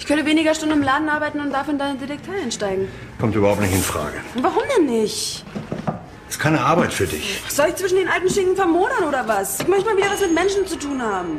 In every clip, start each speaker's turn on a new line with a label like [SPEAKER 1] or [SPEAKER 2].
[SPEAKER 1] Ich könnte weniger Stunden im Laden arbeiten und dafür in deine Detektei einsteigen.
[SPEAKER 2] Kommt überhaupt nicht in Frage.
[SPEAKER 1] Warum denn nicht?
[SPEAKER 2] Das ist keine Arbeit für dich.
[SPEAKER 1] Soll ich zwischen den alten Schinken vermodern oder was? Ich möchte mal wieder was mit Menschen zu tun haben.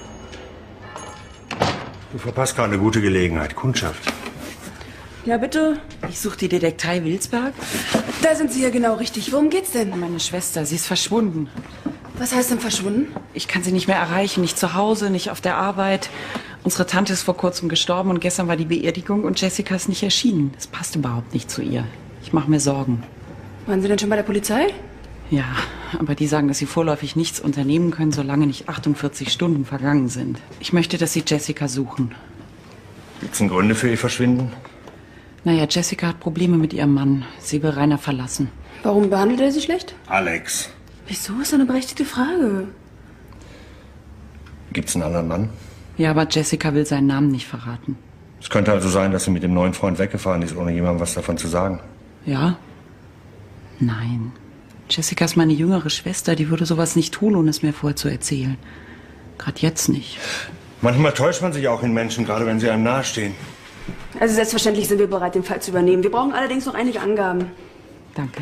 [SPEAKER 2] Du verpasst gerade eine gute Gelegenheit. Kundschaft.
[SPEAKER 1] Ja, bitte.
[SPEAKER 3] Ich suche die Detektei Wilsberg.
[SPEAKER 1] Da sind Sie ja genau richtig. Worum geht's denn?
[SPEAKER 3] Meine Schwester, sie ist verschwunden.
[SPEAKER 1] Was heißt denn verschwunden?
[SPEAKER 3] Ich kann sie nicht mehr erreichen, nicht zu Hause, nicht auf der Arbeit. Unsere Tante ist vor kurzem gestorben und gestern war die Beerdigung und Jessica ist nicht erschienen. Das passt überhaupt nicht zu ihr. Ich mache mir Sorgen.
[SPEAKER 1] Waren Sie denn schon bei der Polizei?
[SPEAKER 3] Ja, aber die sagen, dass sie vorläufig nichts unternehmen können, solange nicht 48 Stunden vergangen sind. Ich möchte, dass sie Jessica suchen.
[SPEAKER 2] Gibt's denn Gründe für ihr Verschwinden?
[SPEAKER 3] Naja, Jessica hat Probleme mit ihrem Mann. Sie will Rainer verlassen.
[SPEAKER 1] Warum behandelt er Sie schlecht?
[SPEAKER 2] Alex.
[SPEAKER 1] Wieso? Ist doch eine berechtigte Frage.
[SPEAKER 2] Gibt's einen anderen Mann?
[SPEAKER 3] Ja, aber Jessica will seinen Namen nicht verraten.
[SPEAKER 2] Es könnte also sein, dass sie mit dem neuen Freund weggefahren ist, ohne jemandem was davon zu sagen.
[SPEAKER 3] Ja? Nein. Jessica ist meine jüngere Schwester. Die würde sowas nicht tun, ohne es mir vorher zu erzählen. Gerade jetzt nicht.
[SPEAKER 2] Manchmal täuscht man sich auch in Menschen, gerade wenn sie einem nahestehen.
[SPEAKER 1] Also selbstverständlich sind wir bereit, den Fall zu übernehmen. Wir brauchen allerdings noch einige Angaben.
[SPEAKER 3] Danke.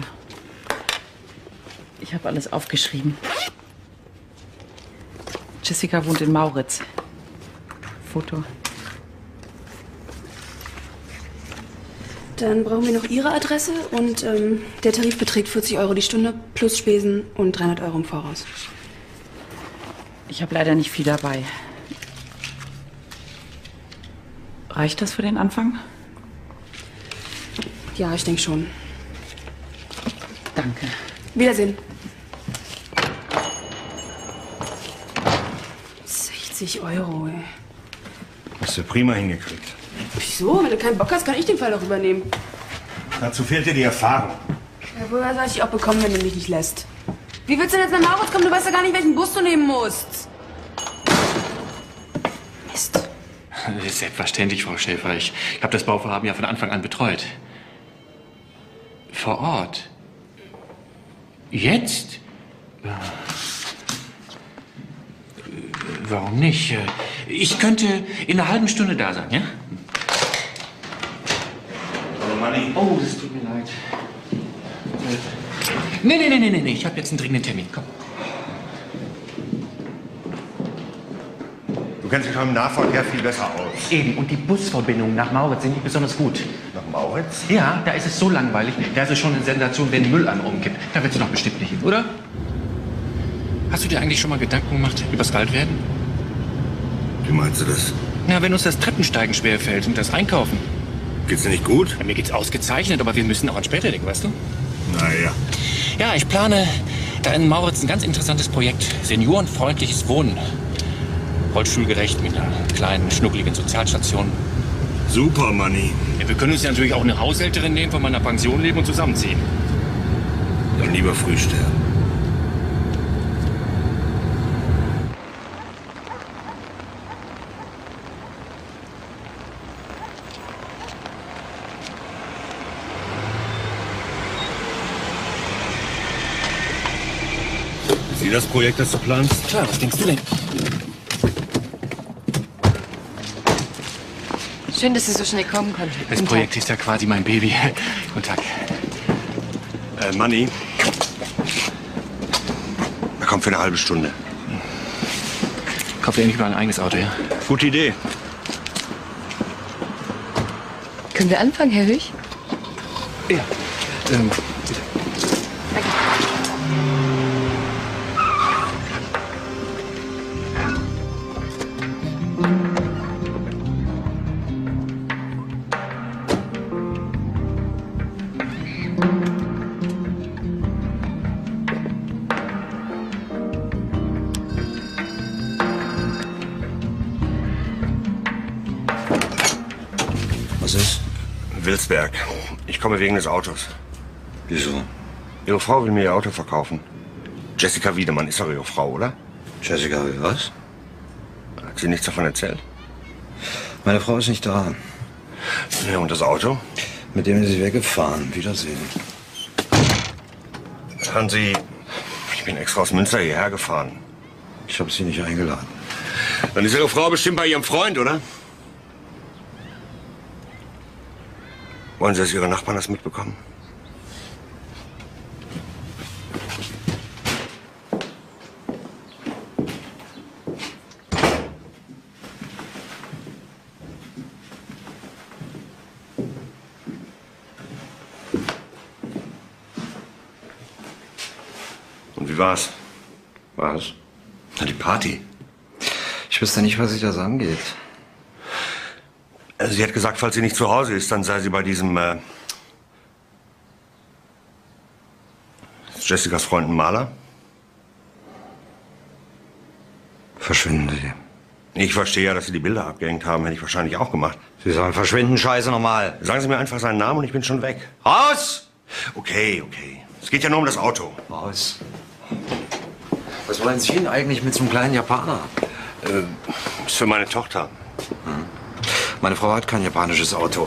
[SPEAKER 3] Ich habe alles aufgeschrieben. Jessica wohnt in Mauritz. Foto.
[SPEAKER 1] Dann brauchen wir noch Ihre Adresse und der Tarif beträgt 40 € die Stunde plus Spesen und 300 € im Voraus.
[SPEAKER 3] Ich habe leider nicht viel dabei. Reicht das für den Anfang?
[SPEAKER 1] Ja, ich denke schon.
[SPEAKER 3] Danke.
[SPEAKER 1] Wiedersehen. 60 €, ey.
[SPEAKER 2] Hast du prima hingekriegt.
[SPEAKER 1] Wieso? Wenn du keinen Bock hast, kann ich den Fall auch übernehmen.
[SPEAKER 2] Dazu fehlt dir die Erfahrung.
[SPEAKER 1] Ja, woher soll ich die auch bekommen, wenn du mich nicht lässt? Wie willst du denn jetzt nach Mauritz kommen? Du weißt ja gar nicht, welchen Bus du nehmen musst. Mist.
[SPEAKER 4] Selbstverständlich, Frau Schäfer. Ich habe das Bauvorhaben ja von Anfang an betreut. Vor Ort? Jetzt? Warum nicht? Ich könnte in einer halben Stunde da sein, ja? Oh, das tut mir leid. Nee. Ich habe jetzt einen dringenden Termin. Komm.
[SPEAKER 2] Du kennst dich schon im Nahverkehr viel besser aus.
[SPEAKER 4] Eben. Und die Busverbindungen nach Mauritz sind nicht besonders gut.
[SPEAKER 2] Nach Mauritz?
[SPEAKER 4] Ja, da ist es so langweilig. Da ist es schon eine Sensation, wenn Mülleimer umkippt. Da willst du doch bestimmt nicht hin, oder? Hast du dir eigentlich schon mal Gedanken gemacht übers Altwerden?
[SPEAKER 2] Wie meinst du das?
[SPEAKER 4] Na, wenn uns das Treppensteigen schwerfällt und das Einkaufen.
[SPEAKER 2] Geht's dir nicht gut?
[SPEAKER 4] Ja, mir geht's ausgezeichnet, aber wir müssen auch an später denken, weißt du?
[SPEAKER 2] Naja.
[SPEAKER 4] Ja, ich plane da in Mauritz ein ganz interessantes Projekt. Seniorenfreundliches Wohnen. Rollstuhlgerecht mit einer kleinen, schnuckeligen Sozialstation.
[SPEAKER 2] Super, Manni.
[SPEAKER 4] Ja, wir können uns ja natürlich auch eine Haushälterin nehmen, von meiner Pension leben und zusammenziehen.
[SPEAKER 2] Dann lieber früh sterben. Ist das Projekt, das du planst?
[SPEAKER 4] Klar, was denkst du denn?
[SPEAKER 5] Schön, dass Sie so schnell kommen konnten.
[SPEAKER 4] Das Projekt ist ja quasi mein Baby. Guten Tag.
[SPEAKER 2] Manni. Er kommt für eine halbe Stunde.
[SPEAKER 4] Kauft ihr nicht mal ein eigenes Auto, ja?
[SPEAKER 2] Gute Idee.
[SPEAKER 5] Können wir anfangen, Herr Hüch?
[SPEAKER 4] Ja. Bitte.
[SPEAKER 2] Was ist? Wilsberg. Ich komme wegen des Autos.
[SPEAKER 6] Wieso?
[SPEAKER 2] Ihre Frau will mir ihr Auto verkaufen. Jessica Wiedemann ist doch Ihre Frau, oder?
[SPEAKER 6] Jessica, was?
[SPEAKER 2] Hat sie nichts davon erzählt?
[SPEAKER 6] Meine Frau ist nicht da.
[SPEAKER 2] Ja, und das Auto?
[SPEAKER 6] Mit dem ist sie weggefahren. Wiedersehen.
[SPEAKER 2] Hören Sie, ich bin extra aus Münster hierher gefahren.
[SPEAKER 6] Ich habe sie nicht eingeladen.
[SPEAKER 2] Dann ist Ihre Frau bestimmt bei Ihrem Freund, oder? Wollen Sie, dass Ihre Nachbarn das mitbekommen? Und wie war's?
[SPEAKER 6] Was?
[SPEAKER 2] Na, die Party.
[SPEAKER 6] Ich wüsste nicht, was sich das angeht.
[SPEAKER 2] Sie hat gesagt, falls sie nicht zu Hause ist, dann sei sie bei diesem, Jessicas Freund ein Maler.
[SPEAKER 6] Verschwinden Sie.
[SPEAKER 2] Ich verstehe ja, dass Sie die Bilder abgehängt haben. Hätte ich wahrscheinlich auch gemacht.
[SPEAKER 6] Sie sollen verschwinden, scheiße nochmal.
[SPEAKER 2] Sagen Sie mir einfach seinen Namen und ich bin schon weg.
[SPEAKER 6] Raus!
[SPEAKER 2] Okay, okay. Es geht ja nur um das Auto.
[SPEAKER 6] Raus. Was wollen Sie denn eigentlich mit so einem kleinen Japaner?
[SPEAKER 2] Ist für meine Tochter.
[SPEAKER 6] Meine Frau hat kein japanisches Auto.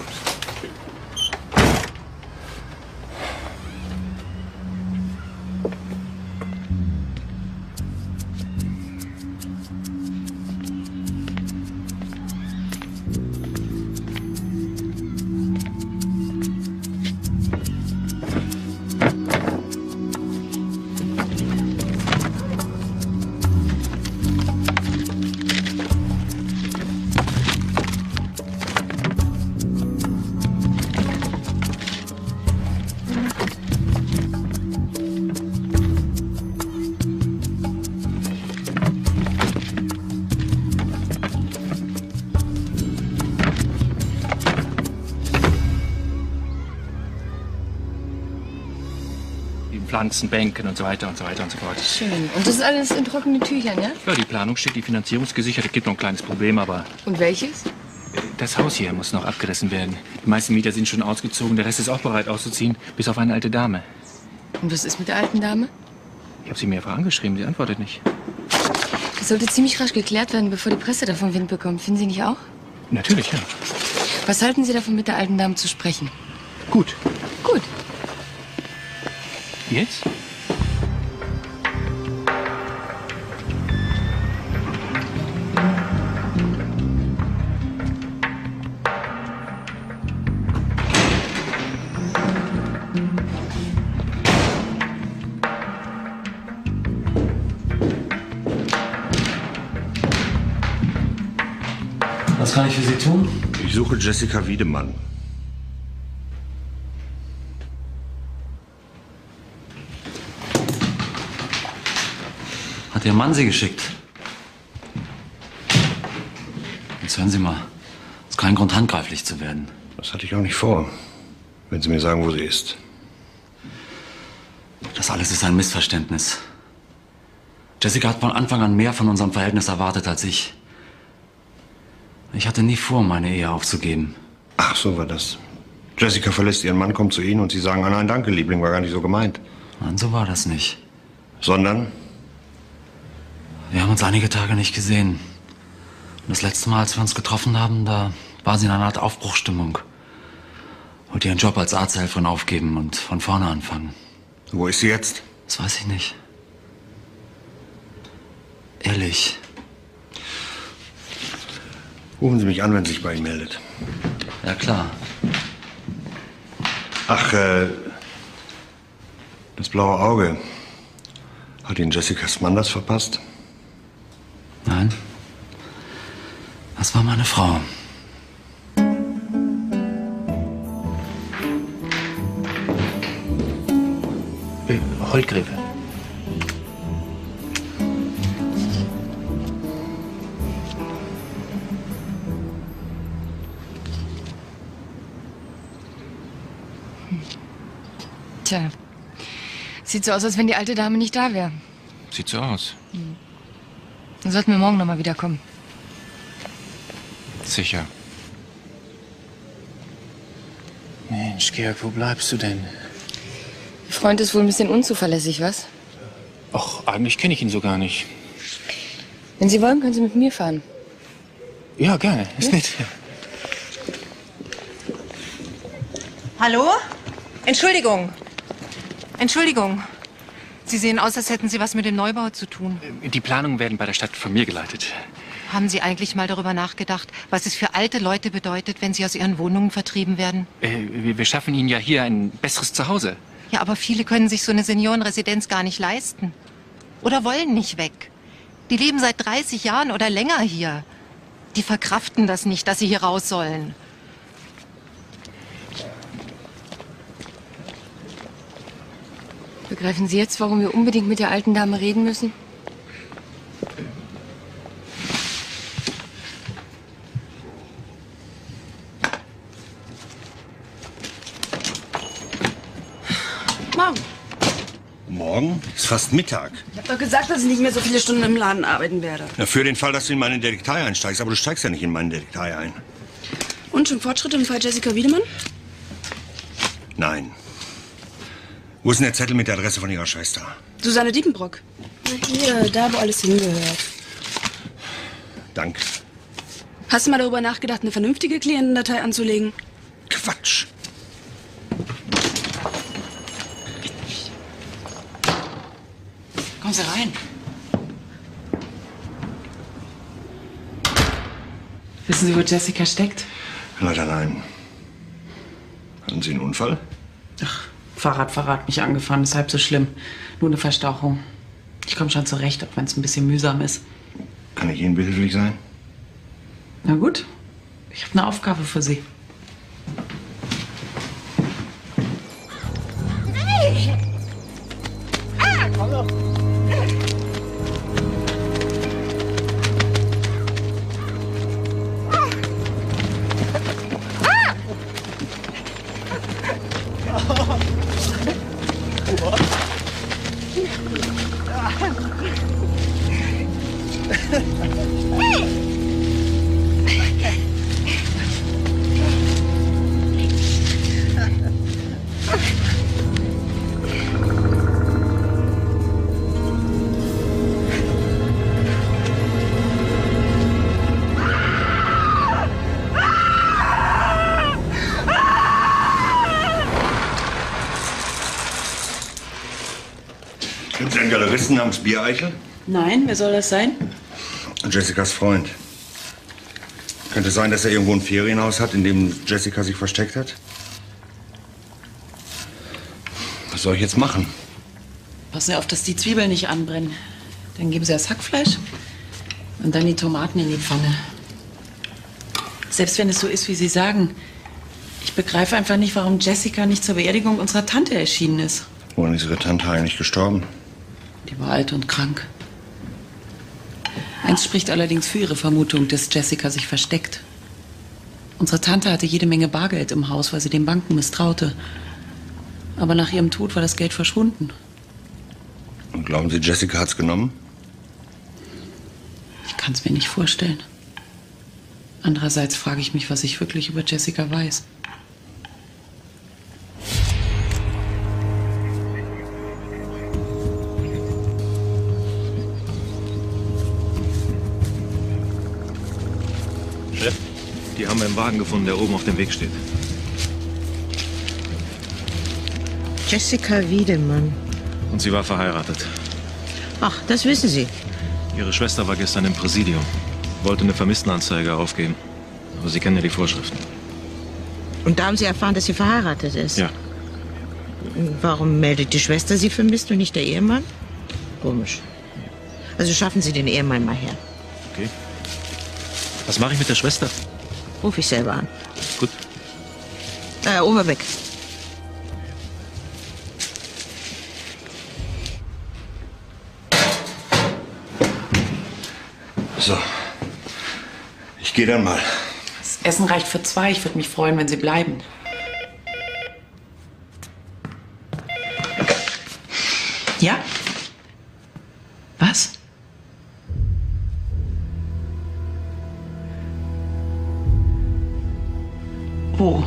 [SPEAKER 4] Pflanzen, Bänken und so weiter und so weiter und so fort.
[SPEAKER 5] Schön. Und das ist alles in trockenen Tüchern, ja?
[SPEAKER 4] Ja, die Planung steht, die Finanzierung ist gesichert. Es gibt noch ein kleines Problem, aber
[SPEAKER 5] Und welches?
[SPEAKER 4] das Haus hier muss noch abgerissen werden. Die meisten Mieter sind schon ausgezogen, der Rest ist auch bereit auszuziehen, bis auf eine alte Dame.
[SPEAKER 5] Und was ist mit der alten Dame?
[SPEAKER 4] Ich habe sie mehrfach angeschrieben, sie antwortet nicht.
[SPEAKER 5] Das sollte ziemlich rasch geklärt werden, bevor die Presse davon Wind bekommt. Finden Sie nicht auch?
[SPEAKER 4] Natürlich, ja.
[SPEAKER 5] Was halten Sie davon, mit der alten Dame zu sprechen?
[SPEAKER 4] Gut.
[SPEAKER 5] Gut.
[SPEAKER 4] Jetzt?
[SPEAKER 6] Was kann ich für Sie tun?
[SPEAKER 2] Ich suche Jessica Wiedemann.
[SPEAKER 7] Hat Ihr Mann Sie geschickt? Jetzt hören Sie mal. Ist kein Grund, handgreiflich zu werden.
[SPEAKER 2] Das hatte ich auch nicht vor. Wenn Sie mir sagen, wo sie ist.
[SPEAKER 7] Das alles ist ein Missverständnis. Jessica hat von Anfang an mehr von unserem Verhältnis erwartet als ich. Ich hatte nie vor, meine Ehe aufzugeben.
[SPEAKER 2] Ach, so war das. Jessica verlässt ihren Mann, kommt zu Ihnen und Sie sagen, ah nein, danke, Liebling, war gar nicht so gemeint.
[SPEAKER 7] Nein, so war das nicht.
[SPEAKER 2] Sondern?
[SPEAKER 7] Wir haben uns einige Tage nicht gesehen. Und das letzte Mal, als wir uns getroffen haben, da war sie in einer Art Aufbruchsstimmung. Wollte ihren Job als Arzthelferin aufgeben und von vorne anfangen.
[SPEAKER 2] Wo ist sie jetzt?
[SPEAKER 7] Das weiß ich nicht. Ehrlich.
[SPEAKER 2] Rufen Sie mich an, wenn sie sich bei Ihnen meldet.
[SPEAKER 7] Ja, klar.
[SPEAKER 2] Ach, das blaue Auge. Hat Ihnen Jessicas Mann das verpasst?
[SPEAKER 7] Nein. Das war meine Frau.
[SPEAKER 4] Heulgräbe.
[SPEAKER 5] Tja. Sieht so aus, als wenn die alte Dame nicht da wäre.
[SPEAKER 4] Sieht so aus.
[SPEAKER 5] Dann sollten wir morgen noch mal wiederkommen.
[SPEAKER 4] Sicher. Mensch, Georg, wo bleibst du denn?
[SPEAKER 5] Ihr Freund ist wohl ein bisschen unzuverlässig, was?
[SPEAKER 4] Ach, eigentlich kenne ich ihn so gar nicht.
[SPEAKER 5] Wenn Sie wollen, können Sie mit mir fahren.
[SPEAKER 4] Ja, gerne. Ist nett.
[SPEAKER 8] Hallo? Entschuldigung. Entschuldigung. Sie sehen aus, als hätten Sie was mit dem Neubau zu tun.
[SPEAKER 4] Die Planungen werden bei der Stadt von mir geleitet.
[SPEAKER 8] Haben Sie eigentlich mal darüber nachgedacht, was es für alte Leute bedeutet, wenn sie aus ihren Wohnungen vertrieben werden?
[SPEAKER 4] Wir schaffen Ihnen ja hier ein besseres Zuhause.
[SPEAKER 8] Ja, aber viele können sich so eine Seniorenresidenz gar nicht leisten. Oder wollen nicht weg. Die leben seit 30 Jahren oder länger hier. Die verkraften das nicht, dass sie hier raus sollen.
[SPEAKER 5] Begreifen Sie jetzt, warum wir unbedingt mit der alten Dame reden müssen?
[SPEAKER 1] Morgen.
[SPEAKER 2] Morgen? Ist fast Mittag.
[SPEAKER 1] Ich hab doch gesagt, dass ich nicht mehr so viele Stunden im Laden arbeiten werde.
[SPEAKER 2] Ja, für den Fall, dass du in meine Detektei einsteigst. Aber du steigst ja nicht in meine Detektei ein.
[SPEAKER 1] Und schon Fortschritte im Fall Jessica Wiedemann?
[SPEAKER 2] Nein. Wo ist denn der Zettel mit der Adresse von ihrer Schwester?
[SPEAKER 1] Susanne Diepenbrock. Na hier, da wo alles hingehört.
[SPEAKER 2] Danke.
[SPEAKER 1] Hast du mal darüber nachgedacht, eine vernünftige Klientendatei anzulegen?
[SPEAKER 2] Quatsch.
[SPEAKER 3] Kommen Sie rein. Wissen Sie, wo Jessica steckt?
[SPEAKER 2] Leider nein. Hatten Sie einen Unfall?
[SPEAKER 3] Ach, Fahrrad mich angefahren, ist halb so schlimm. Nur eine Verstauchung. Ich komme schon zurecht, auch wenn es ein bisschen mühsam ist.
[SPEAKER 2] Kann ich Ihnen behilflich sein?
[SPEAKER 3] Na gut, ich habe eine Aufgabe für Sie.
[SPEAKER 2] Gibt es einen Galeristen namens Biereichel?
[SPEAKER 3] Nein, wer soll das sein?
[SPEAKER 2] Jessicas Freund. Könnte es sein, dass er irgendwo ein Ferienhaus hat, in dem Jessica sich versteckt hat? Was soll ich jetzt machen?
[SPEAKER 3] Passen Sie auf, dass die Zwiebeln nicht anbrennen. Dann geben Sie das Hackfleisch und dann die Tomaten in die Pfanne. Selbst wenn es so ist, wie Sie sagen, ich begreife einfach nicht, warum Jessica nicht zur Beerdigung unserer Tante erschienen ist.
[SPEAKER 2] Woran ist Ihre Tante eigentlich gestorben?
[SPEAKER 3] Die war alt und krank. Eins spricht allerdings für Ihre Vermutung, dass Jessica sich versteckt. Unsere Tante hatte jede Menge Bargeld im Haus, weil sie den Banken misstraute. Aber nach ihrem Tod war das Geld verschwunden.
[SPEAKER 2] Und glauben Sie, Jessica hat's genommen?
[SPEAKER 3] Ich kann es mir nicht vorstellen. Andererseits frage ich mich, was ich wirklich über Jessica weiß.
[SPEAKER 9] Chef, die haben wir im Wagen gefunden, der oben auf dem Weg steht.
[SPEAKER 10] Jessica Wiedemann.
[SPEAKER 9] Und sie war verheiratet.
[SPEAKER 10] Ach, das wissen Sie.
[SPEAKER 9] Ihre Schwester war gestern im Präsidium. Wollte eine Vermisstenanzeige aufgeben. Aber Sie kennen ja die Vorschriften.
[SPEAKER 10] Und da haben Sie erfahren, dass sie verheiratet ist?
[SPEAKER 9] Ja.
[SPEAKER 10] Warum meldet die Schwester sie vermisst und nicht der Ehemann? Komisch. Also schaffen Sie den Ehemann mal her.
[SPEAKER 9] Okay. Was mache ich mit der Schwester?
[SPEAKER 10] Ruf ich selber an.
[SPEAKER 9] Gut.
[SPEAKER 10] Oberbeck.
[SPEAKER 2] So. Ich gehe dann mal.
[SPEAKER 3] Das Essen reicht für 2. Ich würde mich freuen, wenn Sie bleiben. Ja? Was? Oh.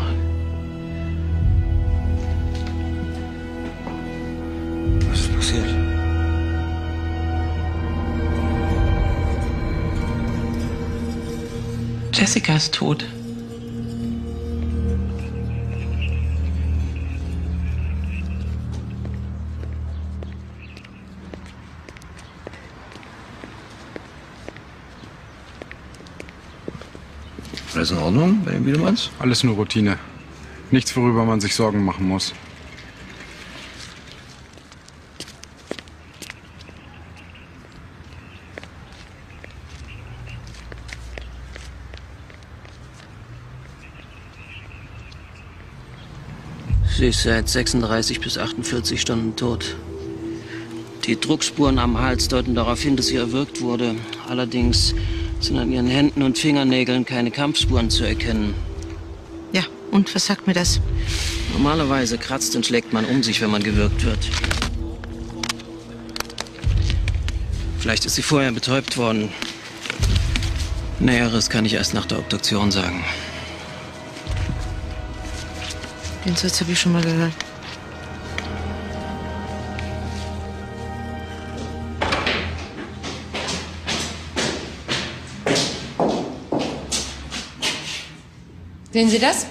[SPEAKER 2] Was ist passiert?
[SPEAKER 3] Jessica ist tot.
[SPEAKER 6] Alles in Ordnung bei den Wiedemanns?
[SPEAKER 11] Alles nur Routine. Nichts, worüber man sich Sorgen machen muss.
[SPEAKER 12] Sie ist seit 36 bis 48 Stunden tot. Die Druckspuren am Hals deuten darauf hin, dass sie erwürgt wurde. Allerdings sind an ihren Händen und Fingernägeln keine Kampfspuren zu erkennen.
[SPEAKER 10] Ja, und was sagt mir das?
[SPEAKER 12] Normalerweise kratzt und schlägt man um sich, wenn man gewürgt wird. Vielleicht ist sie vorher betäubt worden. Näheres kann ich erst nach der Obduktion sagen.
[SPEAKER 10] Den Satz habe ich schon mal gehört.
[SPEAKER 5] Sehen Sie das?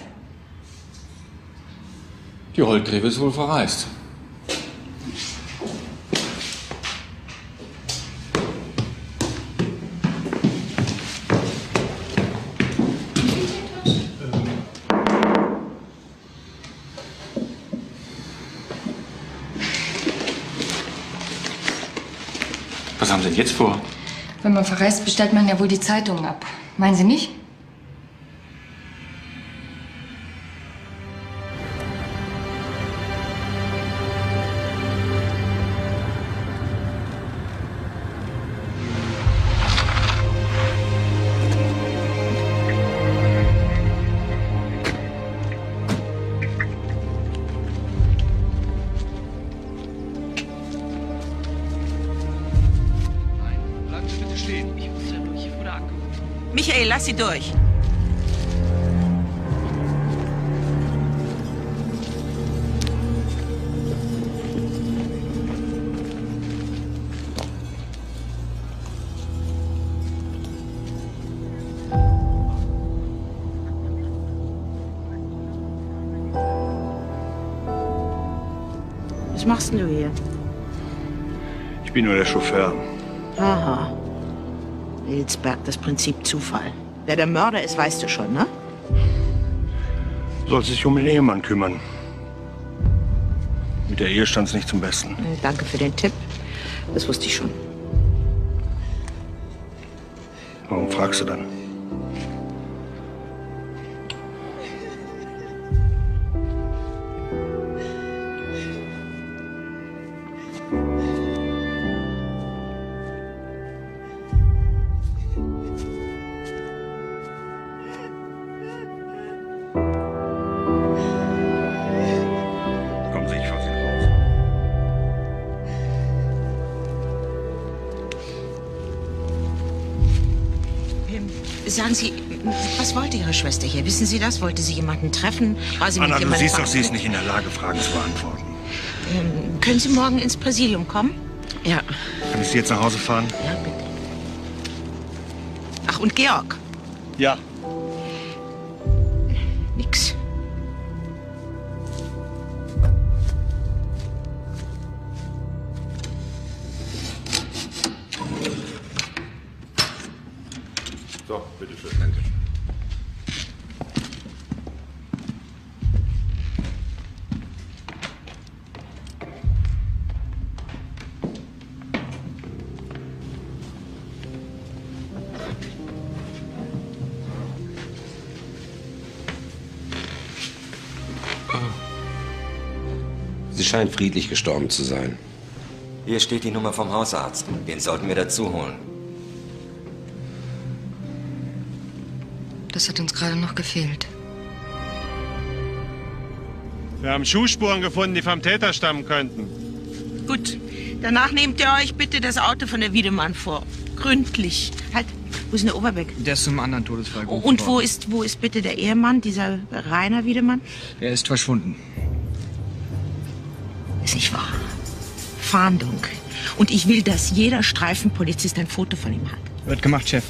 [SPEAKER 4] Die Holdgräbe ist wohl verreist. Was haben Sie denn jetzt vor?
[SPEAKER 5] Wenn man verreist, bestellt man ja wohl die Zeitungen ab. Meinen Sie nicht?
[SPEAKER 10] Michael, lass sie durch. Was machst denn du hier?
[SPEAKER 2] Ich bin nur der Chauffeur.
[SPEAKER 10] Aha. Wilsberg, das Prinzip Zufall. Wer der Mörder ist, weißt du schon, ne?
[SPEAKER 2] Soll sich um den Ehemann kümmern. Mit der Ehe stand's nicht zum Besten.
[SPEAKER 10] Danke für den Tipp. Das wusste ich schon.
[SPEAKER 2] Warum fragst du dann?
[SPEAKER 10] Sagen Sie, was wollte Ihre Schwester hier? Wissen Sie das? Wollte sie jemanden treffen? War sie
[SPEAKER 2] Anna,
[SPEAKER 10] mit
[SPEAKER 2] du
[SPEAKER 10] jemandem
[SPEAKER 2] siehst doch, sie ist nicht in der Lage, Fragen zu beantworten.
[SPEAKER 10] Können Sie morgen ins Präsidium kommen?
[SPEAKER 5] Ja.
[SPEAKER 2] Kann ich Sie jetzt nach Hause fahren?
[SPEAKER 10] Ja, bitte. Ach, und Georg?
[SPEAKER 2] Ja.
[SPEAKER 10] Nix.
[SPEAKER 9] So, bitteschön. Danke.
[SPEAKER 13] Sie scheint friedlich gestorben zu sein.
[SPEAKER 6] Hier steht die Nummer vom Hausarzt. Den sollten wir dazu holen.
[SPEAKER 5] Das hat uns gerade noch gefehlt.
[SPEAKER 14] Wir haben Schuhspuren gefunden, die vom Täter stammen könnten.
[SPEAKER 10] Gut. Danach nehmt ihr euch bitte das Auto von der Wiedemann vor. Gründlich. Halt, wo ist denn der Oberbeck?
[SPEAKER 15] Der ist zum anderen Todesfall gerufen
[SPEAKER 10] Und wo
[SPEAKER 15] worden.
[SPEAKER 10] ist bitte der Ehemann, dieser Rainer Wiedemann?
[SPEAKER 15] Er ist verschwunden.
[SPEAKER 10] Ist nicht wahr. Fahndung. Und ich will, dass jeder Streifenpolizist ein Foto von ihm hat.
[SPEAKER 15] Wird gemacht, Chef.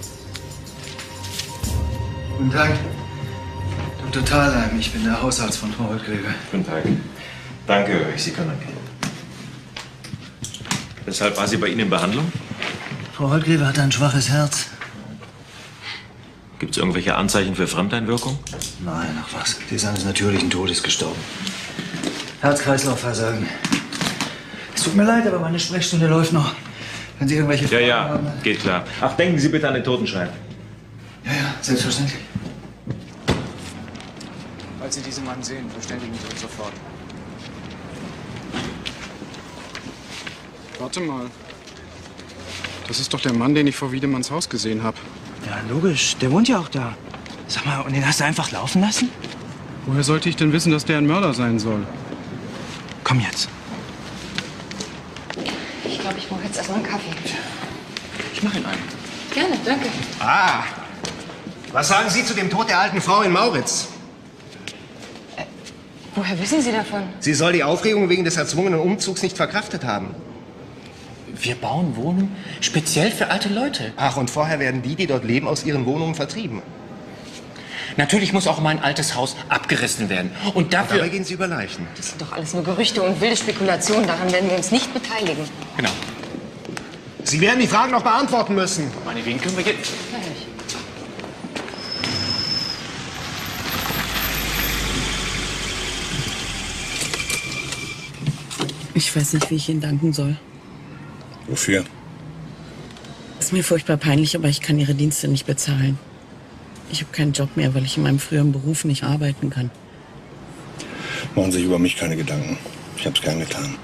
[SPEAKER 15] Guten Tag. Dr. Thalheim, ich bin der Hausarzt von Frau Holdgräbe.
[SPEAKER 9] Guten Tag. Danke, Sie können gehen. Weshalb war sie bei Ihnen in Behandlung?
[SPEAKER 15] Frau Holdgräbe hat ein schwaches Herz.
[SPEAKER 9] Gibt es irgendwelche Anzeichen für Fremdeinwirkung?
[SPEAKER 15] Nein, ach was. Die ist eines natürlichen Todes gestorben. Herz-Kreislauf-Versagen. Es tut mir leid, aber meine Sprechstunde läuft noch. Wenn Sie irgendwelche Fragen haben...
[SPEAKER 9] Geht klar. Ach, denken Sie bitte an den Totenschein.
[SPEAKER 15] Ja, selbstverständlich. Falls Sie diesen Mann sehen, verständigen Sie uns sofort.
[SPEAKER 11] Warte mal. Das ist doch der Mann, den ich vor Wiedemanns Haus gesehen habe.
[SPEAKER 15] Ja, logisch. Der wohnt ja auch da. Sag mal, und den hast du einfach laufen lassen?
[SPEAKER 11] Woher sollte ich denn wissen, dass der ein Mörder sein soll?
[SPEAKER 15] Komm jetzt.
[SPEAKER 5] Ich glaube, ich brauche jetzt erstmal einen Kaffee.
[SPEAKER 15] Ich mache ihn einen.
[SPEAKER 5] Gerne, danke.
[SPEAKER 16] Ah, was sagen Sie zu dem Tod der alten Frau in Mauritz?
[SPEAKER 5] Woher wissen Sie davon?
[SPEAKER 16] Sie soll die Aufregung wegen des erzwungenen Umzugs nicht verkraftet haben.
[SPEAKER 4] Wir bauen Wohnungen speziell für alte Leute.
[SPEAKER 16] Ach, und vorher werden die dort leben, aus ihren Wohnungen vertrieben.
[SPEAKER 4] Natürlich muss auch mein altes Haus abgerissen werden. Und dafür...
[SPEAKER 16] Dabei gehen Sie über Leichen.
[SPEAKER 5] Das sind doch alles nur Gerüchte und wilde Spekulationen. Daran werden wir uns nicht beteiligen.
[SPEAKER 4] Genau.
[SPEAKER 16] Sie werden die Fragen noch beantworten müssen.
[SPEAKER 4] Meinetwegen können wir jetzt...
[SPEAKER 3] Ich weiß nicht, wie ich Ihnen danken soll.
[SPEAKER 2] Wofür?
[SPEAKER 3] Ist mir furchtbar peinlich, aber ich kann Ihre Dienste nicht bezahlen. Ich habe keinen Job mehr, weil ich in meinem früheren Beruf nicht arbeiten kann.
[SPEAKER 2] Machen Sie sich über mich keine Gedanken. Ich habe es gern getan.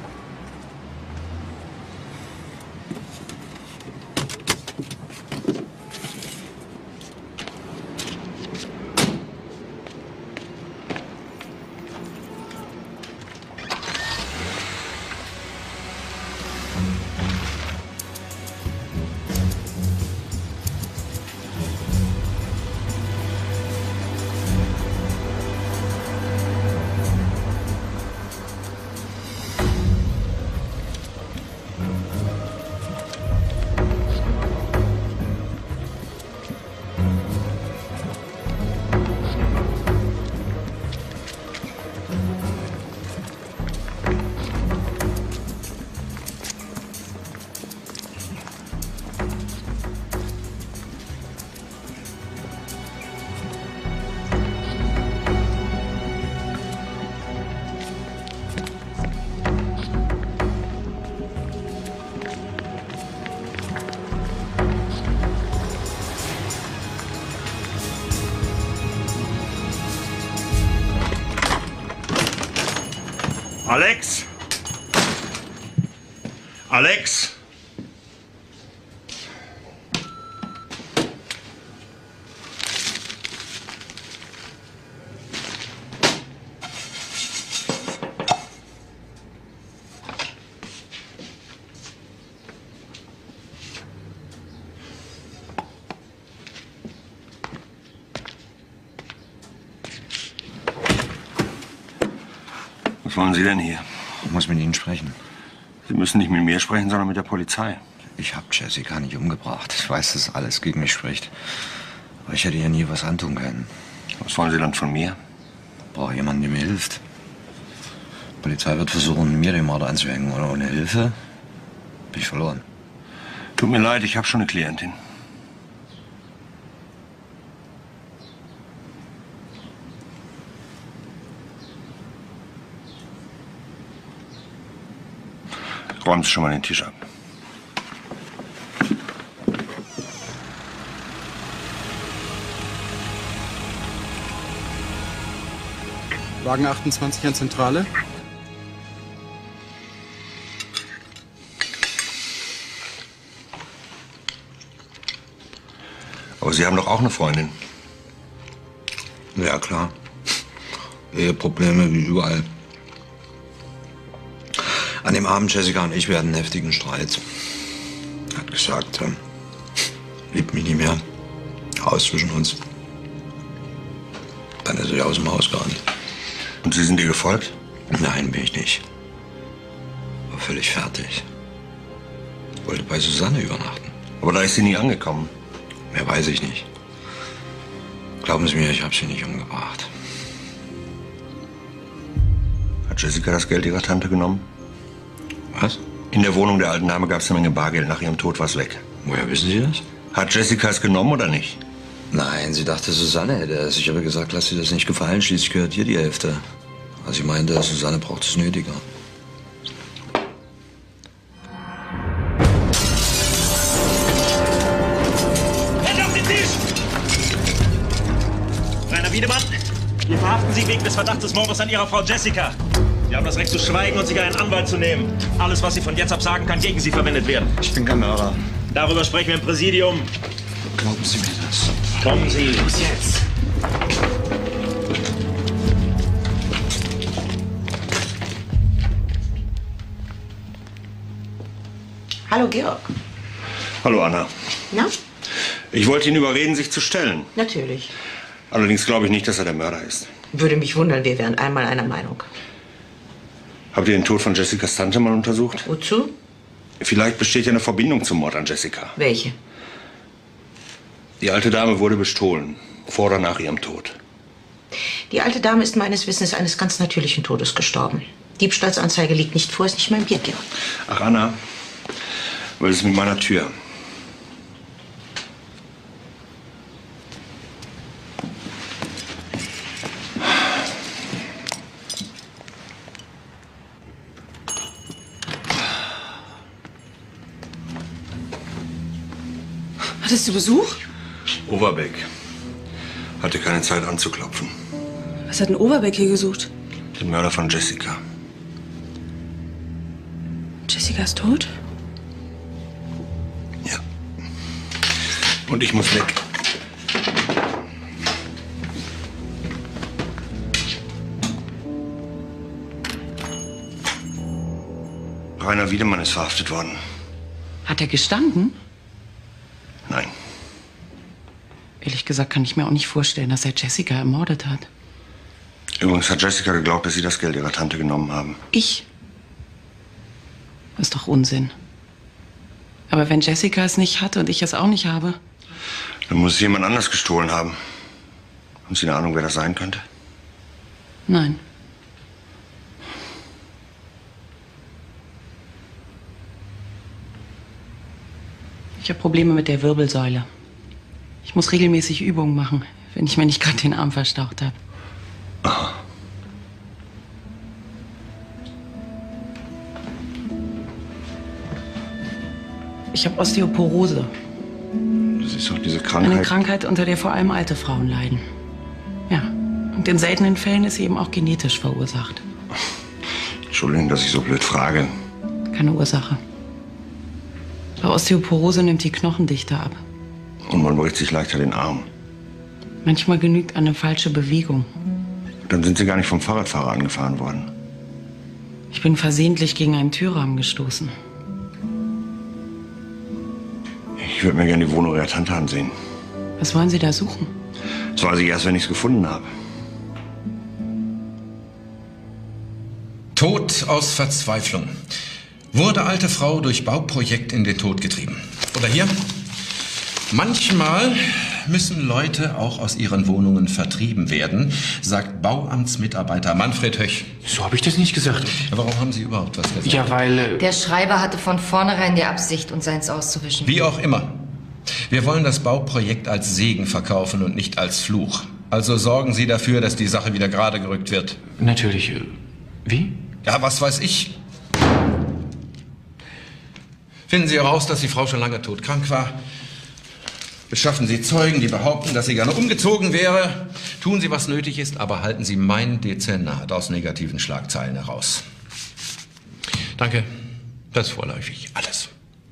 [SPEAKER 2] Alex! Alex! Was wollen Sie denn hier?
[SPEAKER 6] Ich muss mit Ihnen sprechen.
[SPEAKER 2] Sie müssen nicht mit mir sprechen, sondern mit der Polizei.
[SPEAKER 6] Ich habe Jessica nicht umgebracht. Ich weiß, dass alles gegen mich spricht. Aber ich hätte ihr nie was antun können.
[SPEAKER 2] Was wollen Sie dann von mir?
[SPEAKER 6] Ich brauche jemanden, der mir hilft. Die Polizei wird versuchen, mir den Mord anzuhängen. Oder ohne Hilfe bin ich verloren.
[SPEAKER 2] Tut mir leid, ich habe schon eine Klientin. Räumen Sie schon mal den Tisch ab.
[SPEAKER 11] Wagen 28 an Zentrale.
[SPEAKER 2] Aber Sie haben doch auch eine Freundin.
[SPEAKER 6] Ja, klar. Eheprobleme wie überall. An dem Abend, Jessica und ich, wir hatten einen heftigen Streit. Hat gesagt, liebt mich nicht mehr. Aus zwischen uns. Dann ist er aus dem Haus gerannt.
[SPEAKER 2] Und Sie sind ihr gefolgt?
[SPEAKER 6] Nein, bin ich nicht. War völlig fertig. Wollte bei Susanne übernachten.
[SPEAKER 2] Aber da ist sie nie angekommen.
[SPEAKER 6] Mehr weiß ich nicht. Glauben Sie mir, ich habe sie nicht umgebracht.
[SPEAKER 2] Hat Jessica das Geld ihrer Tante genommen?
[SPEAKER 6] Was?
[SPEAKER 2] In der Wohnung der alten Dame gab es eine Menge Bargeld. Nach ihrem Tod war es weg.
[SPEAKER 6] Woher wissen Sie das?
[SPEAKER 2] Hat Jessica es genommen oder nicht?
[SPEAKER 6] Nein, sie dachte, Susanne hätte es. Ich habe gesagt, lass dir das nicht gefallen. Schließlich gehört dir die Hälfte. Also ich meinte, Susanne braucht es nötiger.
[SPEAKER 17] Hände auf den Tisch! Rainer Wiedemann, wir verhaften Sie wegen des Verdachts des Mordes an Ihrer Frau Jessica. Sie haben das Recht zu schweigen und sich einen Anwalt zu nehmen. Alles, was Sie von jetzt ab sagen, kann gegen Sie verwendet werden.
[SPEAKER 11] Ich bin kein Mörder.
[SPEAKER 17] Darüber sprechen wir im Präsidium.
[SPEAKER 11] Glauben Sie mir das?
[SPEAKER 17] Kommen Sie.
[SPEAKER 11] Los jetzt.
[SPEAKER 10] Hallo, Georg.
[SPEAKER 2] Hallo, Anna.
[SPEAKER 10] Na?
[SPEAKER 2] Ich wollte ihn überreden, sich zu stellen.
[SPEAKER 10] Natürlich.
[SPEAKER 2] Allerdings glaube ich nicht, dass er der Mörder ist.
[SPEAKER 10] Würde mich wundern, wir wären einmal einer Meinung.
[SPEAKER 2] Habt ihr den Tod von Jessicas Tante mal untersucht?
[SPEAKER 10] Wozu?
[SPEAKER 2] Vielleicht besteht ja eine Verbindung zum Mord an Jessica.
[SPEAKER 10] Welche?
[SPEAKER 2] Die alte Dame wurde bestohlen, vor oder nach ihrem Tod.
[SPEAKER 10] Die alte Dame ist meines Wissens eines ganz natürlichen Todes gestorben. Diebstahlsanzeige liegt nicht vor, ist nicht mein Bier, Georg.
[SPEAKER 2] Ach, Anna, was ist mit meiner Tür?
[SPEAKER 1] Hattest du Besuch?
[SPEAKER 2] Overbeck. Hatte keine Zeit anzuklopfen.
[SPEAKER 1] Was hat denn Overbeck hier gesucht?
[SPEAKER 2] Den Mörder von Jessica.
[SPEAKER 1] Jessica ist tot?
[SPEAKER 2] Ja. Und ich muss weg. Rainer Wiedemann ist verhaftet worden.
[SPEAKER 3] Hat er gestanden?
[SPEAKER 2] Nein.
[SPEAKER 3] Ehrlich gesagt kann ich mir auch nicht vorstellen, dass er Jessica ermordet hat.
[SPEAKER 2] Übrigens hat Jessica geglaubt, dass Sie das Geld ihrer Tante genommen haben.
[SPEAKER 3] Ich? Das ist doch Unsinn. Aber wenn Jessica es nicht hat und ich es auch nicht habe...
[SPEAKER 2] Dann muss es jemand anders gestohlen haben. Haben Sie eine Ahnung, wer das sein könnte?
[SPEAKER 3] Nein. Ich habe Probleme mit der Wirbelsäule. Ich muss regelmäßig Übungen machen, wenn ich mir nicht gerade den Arm verstaucht habe.
[SPEAKER 2] Aha.
[SPEAKER 3] Ich habe Osteoporose.
[SPEAKER 2] Das ist doch diese Krankheit.
[SPEAKER 3] Eine Krankheit, unter der vor allem alte Frauen leiden. Ja. Und in seltenen Fällen ist sie eben auch genetisch verursacht.
[SPEAKER 2] Entschuldigung, dass ich so blöd frage.
[SPEAKER 3] Keine Ursache. Bei Osteoporose nimmt die Knochendichte ab.
[SPEAKER 2] Und man bricht sich leichter den Arm.
[SPEAKER 3] Manchmal genügt eine falsche Bewegung.
[SPEAKER 2] Dann sind Sie gar nicht vom Fahrradfahrer angefahren worden.
[SPEAKER 3] Ich bin versehentlich gegen einen Türrahmen gestoßen.
[SPEAKER 2] Ich würde mir gerne die Wohnung Ihrer Tante ansehen.
[SPEAKER 3] Was wollen Sie da suchen?
[SPEAKER 2] Das weiß ich erst, wenn ich es gefunden habe.
[SPEAKER 18] Tod aus Verzweiflung. Wurde alte Frau durch Bauprojekt in den Tod getrieben. Oder hier? Manchmal müssen Leute auch aus ihren Wohnungen vertrieben werden, sagt Bauamtsmitarbeiter Manfred Höch.
[SPEAKER 4] So habe ich das nicht gesagt.
[SPEAKER 18] Warum haben Sie überhaupt was gesagt?
[SPEAKER 4] Ja, weil...
[SPEAKER 5] Der Schreiber hatte von vornherein die Absicht, uns eins auszuwischen.
[SPEAKER 18] Wie auch immer. Wir wollen das Bauprojekt als Segen verkaufen und nicht als Fluch. Also sorgen Sie dafür, dass die Sache wieder gerade gerückt wird.
[SPEAKER 4] Natürlich. Wie?
[SPEAKER 18] Ja, was weiß ich. Finden Sie heraus, dass die Frau schon lange todkrank war. Beschaffen Sie Zeugen, die behaupten, dass sie gerne umgezogen wäre. Tun Sie, was nötig ist, aber halten Sie mein Dezernat aus negativen Schlagzeilen heraus. Danke. Das ist vorläufig alles.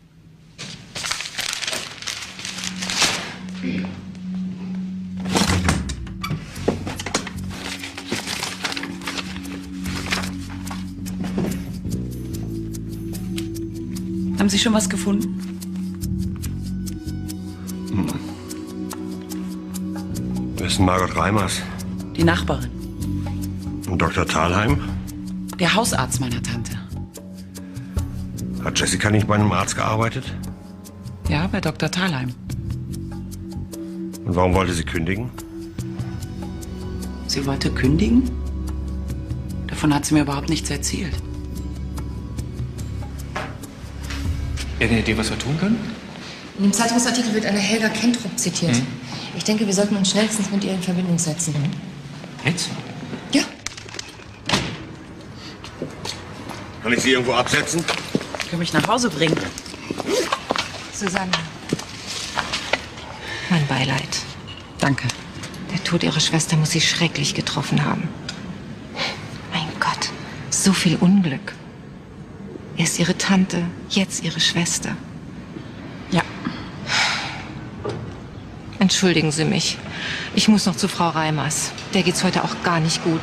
[SPEAKER 3] Haben Sie schon was gefunden?
[SPEAKER 2] Wer ist denn Margot Reimers?
[SPEAKER 3] Die Nachbarin.
[SPEAKER 2] Und Dr. Thalheim?
[SPEAKER 3] Der Hausarzt meiner Tante.
[SPEAKER 2] Hat Jessica nicht bei einem Arzt gearbeitet?
[SPEAKER 3] Ja, bei Dr. Thalheim.
[SPEAKER 2] Und warum wollte sie kündigen?
[SPEAKER 3] Sie wollte kündigen? Davon hat sie mir überhaupt nichts erzählt.
[SPEAKER 4] Irgendeine Idee, was wir tun können?
[SPEAKER 5] In dem Zeitungsartikel wird eine Helga Kentrup zitiert. Ich denke, wir sollten uns schnellstens mit ihr in Verbindung setzen.
[SPEAKER 4] Jetzt?
[SPEAKER 5] Ja.
[SPEAKER 2] Kann ich Sie irgendwo absetzen?
[SPEAKER 3] Ich kann mich nach Hause bringen.
[SPEAKER 8] Susanne. Mein Beileid.
[SPEAKER 3] Danke.
[SPEAKER 8] Der Tod ihrer Schwester muss sie schrecklich getroffen haben. Mein Gott, so viel Unglück. Erst ihre Tante, jetzt ihre Schwester.
[SPEAKER 3] Ja.
[SPEAKER 8] Entschuldigen Sie mich. Ich muss noch zu Frau Reimers. Der geht's heute auch gar nicht gut.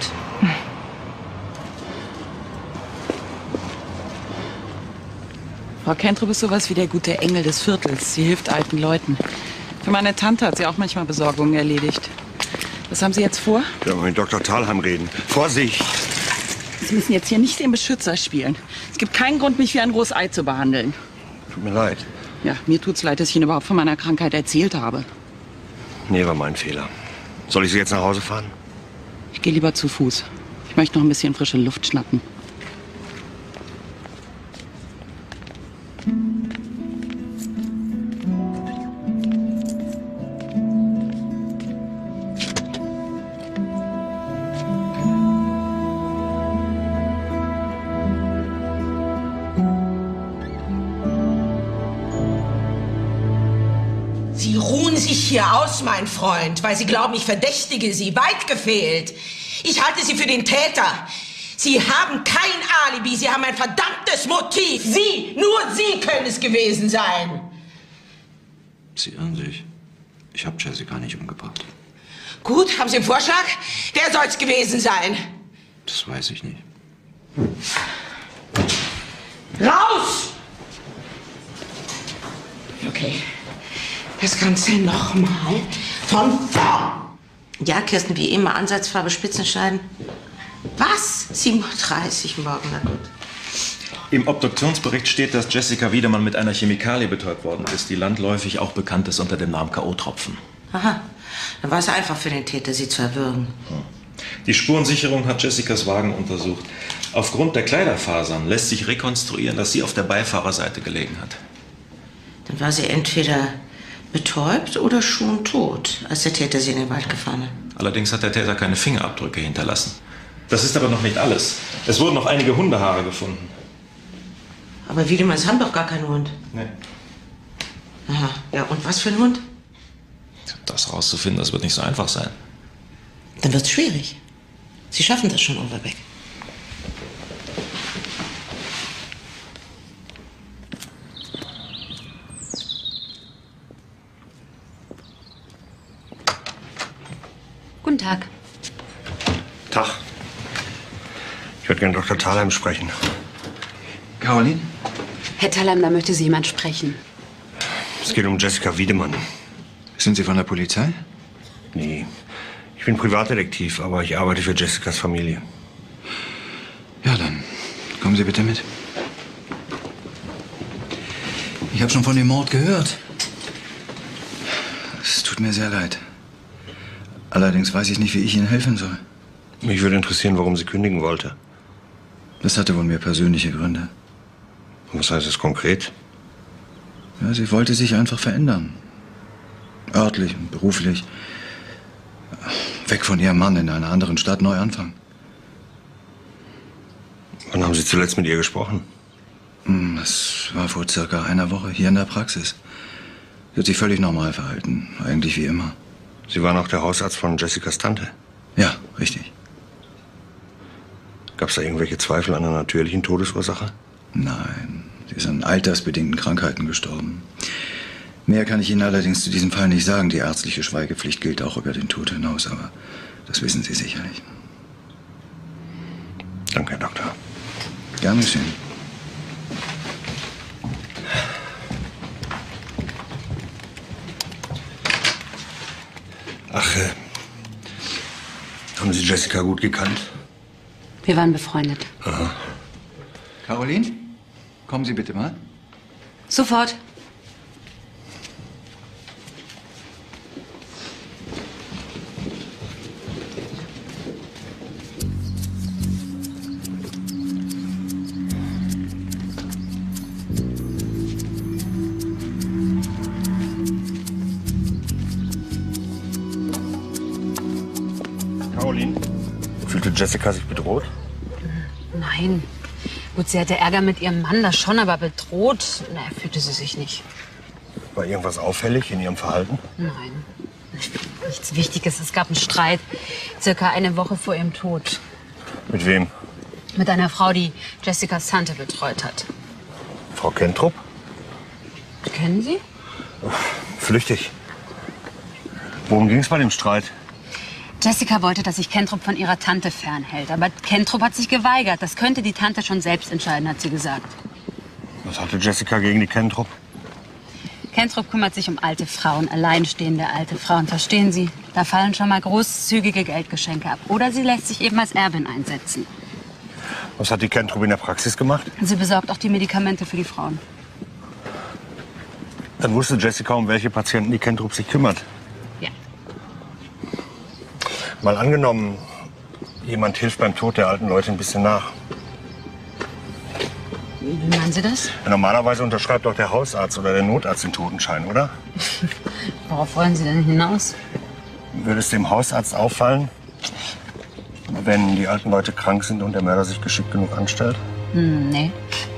[SPEAKER 3] Frau Kentrup ist sowas wie der gute Engel des Viertels. Sie hilft alten Leuten. Für meine Tante hat sie auch manchmal Besorgungen erledigt. Was haben Sie jetzt vor?
[SPEAKER 2] Wir wollen mit Dr. Thalheim reden. Vorsicht!
[SPEAKER 3] Sie müssen jetzt hier nicht den Beschützer spielen. Es gibt keinen Grund, mich wie ein rohes Ei zu behandeln.
[SPEAKER 2] Tut mir leid.
[SPEAKER 3] Ja, mir tut's leid, dass ich Ihnen überhaupt von meiner Krankheit erzählt habe.
[SPEAKER 2] Nee, war mein Fehler. Soll ich Sie jetzt nach Hause fahren?
[SPEAKER 3] Ich gehe lieber zu Fuß. Ich möchte noch ein bisschen frische Luft schnappen.
[SPEAKER 10] Sie ruhen sich hier aus, mein Freund, weil Sie glauben, ich verdächtige Sie. Weit gefehlt. Ich halte Sie für den Täter. Sie haben kein Alibi, Sie haben ein verdammtes Motiv. Sie, nur Sie können es gewesen sein.
[SPEAKER 6] Sie irren sich. Ich habe Jessica nicht umgebracht.
[SPEAKER 10] Gut, haben Sie einen Vorschlag? Wer soll's gewesen sein?
[SPEAKER 6] Das weiß ich nicht.
[SPEAKER 10] Raus! Okay. Das Ganze nochmal von vorn. Ja, Kirsten, wie immer, Ansatzfarbe, Spitzenschneiden. Was? 7:30 Uhr morgen, na gut.
[SPEAKER 17] Im Obduktionsbericht steht, dass Jessica Wiedemann mit einer Chemikalie betäubt worden ist, die landläufig auch bekannt ist unter dem Namen K.O.-Tropfen.
[SPEAKER 10] Aha, dann war es einfach für den Täter, sie zu erwürgen.
[SPEAKER 17] Die Spurensicherung hat Jessicas Wagen untersucht. Aufgrund der Kleiderfasern lässt sich rekonstruieren, dass sie auf der Beifahrerseite gelegen hat.
[SPEAKER 10] Dann war sie entweder betäubt oder schon tot, als der Täter sie in den Wald gefahren hat.
[SPEAKER 17] Allerdings hat der Täter keine Fingerabdrücke hinterlassen. Das ist aber noch nicht alles. Es wurden noch einige Hundehaare gefunden.
[SPEAKER 10] Aber Wiedemanns haben doch gar keinen Hund.
[SPEAKER 17] Nee.
[SPEAKER 10] Aha, ja, und was für ein Hund?
[SPEAKER 17] Das rauszufinden, das wird nicht so einfach sein.
[SPEAKER 10] Dann wird's schwierig. Sie schaffen das schon, Overbeck.
[SPEAKER 5] Guten Tag.
[SPEAKER 2] Tag. Ich würde gerne Dr. Thalheim sprechen.
[SPEAKER 1] Caroline? Herr Thalheim, da möchte Sie jemand sprechen.
[SPEAKER 2] Es geht um Jessica Wiedemann.
[SPEAKER 15] Sind Sie von der Polizei?
[SPEAKER 2] Nee. Ich bin Privatdetektiv, aber ich arbeite für Jessicas Familie.
[SPEAKER 15] Ja, dann kommen Sie bitte mit. Ich habe schon von dem Mord gehört. Es tut mir sehr leid. Allerdings weiß ich nicht, wie ich Ihnen helfen soll.
[SPEAKER 2] Mich würde interessieren, warum sie kündigen wollte.
[SPEAKER 15] Das hatte wohl mehr persönliche Gründe.
[SPEAKER 2] Was heißt das konkret?
[SPEAKER 15] Ja, sie wollte sich einfach verändern. Örtlich und beruflich. Weg von ihrem Mann in einer anderen Stadt, neu anfangen.
[SPEAKER 2] Wann haben Sie zuletzt mit ihr gesprochen?
[SPEAKER 15] Das war vor circa einer Woche hier in der Praxis. Sie hat sich völlig normal verhalten. Eigentlich wie immer.
[SPEAKER 2] Sie waren auch der Hausarzt von Jessicas Tante?
[SPEAKER 15] Ja, richtig.
[SPEAKER 2] Gab es da irgendwelche Zweifel an einer natürlichen Todesursache?
[SPEAKER 15] Nein, sie ist an altersbedingten Krankheiten gestorben. Mehr kann ich Ihnen allerdings zu diesem Fall nicht sagen. Die ärztliche Schweigepflicht gilt auch über den Tod hinaus, aber das wissen Sie sicherlich.
[SPEAKER 2] Danke, Herr Doktor.
[SPEAKER 15] Gern geschehen.
[SPEAKER 2] Ach, haben Sie Jessica gut gekannt?
[SPEAKER 1] Wir waren befreundet.
[SPEAKER 2] Aha.
[SPEAKER 15] Caroline, kommen Sie bitte mal.
[SPEAKER 1] Sofort.
[SPEAKER 2] Jessica sich bedroht?
[SPEAKER 1] Nein. Gut, sie hatte Ärger mit ihrem Mann, das schon, aber bedroht, fühlte sie sich nicht.
[SPEAKER 2] War irgendwas auffällig in ihrem Verhalten?
[SPEAKER 1] Nein. Nichts Wichtiges. Es gab einen Streit, circa eine Woche vor ihrem Tod.
[SPEAKER 2] Mit wem?
[SPEAKER 1] Mit einer Frau, die Jessicas Tante betreut hat.
[SPEAKER 2] Frau Kentrup?
[SPEAKER 1] Kennen Sie?
[SPEAKER 2] Flüchtig. Worum ging es bei dem Streit?
[SPEAKER 1] Jessica wollte, dass sich Kentrup von ihrer Tante fernhält. Aber Kentrup hat sich geweigert. Das könnte die Tante schon selbst entscheiden, hat sie gesagt.
[SPEAKER 2] Was hatte Jessica gegen die Kentrup?
[SPEAKER 1] Kentrup kümmert sich um alte Frauen, alleinstehende alte Frauen. Verstehen Sie? Da fallen schon mal großzügige Geldgeschenke ab. Oder sie lässt sich eben als Erbin einsetzen.
[SPEAKER 2] Was hat die Kentrup in der Praxis gemacht?
[SPEAKER 1] Sie besorgt auch die Medikamente für die Frauen.
[SPEAKER 2] Dann wusste Jessica, um welche Patienten die Kentrup sich kümmert.
[SPEAKER 1] Ja.
[SPEAKER 2] Mal angenommen, jemand hilft beim Tod der alten Leute ein bisschen nach.
[SPEAKER 1] Wie meinen Sie das?
[SPEAKER 2] Ja, normalerweise unterschreibt doch der Hausarzt oder der Notarzt den Totenschein, oder?
[SPEAKER 1] Worauf wollen Sie denn hinaus?
[SPEAKER 2] Würde es dem Hausarzt auffallen, wenn die alten Leute krank sind und der Mörder sich geschickt genug anstellt?
[SPEAKER 1] Nee.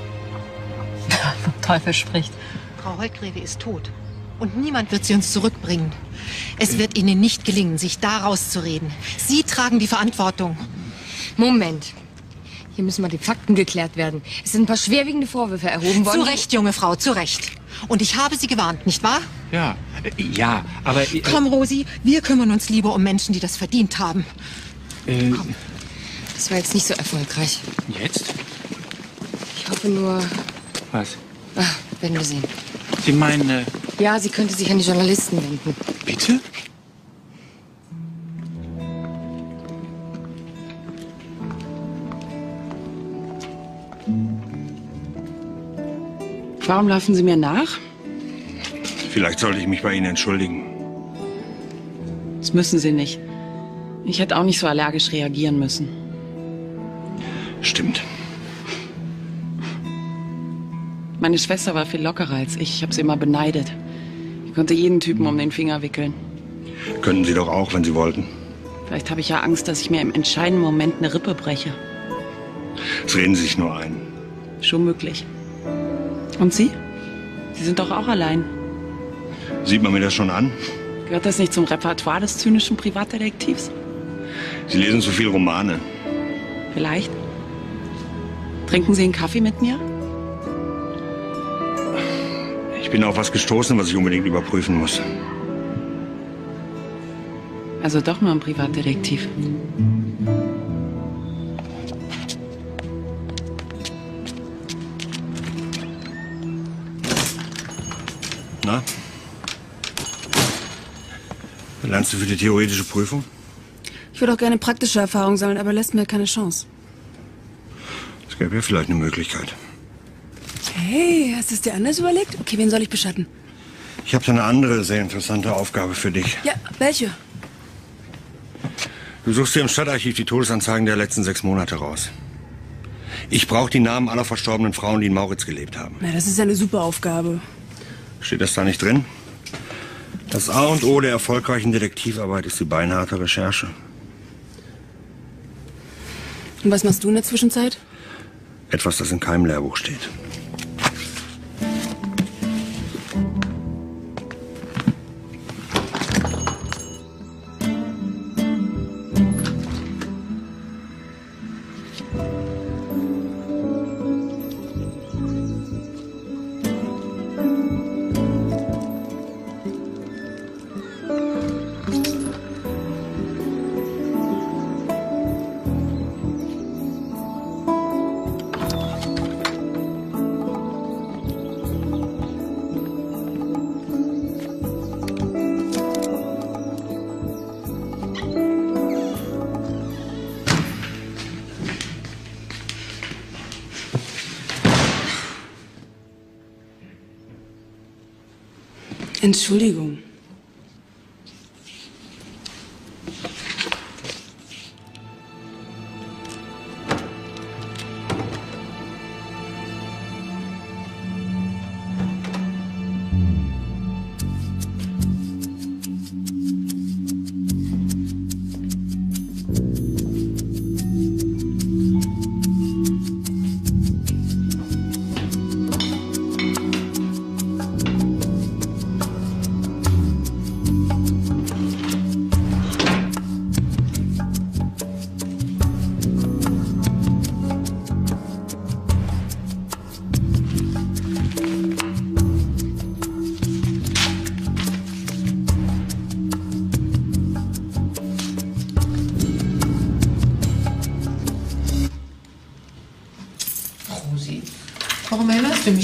[SPEAKER 1] Vom Teufel spricht.
[SPEAKER 8] Frau Holtgreve ist tot. Und niemand wird sie uns zurückbringen. Es wird Ihnen nicht gelingen, sich da rauszureden. Sie tragen die Verantwortung.
[SPEAKER 5] Moment. Hier müssen mal die Fakten geklärt werden. Es sind ein paar schwerwiegende Vorwürfe erhoben worden.
[SPEAKER 8] Zu Recht, junge Frau, zu Recht. Und ich habe Sie gewarnt, nicht wahr?
[SPEAKER 4] Ja, ja, aber...
[SPEAKER 8] Komm, Rosi, wir kümmern uns lieber um Menschen, die das verdient haben.
[SPEAKER 5] Komm. Das war jetzt nicht so erfolgreich.
[SPEAKER 4] Jetzt?
[SPEAKER 5] Ich hoffe nur...
[SPEAKER 4] Was?
[SPEAKER 5] Ach, werden wir sehen.
[SPEAKER 4] Sie meinen...
[SPEAKER 5] Ja, sie könnte sich an die Journalisten wenden.
[SPEAKER 4] Bitte?
[SPEAKER 3] Warum laufen Sie mir nach?
[SPEAKER 2] Vielleicht sollte ich mich bei Ihnen entschuldigen.
[SPEAKER 3] Das müssen Sie nicht. Ich hätte auch nicht so allergisch reagieren müssen.
[SPEAKER 2] Stimmt.
[SPEAKER 3] Meine Schwester war viel lockerer als ich. Ich habe sie immer beneidet. Ich konnte jeden Typen um den Finger wickeln.
[SPEAKER 2] Könnten Sie doch auch, wenn Sie wollten.
[SPEAKER 3] Vielleicht habe ich ja Angst, dass ich mir im entscheidenden Moment eine Rippe breche.
[SPEAKER 2] Das reden Sie sich nur ein.
[SPEAKER 3] Schon möglich. Und Sie? Sie sind doch auch allein.
[SPEAKER 2] Sieht man mir das schon an?
[SPEAKER 3] Gehört das nicht zum Repertoire des zynischen Privatdetektivs?
[SPEAKER 2] Sie lesen zu viel Romane.
[SPEAKER 3] Vielleicht. Trinken Sie einen Kaffee mit mir?
[SPEAKER 2] Ich bin auf was gestoßen, was ich unbedingt überprüfen muss.
[SPEAKER 3] Also doch nur ein Privatdetektiv.
[SPEAKER 2] Na? Lernst du für die theoretische Prüfung?
[SPEAKER 1] Ich würde auch gerne praktische Erfahrung sammeln, aber lässt mir keine Chance.
[SPEAKER 2] Es gäbe ja vielleicht eine Möglichkeit.
[SPEAKER 1] Hey, hast du es dir anders überlegt? Okay, wen soll ich beschatten?
[SPEAKER 2] Ich habe da eine andere sehr interessante Aufgabe für dich.
[SPEAKER 1] Ja, welche?
[SPEAKER 2] Du suchst dir im Stadtarchiv die Todesanzeigen der letzten 6 Monate raus. Ich brauche die Namen aller verstorbenen Frauen, die in Mauritz gelebt haben.
[SPEAKER 1] Na, das ist ja eine super Aufgabe.
[SPEAKER 2] Steht das da nicht drin? Das A und O der erfolgreichen Detektivarbeit ist die beinharte Recherche.
[SPEAKER 1] Und was machst du in der Zwischenzeit?
[SPEAKER 2] Etwas, das in keinem Lehrbuch steht.
[SPEAKER 1] Entschuldigung.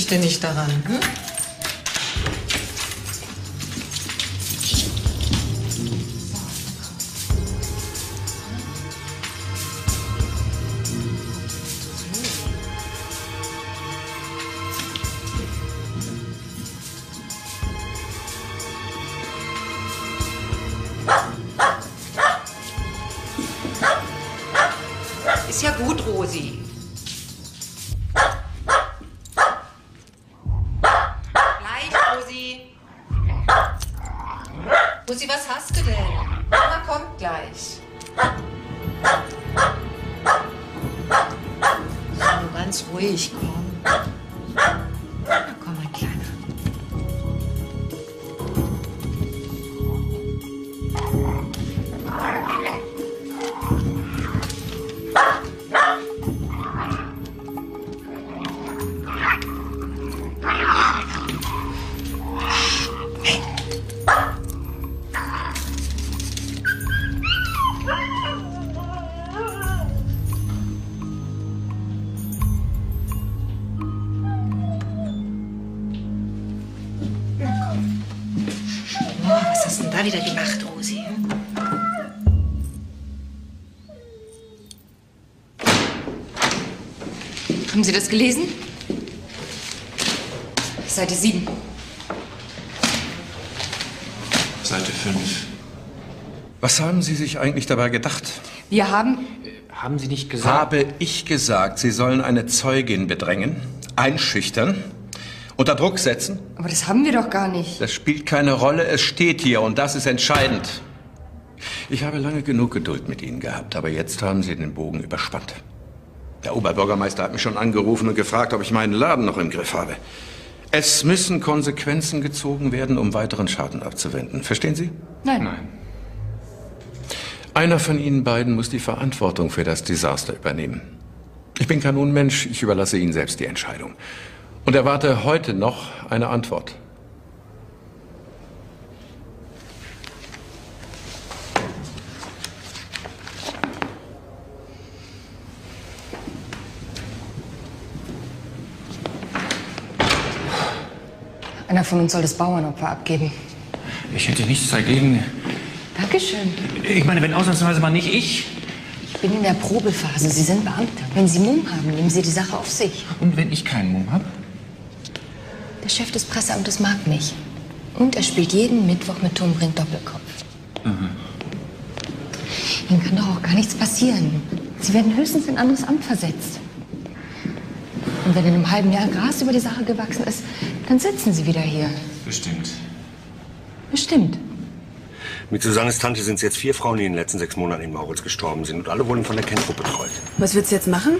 [SPEAKER 8] dich denn nicht daran? Hm? Ist ja gut, Rosi. Gleich, Rosi. Rosi, was hast du denn? Mama kommt gleich. So, ganz ruhig, komm. Na, komm, mein Kleiner. Was hast du denn da wieder gemacht, Rosi?
[SPEAKER 5] Haben Sie das gelesen? Seite 7.
[SPEAKER 9] Seite 5.
[SPEAKER 18] Was haben Sie sich eigentlich dabei gedacht?
[SPEAKER 5] Wir haben...
[SPEAKER 4] Haben Sie nicht gesagt...
[SPEAKER 18] Habe ich gesagt, Sie sollen eine Zeugin bedrängen, einschüchtern, unter Druck setzen?
[SPEAKER 5] Aber das haben wir doch gar nicht.
[SPEAKER 18] Das spielt keine Rolle, es steht hier und das ist entscheidend. Ich habe lange genug Geduld mit Ihnen gehabt, aber jetzt haben Sie den Bogen überspannt. Der Oberbürgermeister hat mich schon angerufen und gefragt, ob ich meinen Laden noch im Griff habe. Es müssen Konsequenzen gezogen werden, um weiteren Schaden abzuwenden. Verstehen Sie?
[SPEAKER 5] Nein.
[SPEAKER 18] Einer von Ihnen beiden muss die Verantwortung für das Desaster übernehmen. Ich bin kein Unmensch, ich überlasse Ihnen selbst die Entscheidung. Und erwarte heute noch eine Antwort.
[SPEAKER 5] Einer von uns soll das Bauernopfer abgeben.
[SPEAKER 4] Ich hätte nichts dagegen.
[SPEAKER 5] Dankeschön.
[SPEAKER 4] Ich meine, wenn ausnahmsweise mal nicht ich.
[SPEAKER 5] Ich bin in der Probephase. Sie sind Beamter. Wenn Sie Mumm haben, nehmen Sie die Sache auf sich.
[SPEAKER 4] Und wenn ich keinen Mumm habe?
[SPEAKER 5] Der Chef des Presseamtes mag mich. Und er spielt jeden Mittwoch mit Tom Brink Doppelkopf.
[SPEAKER 4] Mhm.
[SPEAKER 5] Ihnen kann doch auch gar nichts passieren. Sie werden höchstens in ein anderes Amt versetzt. Und wenn in einem halben Jahr Gras über die Sache gewachsen ist, dann sitzen Sie wieder hier.
[SPEAKER 4] Bestimmt.
[SPEAKER 5] Bestimmt.
[SPEAKER 2] Mit Susannes Tante sind es jetzt 4 Frauen, die in den letzten 6 Monaten in Mauritz gestorben sind. Und alle wurden von der Kenntruppe betreut.
[SPEAKER 19] Was willst du jetzt machen?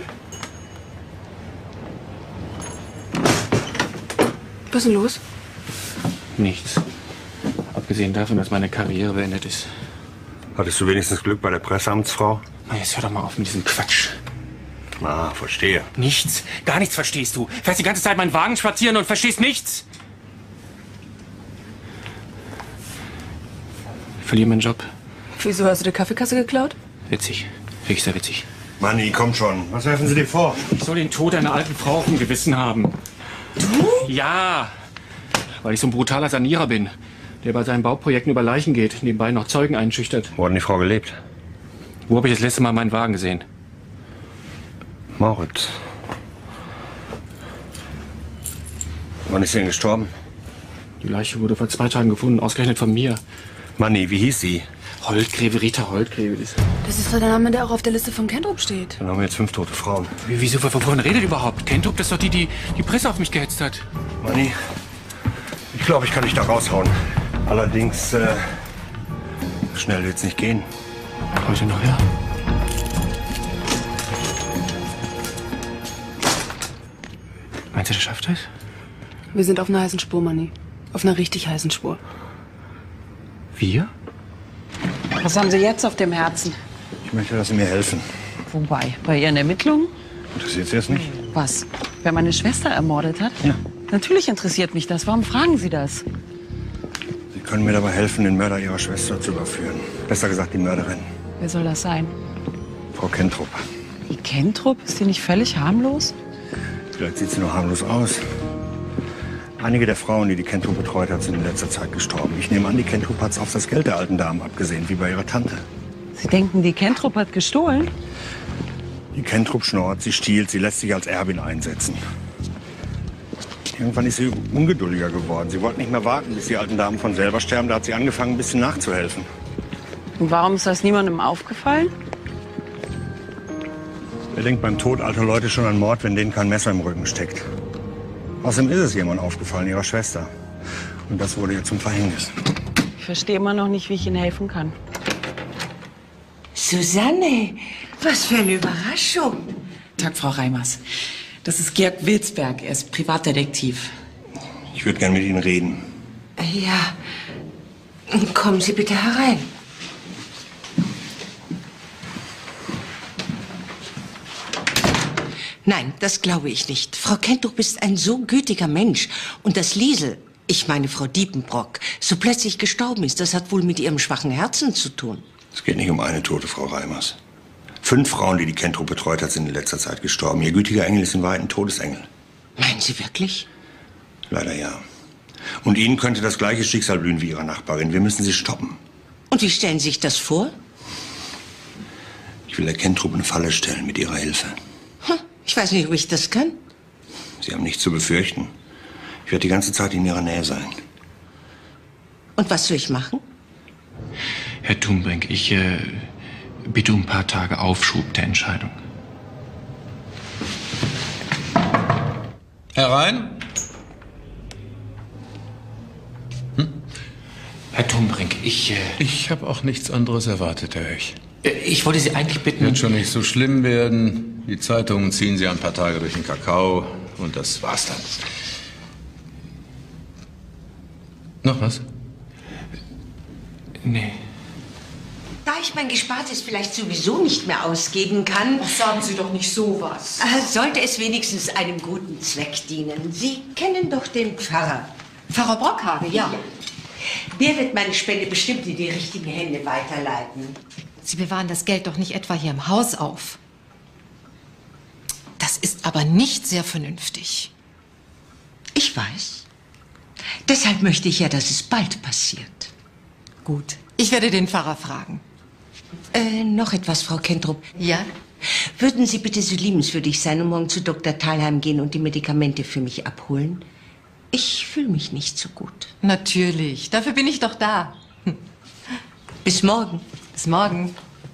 [SPEAKER 19] Was ist denn los?
[SPEAKER 4] Nichts. Abgesehen davon, dass meine Karriere beendet ist.
[SPEAKER 2] Hattest du wenigstens Glück bei der Presseamtsfrau?
[SPEAKER 4] Na, jetzt hör doch mal auf mit diesem Quatsch.
[SPEAKER 2] Ah, verstehe.
[SPEAKER 4] Nichts. Gar nichts verstehst du. Fährst die ganze Zeit meinen Wagen spazieren und verstehst nichts. Ich verliere meinen Job.
[SPEAKER 19] Wieso hast du die Kaffeekasse geklaut?
[SPEAKER 4] Witzig. Wirklich sehr witzig.
[SPEAKER 2] Manni, komm schon. Was werfen Sie dir vor?
[SPEAKER 4] Ich soll den Tod einer alten Frau auf dem Gewissen haben. Du? Ja. Weil ich so ein brutaler Sanierer bin, der bei seinen Bauprojekten über Leichen geht, nebenbei noch Zeugen einschüchtert.
[SPEAKER 2] Wo hat denn die Frau gelebt?
[SPEAKER 4] Wo habe ich das letzte Mal meinen Wagen gesehen?
[SPEAKER 2] Mauritz. Wann ist sie denn gestorben?
[SPEAKER 4] Die Leiche wurde vor 2 Tagen gefunden, ausgerechnet von mir.
[SPEAKER 2] Manni, wie hieß sie?
[SPEAKER 4] Holtgreve, Rita Holtgreve.
[SPEAKER 19] Das ist doch der Name, der auch auf der Liste von Kentrup steht.
[SPEAKER 2] Dann haben wir jetzt 5 tote Frauen.
[SPEAKER 4] Wieso, wovon redet überhaupt? Kentrup, das ist doch die Presse auf mich gehetzt hat.
[SPEAKER 2] Manni, ich glaube, ich kann dich da raushauen. Allerdings, schnell wird's nicht gehen.
[SPEAKER 4] Heute noch, ja? Meinst du, der schafft das?
[SPEAKER 19] Wir sind auf einer heißen Spur, Manni. Auf einer richtig heißen Spur.
[SPEAKER 4] Wir?
[SPEAKER 3] Was haben Sie jetzt auf dem Herzen?
[SPEAKER 2] Ich möchte, dass Sie mir helfen.
[SPEAKER 3] Wobei? Bei Ihren Ermittlungen?
[SPEAKER 2] Interessiert Sie jetzt nicht?
[SPEAKER 3] Was? Wer meine Schwester ermordet hat? Ja. Natürlich interessiert mich das. Warum fragen Sie das?
[SPEAKER 2] Sie können mir dabei helfen, den Mörder Ihrer Schwester zu überführen. Besser gesagt, die Mörderin.
[SPEAKER 3] Wer soll das sein?
[SPEAKER 2] Frau Kentrup.
[SPEAKER 3] Die Kentrup? Ist die nicht völlig harmlos?
[SPEAKER 2] Vielleicht sieht sie nur harmlos aus. Einige der Frauen, die Kentrup betreut hat, sind in letzter Zeit gestorben. Ich nehme an, die Kentrup hat's auf das Geld der alten Damen abgesehen, wie bei ihrer Tante.
[SPEAKER 3] Sie denken, die Kentrup hat gestohlen?
[SPEAKER 2] Die Kentrup schnort, sie stiehlt, sie lässt sich als Erbin einsetzen. Irgendwann ist sie ungeduldiger geworden. Sie wollte nicht mehr warten, bis die alten Damen von selber sterben. Da hat sie angefangen, ein bisschen nachzuhelfen.
[SPEAKER 3] Und warum ist das niemandem aufgefallen?
[SPEAKER 2] Wer denkt beim Tod alter Leute schon an Mord, wenn denen kein Messer im Rücken steckt? Außerdem ist es jemand aufgefallen, ihrer Schwester. Und das wurde ihr zum Verhängnis.
[SPEAKER 3] Ich verstehe immer noch nicht, wie ich Ihnen helfen kann.
[SPEAKER 10] Susanne, was für eine Überraschung.
[SPEAKER 3] Tag, Frau Reimers. Das ist Georg Wilsberg. Er ist Privatdetektiv.
[SPEAKER 2] Ich würde gern mit Ihnen reden.
[SPEAKER 10] Ja, kommen Sie bitte herein. Nein, das glaube ich nicht. Frau Kentrup ist ein so gütiger Mensch. Und dass Liesel, ich meine Frau Diepenbrock, so plötzlich gestorben ist, das hat wohl mit ihrem schwachen Herzen zu tun.
[SPEAKER 2] Es geht nicht um eine tote Frau Reimers. 5 Frauen, die Kentrup betreut hat, sind in letzter Zeit gestorben. Ihr gütiger Engel ist in Wahrheit ein Todesengel.
[SPEAKER 10] Meinen Sie wirklich?
[SPEAKER 2] Leider ja. Und Ihnen könnte das gleiche Schicksal blühen wie Ihrer Nachbarin. Wir müssen sie stoppen.
[SPEAKER 10] Und wie stellen Sie sich das vor?
[SPEAKER 2] Ich will der Kentrup eine Falle stellen mit Ihrer Hilfe.
[SPEAKER 10] Ich weiß nicht, ob ich das kann.
[SPEAKER 2] Sie haben nichts zu befürchten. Ich werde die ganze Zeit in Ihrer Nähe sein.
[SPEAKER 10] Und was soll ich machen?
[SPEAKER 4] Herr Thunbrink, ich bitte um ein paar Tage Aufschub der Entscheidung.
[SPEAKER 18] Herein.
[SPEAKER 4] Herr Thunbrink, ich
[SPEAKER 18] habe auch nichts anderes erwartet, Herr Höch.
[SPEAKER 4] Ich wollte Sie eigentlich bitten...
[SPEAKER 18] Wird schon nicht so schlimm werden. Die Zeitungen ziehen Sie ein paar Tage durch den Kakao und das war's dann. Noch was?
[SPEAKER 4] Nee.
[SPEAKER 10] Da ich mein Gespartes vielleicht sowieso nicht mehr ausgeben kann...
[SPEAKER 19] Ach, sagen Sie doch nicht sowas.
[SPEAKER 10] Sollte es wenigstens einem guten Zweck dienen. Sie kennen doch den Pfarrer. Pfarrer Brockhage, ja. Der wird meine Spende bestimmt in die richtigen Hände weiterleiten.
[SPEAKER 8] Sie bewahren das Geld doch nicht etwa hier im Haus auf. Das ist aber nicht sehr vernünftig.
[SPEAKER 10] Ich weiß. Deshalb möchte ich ja, dass es bald passiert.
[SPEAKER 8] Gut, ich werde den Pfarrer fragen.
[SPEAKER 10] Noch etwas, Frau Kentrup.
[SPEAKER 8] Ja?
[SPEAKER 10] Würden Sie bitte so liebenswürdig sein und morgen zu Dr. Thalheim gehen und die Medikamente für mich abholen? Ich fühle mich nicht so gut.
[SPEAKER 8] Natürlich, dafür bin ich doch da.
[SPEAKER 10] Bis morgen.
[SPEAKER 8] Bis morgen.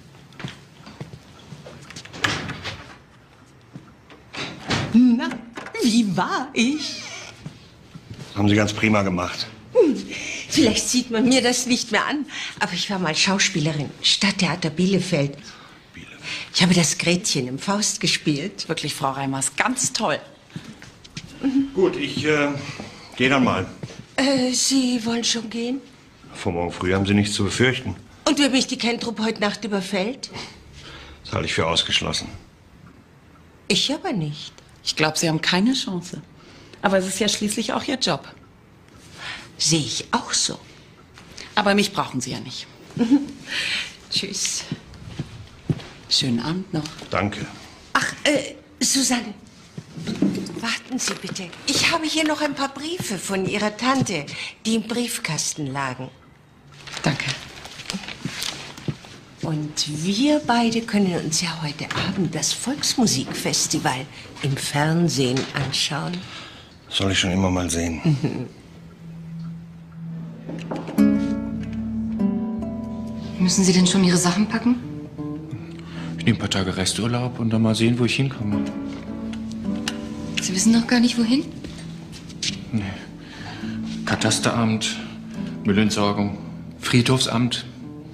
[SPEAKER 10] Na, wie war ich?
[SPEAKER 2] Haben Sie ganz prima gemacht.
[SPEAKER 10] Vielleicht sieht man mir das nicht mehr an, aber ich war mal Schauspielerin, Stadttheater Bielefeld. Ich habe das Gretchen im Faust gespielt.
[SPEAKER 3] Wirklich, Frau Reimers, ganz toll.
[SPEAKER 2] Gut, ich gehe dann mal.
[SPEAKER 10] Sie wollen schon gehen?
[SPEAKER 2] Vor morgen früh haben Sie nichts zu befürchten.
[SPEAKER 10] Und wenn mich die Kentrup heute Nacht überfällt?
[SPEAKER 2] Das halte ich für ausgeschlossen.
[SPEAKER 10] Ich aber nicht.
[SPEAKER 3] Ich glaube, Sie haben keine Chance. Aber es ist ja schließlich auch Ihr Job.
[SPEAKER 10] Sehe ich auch so.
[SPEAKER 3] Aber mich brauchen Sie ja nicht.
[SPEAKER 10] Tschüss.
[SPEAKER 3] Schönen Abend noch.
[SPEAKER 2] Danke.
[SPEAKER 10] Ach, Susanne. Warten Sie bitte. Ich habe hier noch ein paar Briefe von Ihrer Tante, die im Briefkasten lagen.
[SPEAKER 3] Danke.
[SPEAKER 10] Und wir beide können uns ja heute Abend das Volksmusikfestival im Fernsehen anschauen.
[SPEAKER 2] Soll ich schon immer mal sehen.
[SPEAKER 5] Müssen Sie denn schon Ihre Sachen packen?
[SPEAKER 4] Ich nehme ein paar Tage Resturlaub und dann mal sehen, wo ich hinkomme.
[SPEAKER 5] Sie wissen noch gar nicht, wohin?
[SPEAKER 4] Nee. Katasteramt, Müllentsorgung, Friedhofsamt.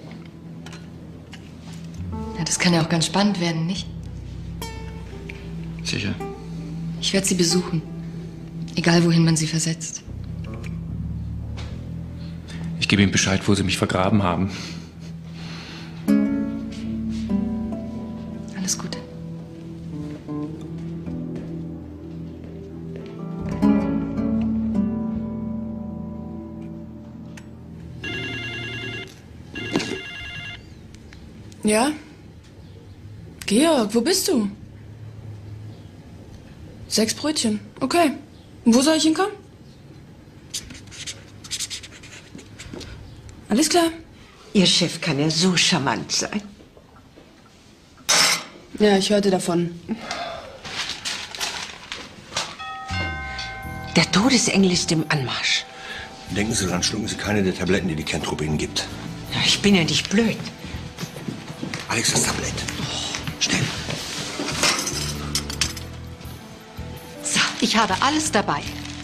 [SPEAKER 5] Ja, das kann ja auch ganz spannend werden, nicht?
[SPEAKER 4] Sicher.
[SPEAKER 5] Ich werde Sie besuchen. Egal, wohin man Sie versetzt.
[SPEAKER 4] Ich gebe Ihnen Bescheid, wo Sie mich vergraben haben.
[SPEAKER 5] Alles Gute.
[SPEAKER 19] Ja? Georg, wo bist du? 6 Brötchen. Okay. Und wo soll ich hinkommen? Alles klar.
[SPEAKER 10] Ihr Chef kann ja so charmant sein.
[SPEAKER 19] Ja, ich hörte davon.
[SPEAKER 10] Der Todesengel ist im Anmarsch.
[SPEAKER 2] Denken Sie, dann schlucken Sie keine der Tabletten, die die Kentrup Ihnen gibt.
[SPEAKER 10] Ja, ich bin ja nicht blöd.
[SPEAKER 2] Alex, das Tablett. Schnell.
[SPEAKER 8] So, ich habe alles dabei.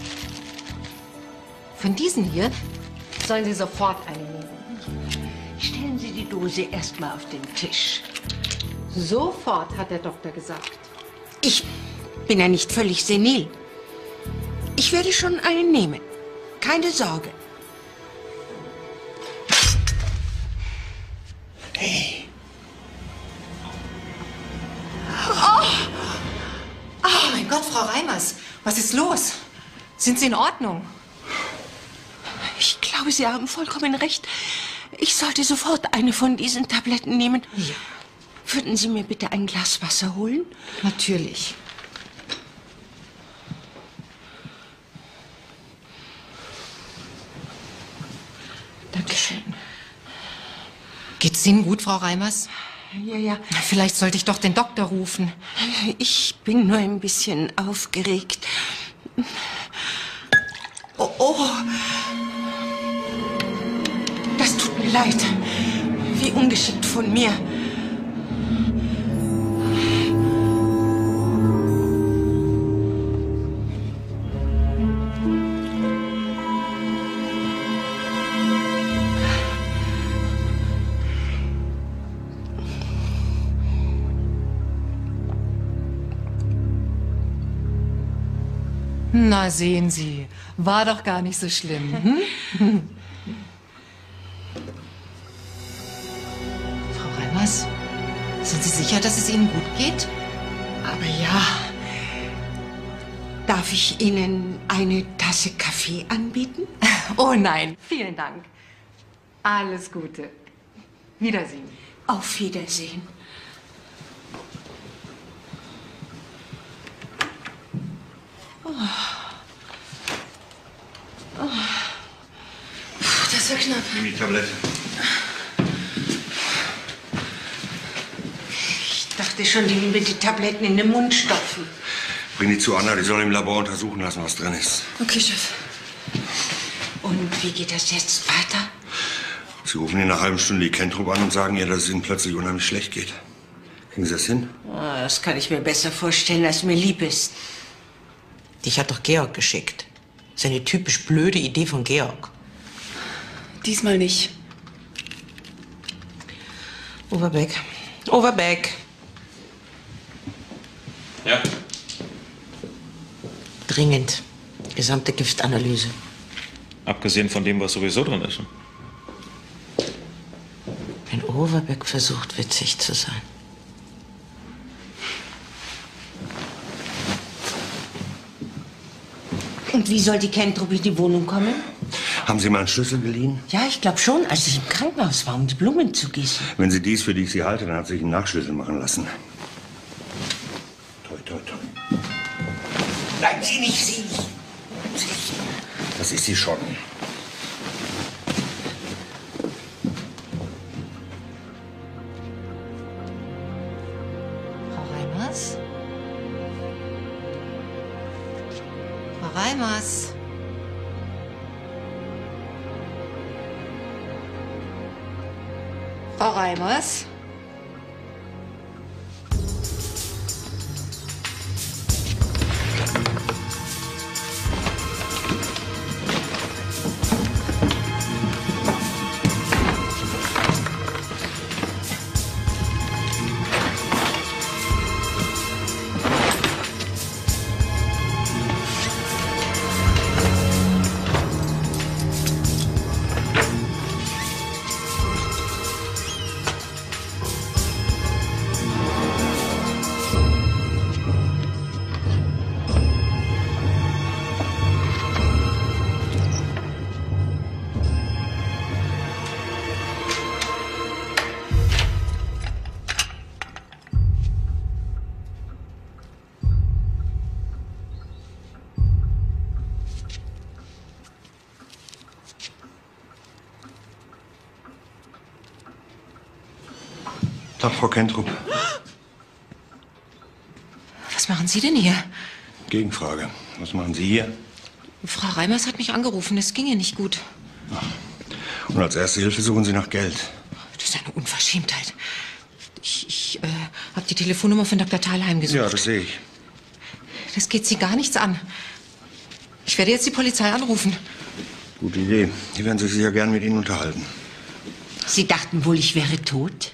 [SPEAKER 8] Von diesen hier sollen Sie sofort eine nehmen.
[SPEAKER 10] Stellen Sie die Dose erst mal auf den Tisch.
[SPEAKER 8] Sofort, hat der Doktor gesagt.
[SPEAKER 10] Ich bin ja nicht völlig senil. Ich werde schon einen nehmen. Keine Sorge.
[SPEAKER 2] Hey.
[SPEAKER 8] Oh mein Gott, Frau Reimers, was ist los? Sind Sie in Ordnung?
[SPEAKER 10] Ich glaube, Sie haben vollkommen recht. Ich sollte sofort eine von diesen Tabletten nehmen.
[SPEAKER 8] Ja.
[SPEAKER 10] Würden Sie mir bitte ein Glas Wasser holen?
[SPEAKER 8] Natürlich. Dankeschön. Geht's Ihnen gut, Frau Reimers?
[SPEAKER 10] Ja, ja.
[SPEAKER 8] Vielleicht sollte ich doch den Doktor rufen.
[SPEAKER 10] Ich bin nur ein bisschen aufgeregt. Oh, oh. Das tut mir leid. Wie ungeschickt von mir.
[SPEAKER 8] Na, sehen Sie, war doch gar nicht so schlimm. Hm? Frau Reimers, sind Sie sicher, dass es Ihnen gut geht?
[SPEAKER 10] Aber ja. Darf ich Ihnen eine Tasse Kaffee anbieten?
[SPEAKER 8] Oh nein, vielen Dank. Alles Gute. Wiedersehen.
[SPEAKER 10] Auf Wiedersehen. Oh. Oh.
[SPEAKER 19] Das war knapp.
[SPEAKER 2] Nimm die Tablette.
[SPEAKER 10] Ich dachte schon, die will mir die Tabletten in den Mund stopfen.
[SPEAKER 2] Bring die zu Anna, die soll im Labor untersuchen lassen, was drin ist.
[SPEAKER 19] Okay, Chef.
[SPEAKER 10] Und wie geht das jetzt weiter?
[SPEAKER 2] Sie rufen in einer halben Stunde die Kentrup an und sagen ihr, dass es Ihnen plötzlich unheimlich schlecht geht. Kriegen Sie das hin?
[SPEAKER 10] Ah, das kann ich mir besser vorstellen, als mir lieb ist.
[SPEAKER 20] Dich hat doch Georg geschickt. Das ist eine typisch blöde Idee von Georg.
[SPEAKER 19] Diesmal nicht.
[SPEAKER 20] Overbeck. Overbeck.
[SPEAKER 9] Ja.
[SPEAKER 20] Dringend. Gesamte Giftanalyse.
[SPEAKER 9] Abgesehen von dem, was sowieso drin ist.
[SPEAKER 20] Wenn Overbeck versucht, witzig zu sein.
[SPEAKER 10] Und wie soll die Kentrup in die Wohnung kommen?
[SPEAKER 2] Haben Sie mal einen Schlüssel geliehen?
[SPEAKER 10] Ja, ich glaube schon, als ich im Krankenhaus war, um die Blumen zu gießen.
[SPEAKER 2] Wenn sie dies, für die ich sie halte, dann hat sie sich einen Nachschlüssel machen lassen. Toi, toi, toi.
[SPEAKER 10] Bleiben Sie nicht, Sie.
[SPEAKER 2] Das ist sie schon.
[SPEAKER 8] Frau Reimers? Frau Reimers? Frau Reimers?
[SPEAKER 2] Tag, Frau Kentrup.
[SPEAKER 8] Was machen Sie denn hier?
[SPEAKER 2] Gegenfrage. Was machen Sie hier?
[SPEAKER 8] Frau Reimers hat mich angerufen. Es ging ihr nicht gut.
[SPEAKER 2] Und als erste Hilfe suchen Sie nach Geld.
[SPEAKER 8] Das ist eine Unverschämtheit. Ich habe die Telefonnummer von Dr. Thalheim gesucht.
[SPEAKER 2] Ja, das sehe ich.
[SPEAKER 8] Das geht Sie gar nichts an. Ich werde jetzt die Polizei anrufen.
[SPEAKER 2] Gute Idee. Die werden sich sicher gern mit Ihnen unterhalten.
[SPEAKER 20] Sie dachten wohl, ich wäre tot?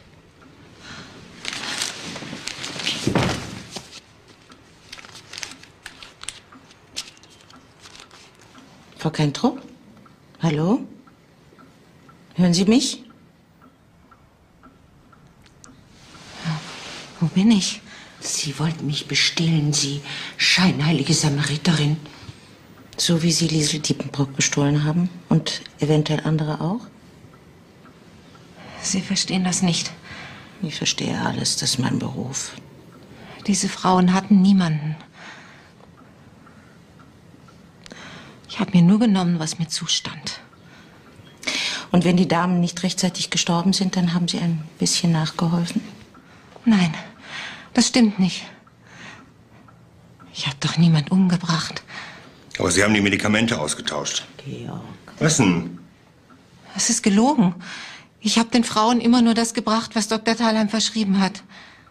[SPEAKER 20] Frau Kentrup? Hallo? Hören Sie mich?
[SPEAKER 8] Wo bin ich?
[SPEAKER 20] Sie wollten mich bestehlen, Sie scheinheilige Samariterin. So wie Sie Liesel Diepenbrock bestohlen haben und eventuell andere auch?
[SPEAKER 8] Sie verstehen das nicht.
[SPEAKER 20] Ich verstehe alles, das ist mein Beruf.
[SPEAKER 8] Diese Frauen hatten niemanden. Ich habe mir nur genommen, was mir zustand.
[SPEAKER 20] Und wenn die Damen nicht rechtzeitig gestorben sind, dann haben Sie ein bisschen nachgeholfen?
[SPEAKER 8] Nein, das stimmt nicht. Ich habe doch niemand umgebracht.
[SPEAKER 2] Aber Sie haben die Medikamente ausgetauscht.
[SPEAKER 20] Georg.
[SPEAKER 2] Was denn?
[SPEAKER 8] Es ist gelogen. Ich habe den Frauen immer nur das gebracht, was Dr. Thalheim verschrieben hat.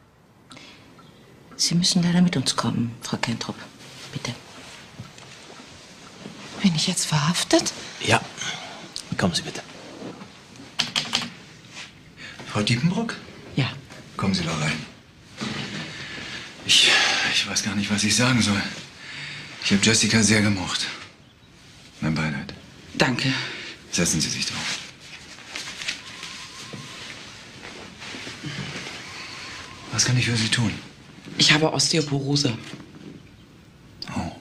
[SPEAKER 20] Sie müssen leider mit uns kommen, Frau Kentrup. Bitte.
[SPEAKER 8] Bin ich jetzt verhaftet?
[SPEAKER 16] Ja. Kommen Sie bitte.
[SPEAKER 15] Frau Diepenbrock?
[SPEAKER 20] Ja.
[SPEAKER 15] Kommen Sie doch rein. Ich weiß gar nicht, was ich sagen soll. Ich habe Jessica sehr gemocht. Mein Beileid.
[SPEAKER 3] Danke.
[SPEAKER 15] Setzen Sie sich drauf. Was kann ich für Sie tun?
[SPEAKER 3] Ich habe Osteoporose.
[SPEAKER 15] Oh.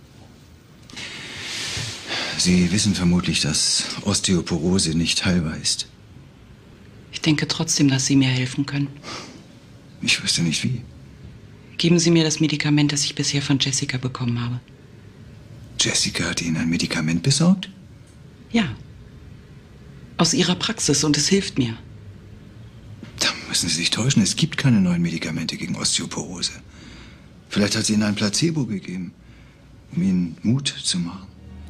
[SPEAKER 15] Sie wissen vermutlich, dass Osteoporose nicht heilbar ist.
[SPEAKER 3] Ich denke trotzdem, dass Sie mir helfen können.
[SPEAKER 15] Ich wüsste nicht wie.
[SPEAKER 3] Geben Sie mir das Medikament, das ich bisher von Jessica bekommen habe.
[SPEAKER 15] Jessica hat Ihnen ein Medikament besorgt?
[SPEAKER 3] Ja. Aus ihrer Praxis und es hilft mir.
[SPEAKER 15] Da müssen Sie sich täuschen. Es gibt keine neuen Medikamente gegen Osteoporose. Vielleicht hat sie Ihnen ein Placebo gegeben, um Ihnen Mut zu machen.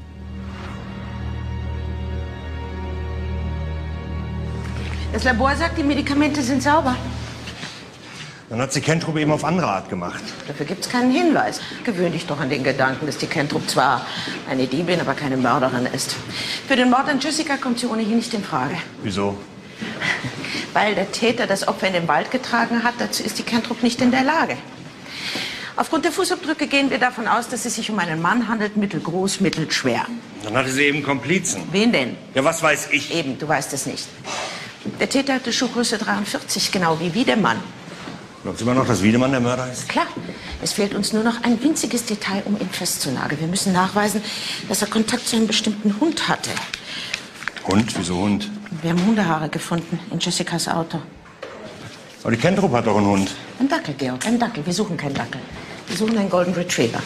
[SPEAKER 20] Das Labor sagt, die Medikamente sind sauber.
[SPEAKER 2] Dann hat sie Kentrup eben auf andere Art gemacht.
[SPEAKER 20] Dafür gibt es keinen Hinweis. Gewöhn dich doch an den Gedanken, dass die Kentrup zwar eine Diebin, aber keine Mörderin ist. Für den Mord an Jessica kommt sie ohnehin nicht in Frage.
[SPEAKER 2] Wieso?
[SPEAKER 20] Weil der Täter das Opfer in den Wald getragen hat, dazu ist die Kentrup nicht in der Lage. Aufgrund der Fußabdrücke gehen wir davon aus, dass es sich um einen Mann handelt, mittelgroß, mittelschwer.
[SPEAKER 2] Dann hatte sie eben Komplizen.
[SPEAKER 20] Wen denn?
[SPEAKER 2] Ja, was weiß ich?
[SPEAKER 20] Eben, du weißt es nicht. Der Täter hatte Schuhgröße 43, genau wie Wiedemann.
[SPEAKER 2] Glaubt Sie immer noch, dass Wiedemann der Mörder ist?
[SPEAKER 20] Klar. Es fehlt uns nur noch ein winziges Detail, um ihn festzunageln. Wir müssen nachweisen, dass er Kontakt zu einem bestimmten Hund hatte.
[SPEAKER 2] Hund? Wieso Hund?
[SPEAKER 20] Wir haben Hundehaare gefunden in Jessicas Auto.
[SPEAKER 2] Aber die Kentrup hat doch einen Hund.
[SPEAKER 20] Ein Dackel, Georg, ein Dackel. Wir suchen keinen Dackel. Wir suchen einen Golden Retriever.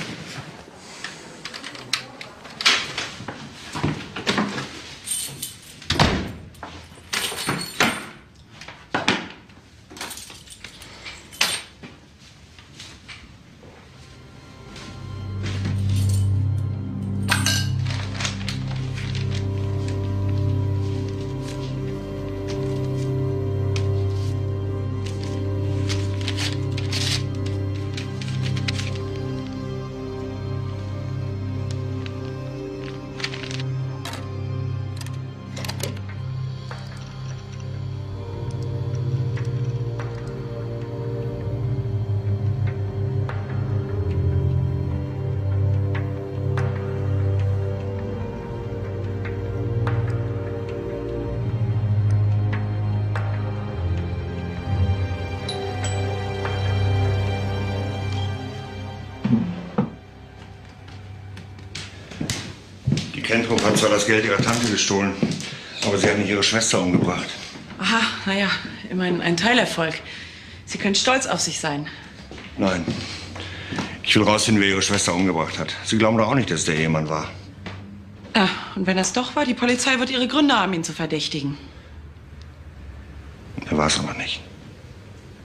[SPEAKER 2] Kentrup hat zwar das Geld ihrer Tante gestohlen, aber sie hat nicht ihre Schwester umgebracht.
[SPEAKER 3] Aha, naja, immerhin ein Teilerfolg. Sie können stolz auf sich sein.
[SPEAKER 2] Nein. Ich will rausfinden, wer ihre Schwester umgebracht hat. Sie glauben doch auch nicht, dass es der Ehemann war.
[SPEAKER 3] Ja, und wenn es doch war, die Polizei wird ihre Gründe haben, ihn zu verdächtigen.
[SPEAKER 2] Er war es aber nicht.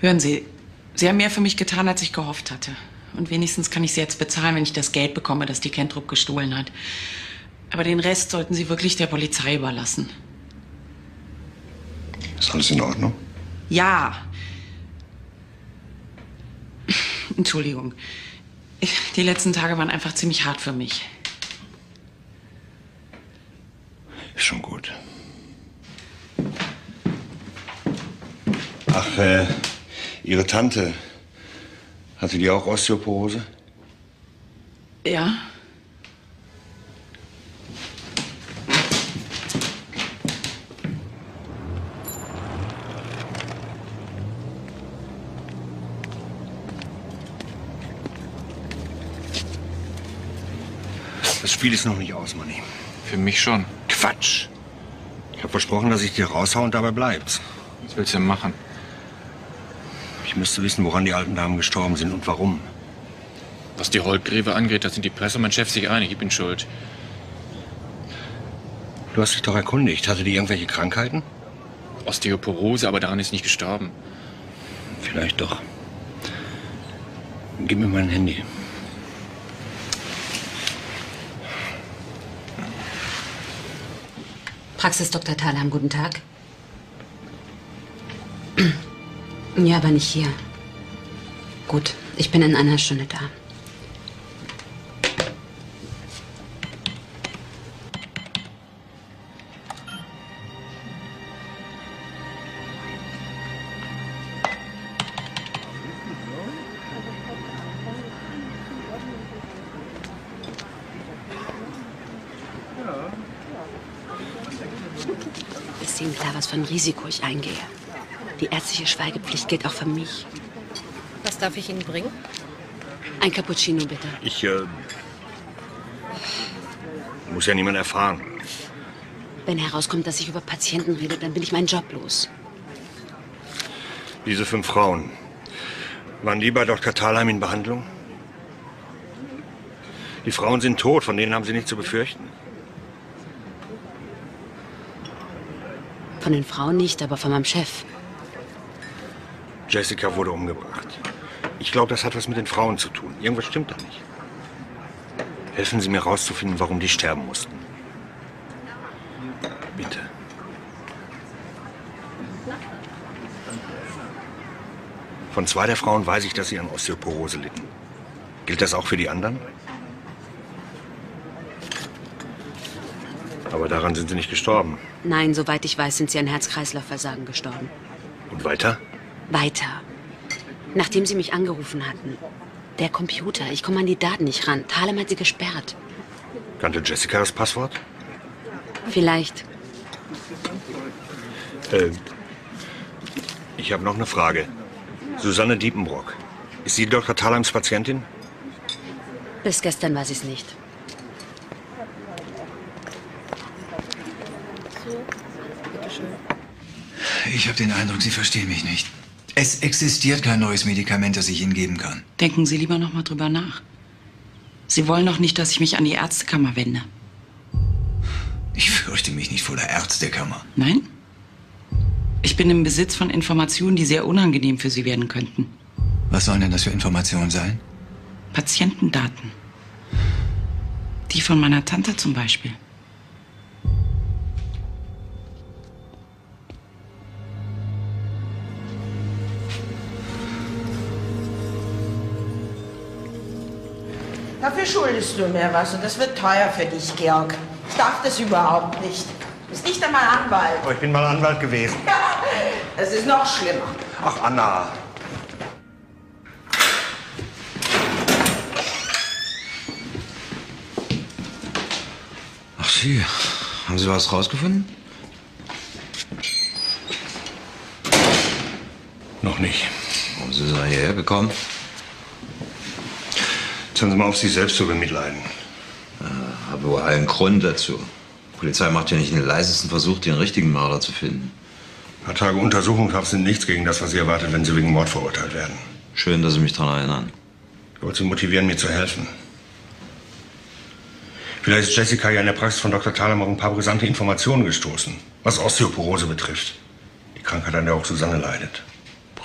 [SPEAKER 3] Hören Sie, Sie haben mehr für mich getan, als ich gehofft hatte. Und wenigstens kann ich Sie jetzt bezahlen, wenn ich das Geld bekomme, das die Kentrup gestohlen hat. Aber den Rest sollten Sie wirklich der Polizei überlassen.
[SPEAKER 2] Ist alles in Ordnung?
[SPEAKER 3] Ja. Entschuldigung. Die letzten Tage waren einfach ziemlich hart für mich.
[SPEAKER 2] Ist schon gut. Ach, Ihre Tante, hatte die auch Osteoporose?
[SPEAKER 3] Ja.
[SPEAKER 2] Das Spiel ist noch nicht aus, Manni.
[SPEAKER 4] Für mich schon.
[SPEAKER 2] Quatsch. Ich habe versprochen, dass ich dir raushau und dabei bleibst.
[SPEAKER 4] Was willst du denn machen?
[SPEAKER 2] Ich müsste wissen, woran die alten Damen gestorben sind und warum.
[SPEAKER 4] Was die Holtgräve angeht, da sind die Presse und mein Chef sich einig. Ich bin schuld.
[SPEAKER 2] Du hast dich doch erkundigt. Hatte die irgendwelche Krankheiten?
[SPEAKER 4] Osteoporose, aber daran ist nicht gestorben.
[SPEAKER 2] Vielleicht doch. Gib mir mein Handy.
[SPEAKER 1] Praxis Dr. Thalheim, guten Tag. Ja, aber nicht hier. Gut, ich bin in einer Stunde da. Ist Ihnen klar, was für ein Risiko ich eingehe? Die ärztliche Schweigepflicht gilt auch für mich.
[SPEAKER 5] Was darf ich Ihnen bringen?
[SPEAKER 1] Ein Cappuccino, bitte.
[SPEAKER 2] Ich, muss ja niemand erfahren.
[SPEAKER 1] Wenn herauskommt, dass ich über Patienten rede, dann bin ich meinen Job los.
[SPEAKER 2] Diese 5 Frauen, waren die bei Dr. Thalheim in Behandlung? Die Frauen sind tot, von denen haben Sie nichts zu befürchten.
[SPEAKER 1] Von den Frauen nicht, aber von meinem Chef.
[SPEAKER 2] Jessica wurde umgebracht. Ich glaube, das hat was mit den Frauen zu tun. Irgendwas stimmt da nicht. Helfen Sie mir rauszufinden, warum die sterben mussten. Bitte. Von 2 der Frauen weiß ich, dass sie an Osteoporose litten. Gilt das auch für die anderen? Aber daran sind sie nicht gestorben.
[SPEAKER 1] Nein, soweit ich weiß, sind sie an Herz-Kreislauf-Versagen gestorben.
[SPEAKER 2] Und weiter?
[SPEAKER 1] Weiter. Nachdem sie mich angerufen hatten. Der Computer, ich komme an die Daten nicht ran. Thalheim hat sie gesperrt.
[SPEAKER 2] Kannte Jessica das Passwort?
[SPEAKER 1] Vielleicht.
[SPEAKER 2] Ich habe noch eine Frage. Susanne Diepenbrock. Ist sie Dr. Thalheims Patientin?
[SPEAKER 1] Bis gestern war sie es nicht.
[SPEAKER 15] Ich habe den Eindruck, Sie verstehen mich nicht. Es existiert kein neues Medikament, das ich Ihnen geben kann.
[SPEAKER 3] Denken Sie lieber noch mal drüber nach. Sie wollen doch nicht, dass ich mich an die Ärztekammer wende.
[SPEAKER 15] Ich fürchte mich nicht vor der Ärztekammer.
[SPEAKER 3] Nein? Ich bin im Besitz von Informationen, die sehr unangenehm für Sie werden könnten.
[SPEAKER 15] Was sollen denn das für Informationen sein?
[SPEAKER 3] Patientendaten. Die von meiner Tante zum Beispiel.
[SPEAKER 10] Dafür schuldest du mir was und das wird teuer für dich, Georg. Ich darf das überhaupt nicht. Du bist nicht einmal Anwalt.
[SPEAKER 2] Aber ich bin mal Anwalt gewesen.
[SPEAKER 10] Ja, das ist noch schlimmer.
[SPEAKER 2] Ach, Anna.
[SPEAKER 6] Ach, Sie. Haben Sie was rausgefunden?
[SPEAKER 2] Noch nicht.
[SPEAKER 6] Warum sind Sie da hierher gekommen?
[SPEAKER 2] Jetzt hören Sie mal auf, sich selbst zu bemitleiden.
[SPEAKER 6] Habe wohl einen Grund dazu. Die Polizei macht ja nicht den leisesten Versuch, den richtigen Mörder zu finden.
[SPEAKER 2] Ein paar Tage Untersuchungshaft sind nichts gegen das, was Sie erwartet, wenn Sie wegen Mord verurteilt werden.
[SPEAKER 6] Schön, dass Sie mich daran erinnern.
[SPEAKER 2] Ich wollte Sie motivieren, mir zu helfen. Vielleicht ist Jessica ja in der Praxis von Dr. Thalheim auf ein paar brisante Informationen gestoßen, was Osteoporose betrifft. Die Krankheit, an der auch Susanne leidet.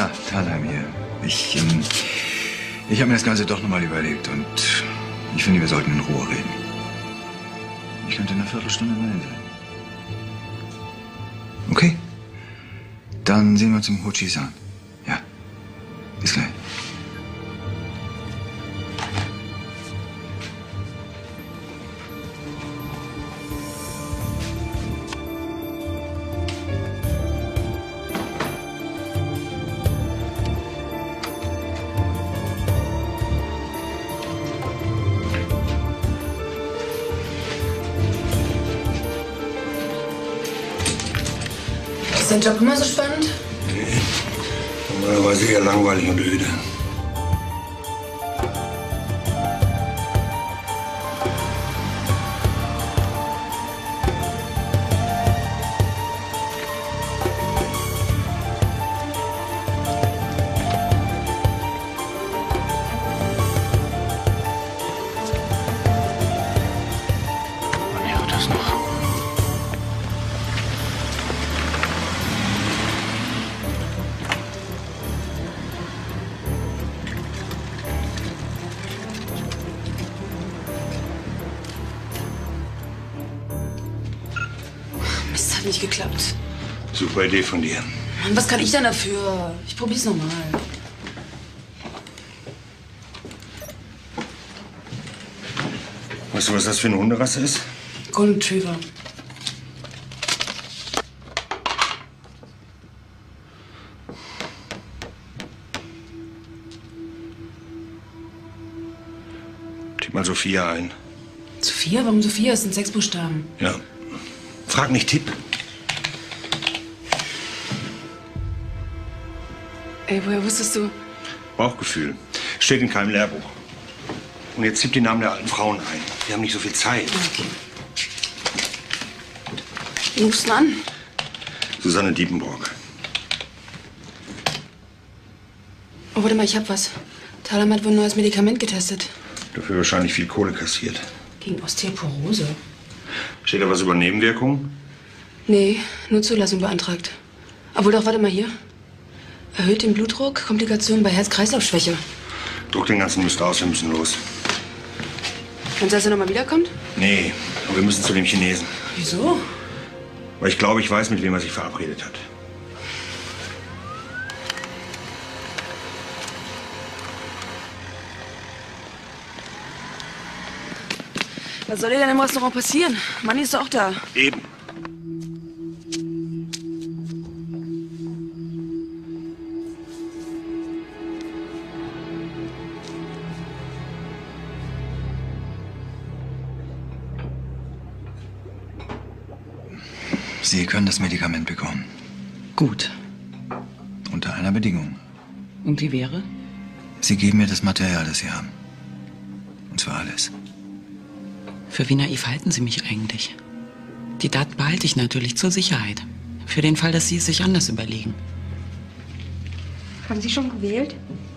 [SPEAKER 15] Ja, Thalheim hier. Ich habe mir das Ganze doch nochmal überlegt und ich finde, wir sollten in Ruhe reden. Ich könnte in einer Viertelstunde bei Ihnen sein. Okay. Dann sehen wir uns im Hochi-san. Ja. Bis gleich.
[SPEAKER 5] Ist dein Job immer so spannend?
[SPEAKER 2] Nee. Normalerweise eher langweilig und öde.
[SPEAKER 5] Mist, hat nicht geklappt.
[SPEAKER 2] Super Idee von dir.
[SPEAKER 5] Mann, was kann ich denn dafür? Ich probier's nochmal.
[SPEAKER 2] Weißt du, was das für eine Hunderasse ist?
[SPEAKER 5] Golden Retriever.
[SPEAKER 2] Tipp mal Sophia ein.
[SPEAKER 5] Sophia? Warum Sophia? Es sind 6 Buchstaben.
[SPEAKER 2] Ja. Frag nicht Tipp.
[SPEAKER 5] Ey, woher wusstest du?
[SPEAKER 2] Bauchgefühl. Steht in keinem Lehrbuch. Und jetzt tipp die Namen der alten Frauen ein. Wir haben nicht so viel Zeit.
[SPEAKER 5] Okay. Wen rufst du an?
[SPEAKER 2] Susanne Diepenbrock.
[SPEAKER 5] Oh, warte mal, ich hab was. Thalheim hat wohl ein neues Medikament getestet.
[SPEAKER 2] Dafür wahrscheinlich viel Kohle kassiert.
[SPEAKER 5] Gegen Osteoporose.
[SPEAKER 2] Steht da was über Nebenwirkungen?
[SPEAKER 5] Nee, nur Zulassung beantragt. Obwohl doch, warte mal hier. Erhöht den Blutdruck, Komplikationen bei Herz-Kreislauf-Schwäche.
[SPEAKER 2] Druck den ganzen Mist aus, wir müssen los.
[SPEAKER 5] Meinst du, dass er nochmal wiederkommt?
[SPEAKER 2] Nee, aber wir müssen zu dem Chinesen.
[SPEAKER 5] Wieso?
[SPEAKER 2] Weil ich glaube, ich weiß, mit wem er sich verabredet hat.
[SPEAKER 5] Was soll dir denn im Restaurant passieren? Manni ist doch auch da.
[SPEAKER 2] Eben.
[SPEAKER 15] Sie können das Medikament bekommen.
[SPEAKER 3] Gut.
[SPEAKER 15] Unter einer Bedingung.
[SPEAKER 3] Und die wäre?
[SPEAKER 15] Sie geben mir das Material, das Sie haben. Und zwar alles.
[SPEAKER 3] Für wie naiv halten Sie mich eigentlich? Die Daten behalte ich natürlich zur Sicherheit. Für den Fall, dass Sie es sich anders überlegen.
[SPEAKER 21] Haben Sie schon gewählt?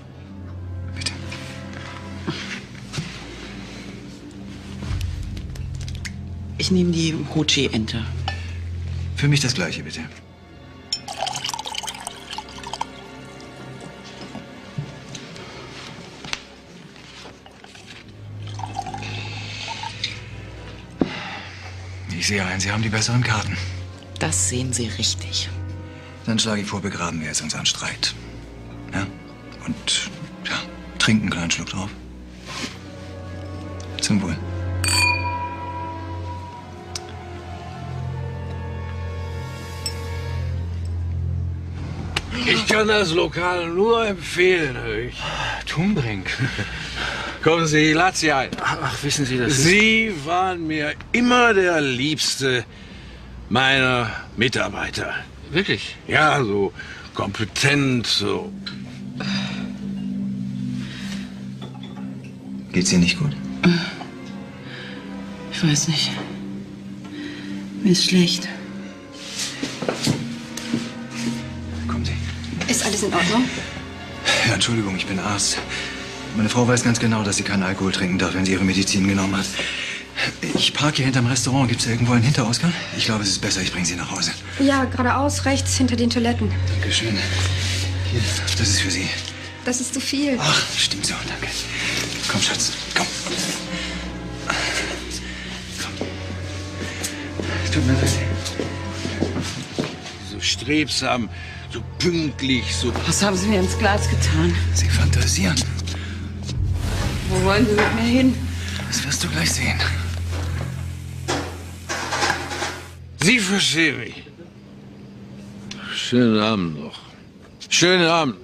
[SPEAKER 3] Ich nehme die Hochi-Ente.
[SPEAKER 15] Für mich das Gleiche, bitte. Ich sehe ein, Sie haben die besseren Karten.
[SPEAKER 3] Das sehen Sie richtig.
[SPEAKER 15] Dann schlage ich vor, begraben wir jetzt unseren Streit. Ja? Und, ja, trinken einen kleinen Schluck drauf. Zum Wohl.
[SPEAKER 22] Ich kann das Lokal nur empfehlen.
[SPEAKER 17] Tumbrink.
[SPEAKER 22] Kommen Sie, ich lade Sie ein.
[SPEAKER 17] Ach, wissen Sie, das
[SPEAKER 22] Sie waren mir immer der Liebste meiner Mitarbeiter.
[SPEAKER 17] Wirklich?
[SPEAKER 22] Ja, so kompetent, so.
[SPEAKER 15] Geht's Ihnen nicht gut?
[SPEAKER 5] Ich weiß nicht. Mir ist schlecht.
[SPEAKER 15] Kommen Sie.
[SPEAKER 21] Ist alles in Ordnung?
[SPEAKER 15] Ja, Entschuldigung, ich bin Arzt. Meine Frau weiß ganz genau, dass sie keinen Alkohol trinken darf, wenn sie ihre Medizin genommen hat. Ich parke hier hinterm Restaurant. Gibt es irgendwo einen Hinterausgang? Ich glaube, es ist besser, ich bringe Sie nach Hause.
[SPEAKER 21] Ja, geradeaus, rechts, hinter den Toiletten.
[SPEAKER 15] Dankeschön. Hier, das ist für Sie.
[SPEAKER 21] Das ist zu viel.
[SPEAKER 15] Ach, stimmt so, danke. Komm, Schatz, komm. Komm. Tut mir leid.
[SPEAKER 22] So strebsam, so pünktlich, so...
[SPEAKER 3] Was haben Sie mir ins Glas getan?
[SPEAKER 15] Sie fantasieren.
[SPEAKER 3] Wo wollen Sie mit mir hin?
[SPEAKER 15] Das wirst du gleich sehen.
[SPEAKER 22] Sie verstehen mich. Schönen Abend noch. Schönen Abend.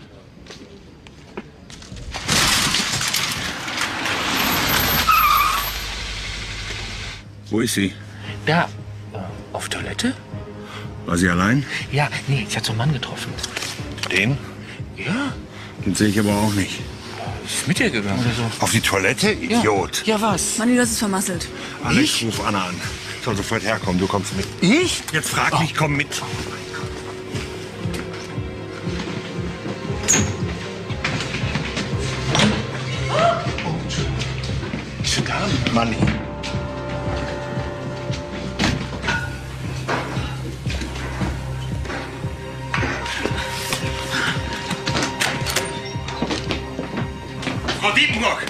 [SPEAKER 2] Wo ist sie?
[SPEAKER 4] Da, auf Toilette?
[SPEAKER 2] War sie allein?
[SPEAKER 4] Ja, nee, sie hat so einen Mann getroffen.
[SPEAKER 2] Den?
[SPEAKER 4] Ja.
[SPEAKER 2] Den sehe ich aber auch nicht.
[SPEAKER 4] Ist mit ihr gegangen oder so.
[SPEAKER 2] Auf die Toilette? Idiot.
[SPEAKER 4] Ja, was?
[SPEAKER 21] Manni, das ist vermasselt.
[SPEAKER 2] Alex, ruf Anna an. Soll sofort herkommen, du kommst mit.
[SPEAKER 4] Ich?
[SPEAKER 2] Jetzt frag mich, komm mit.
[SPEAKER 4] Verdammt.
[SPEAKER 2] Manni. Frau Diepenbrock!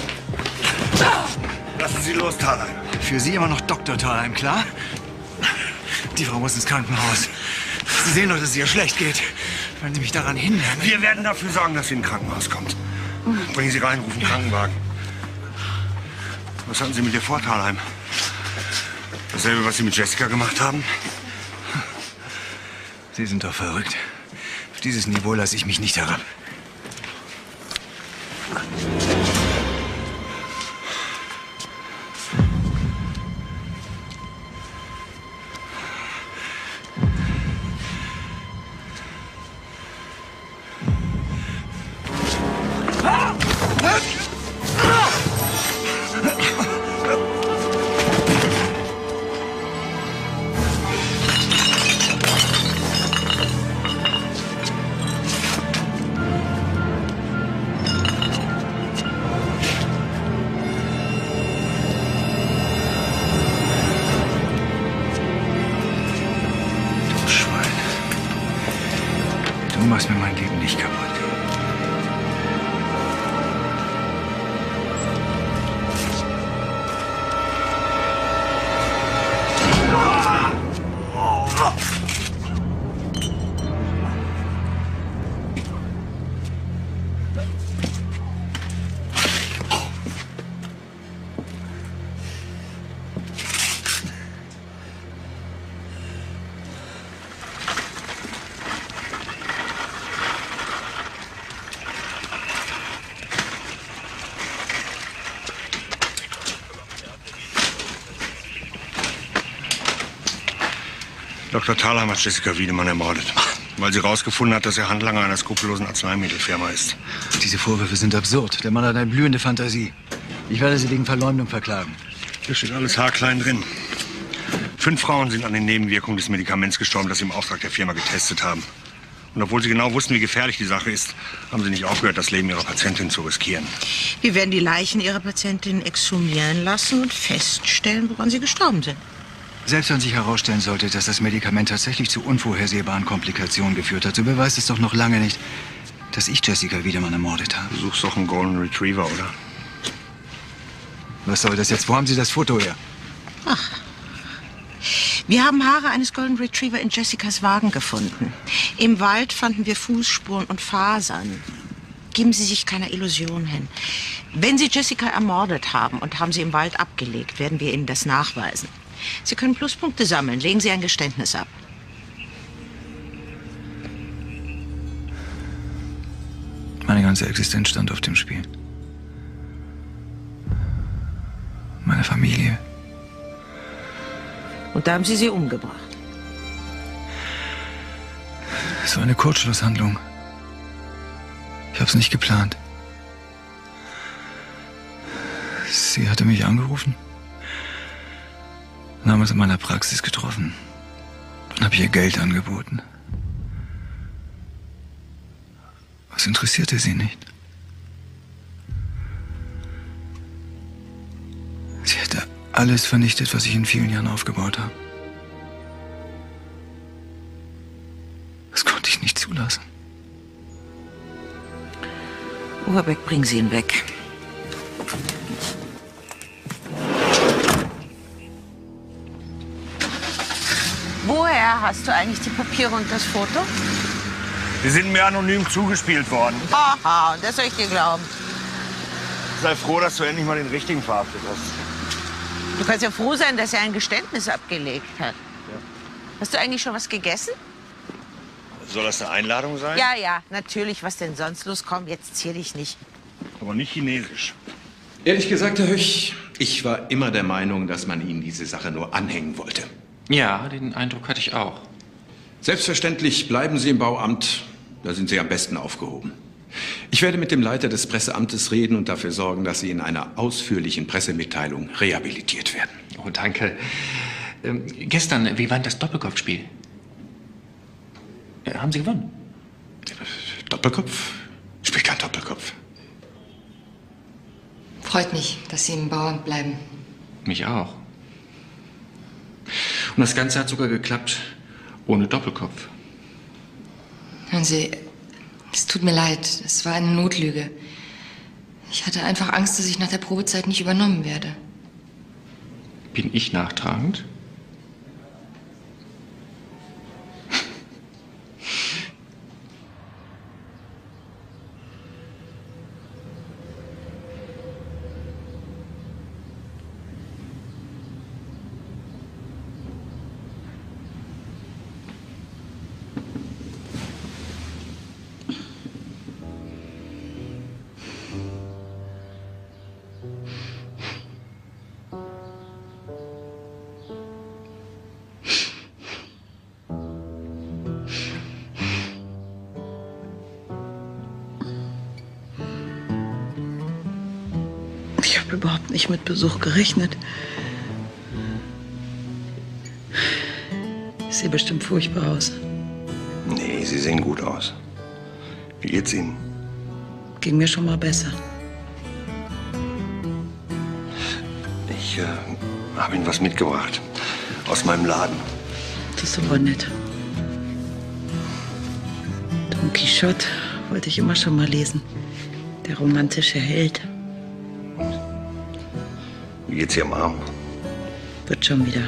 [SPEAKER 2] Lassen Sie los, Thalheim.
[SPEAKER 15] Für Sie immer noch Dr. Thalheim, klar? Die Frau muss ins Krankenhaus. Sie sehen doch, dass es ihr schlecht geht. Wenn Sie mich daran hindern.
[SPEAKER 2] Wir werden dafür sorgen, dass sie ins Krankenhaus kommt. Bringen Sie rein, rufen den Krankenwagen. Was hatten Sie mit ihr vor, Thalheim? Dasselbe, was Sie mit Jessica gemacht haben?
[SPEAKER 15] Sie sind doch verrückt. Auf dieses Niveau lasse ich mich nicht herab. Du machst mir mein Leben nicht kaputt.
[SPEAKER 2] Dr. Thalheim hat Jessica Wiedemann ermordet, weil sie herausgefunden hat, dass er Handlanger einer skrupellosen Arzneimittelfirma ist.
[SPEAKER 15] Diese Vorwürfe sind absurd. Der Mann hat eine blühende Fantasie. Ich werde Sie wegen Verleumdung verklagen.
[SPEAKER 2] Hier steht alles haarklein drin. 5 Frauen sind an den Nebenwirkungen des Medikaments gestorben, das sie im Auftrag der Firma getestet haben. Und obwohl sie genau wussten, wie gefährlich die Sache ist, haben sie nicht aufgehört, das Leben ihrer Patientin zu riskieren.
[SPEAKER 10] Wir werden die Leichen ihrer Patientin exhumieren lassen und feststellen, woran sie gestorben sind.
[SPEAKER 15] Selbst wenn sich herausstellen sollte, dass das Medikament tatsächlich zu unvorhersehbaren Komplikationen geführt hat, so beweist es doch noch lange nicht, dass ich Jessica Wiedemann ermordet habe.
[SPEAKER 2] Du suchst doch einen Golden Retriever, oder?
[SPEAKER 15] Was soll das jetzt? Wo haben Sie das Foto her?
[SPEAKER 10] Ach. Wir haben Haare eines Golden Retriever in Jessicas Wagen gefunden. Im Wald fanden wir Fußspuren und Fasern. Geben Sie sich keiner Illusion hin. Wenn Sie Jessica ermordet haben und haben sie im Wald abgelegt, werden wir Ihnen das nachweisen. Sie können Pluspunkte sammeln. Legen Sie ein Geständnis ab.
[SPEAKER 15] Meine ganze Existenz stand auf dem Spiel. Meine Familie.
[SPEAKER 10] Und da haben Sie sie umgebracht.
[SPEAKER 15] Es war eine Kurzschlusshandlung. Ich hab's nicht geplant. Sie hatte mich angerufen. Dann haben wir uns in meiner Praxis getroffen. Dann habe ich ihr Geld angeboten. Was interessierte sie nicht? Sie hätte alles vernichtet, was ich in vielen Jahren aufgebaut habe. Das konnte ich nicht zulassen.
[SPEAKER 20] Uhrbeck, bringen Sie ihn weg. Woher hast du eigentlich die Papiere und das Foto?
[SPEAKER 2] Sie sind mir anonym zugespielt worden.
[SPEAKER 20] Haha, das soll ich dir glauben.
[SPEAKER 2] Sei froh, dass du endlich mal den richtigen verhaftet hast.
[SPEAKER 20] Du kannst ja froh sein, dass er ein Geständnis abgelegt hat. Ja. Hast du eigentlich schon was gegessen?
[SPEAKER 2] Soll das eine Einladung sein?
[SPEAKER 20] Ja, ja, natürlich. Was denn sonst? Los, komm, jetzt zier dich nicht.
[SPEAKER 2] Aber nicht chinesisch.
[SPEAKER 18] Ehrlich gesagt, Herr Höch, ich war immer der Meinung, dass man Ihnen diese Sache nur anhängen wollte.
[SPEAKER 4] Ja, den Eindruck hatte ich auch.
[SPEAKER 18] Selbstverständlich bleiben Sie im Bauamt. Da sind Sie am besten aufgehoben. Ich werde mit dem Leiter des Presseamtes reden und dafür sorgen, dass Sie in einer ausführlichen Pressemitteilung rehabilitiert werden.
[SPEAKER 4] Oh, danke. Gestern, wie war denn das Doppelkopfspiel? Haben Sie gewonnen?
[SPEAKER 18] Doppelkopf? Ich spiele kein Doppelkopf.
[SPEAKER 5] Freut mich, dass Sie im Bauamt bleiben.
[SPEAKER 4] Mich auch. Und das Ganze hat sogar geklappt, ohne Doppelkopf.
[SPEAKER 5] Hören Sie, es tut mir leid, es war eine Notlüge. Ich hatte einfach Angst, dass ich nach der Probezeit nicht übernommen werde.
[SPEAKER 4] Bin ich nachtragend?
[SPEAKER 3] Ich habe überhaupt nicht mit Besuch gerechnet. Ich sehe bestimmt furchtbar aus.
[SPEAKER 2] Nee, Sie sehen gut aus. Wie geht's Ihnen?
[SPEAKER 3] Ging mir schon mal besser.
[SPEAKER 2] Ich habe Ihnen was mitgebracht. Aus meinem Laden.
[SPEAKER 3] Das ist aber nett. Don Quixote wollte ich immer schon mal lesen. Der romantische Held.
[SPEAKER 2] Wie geht's Ihrem Arm?
[SPEAKER 3] Wird schon wieder.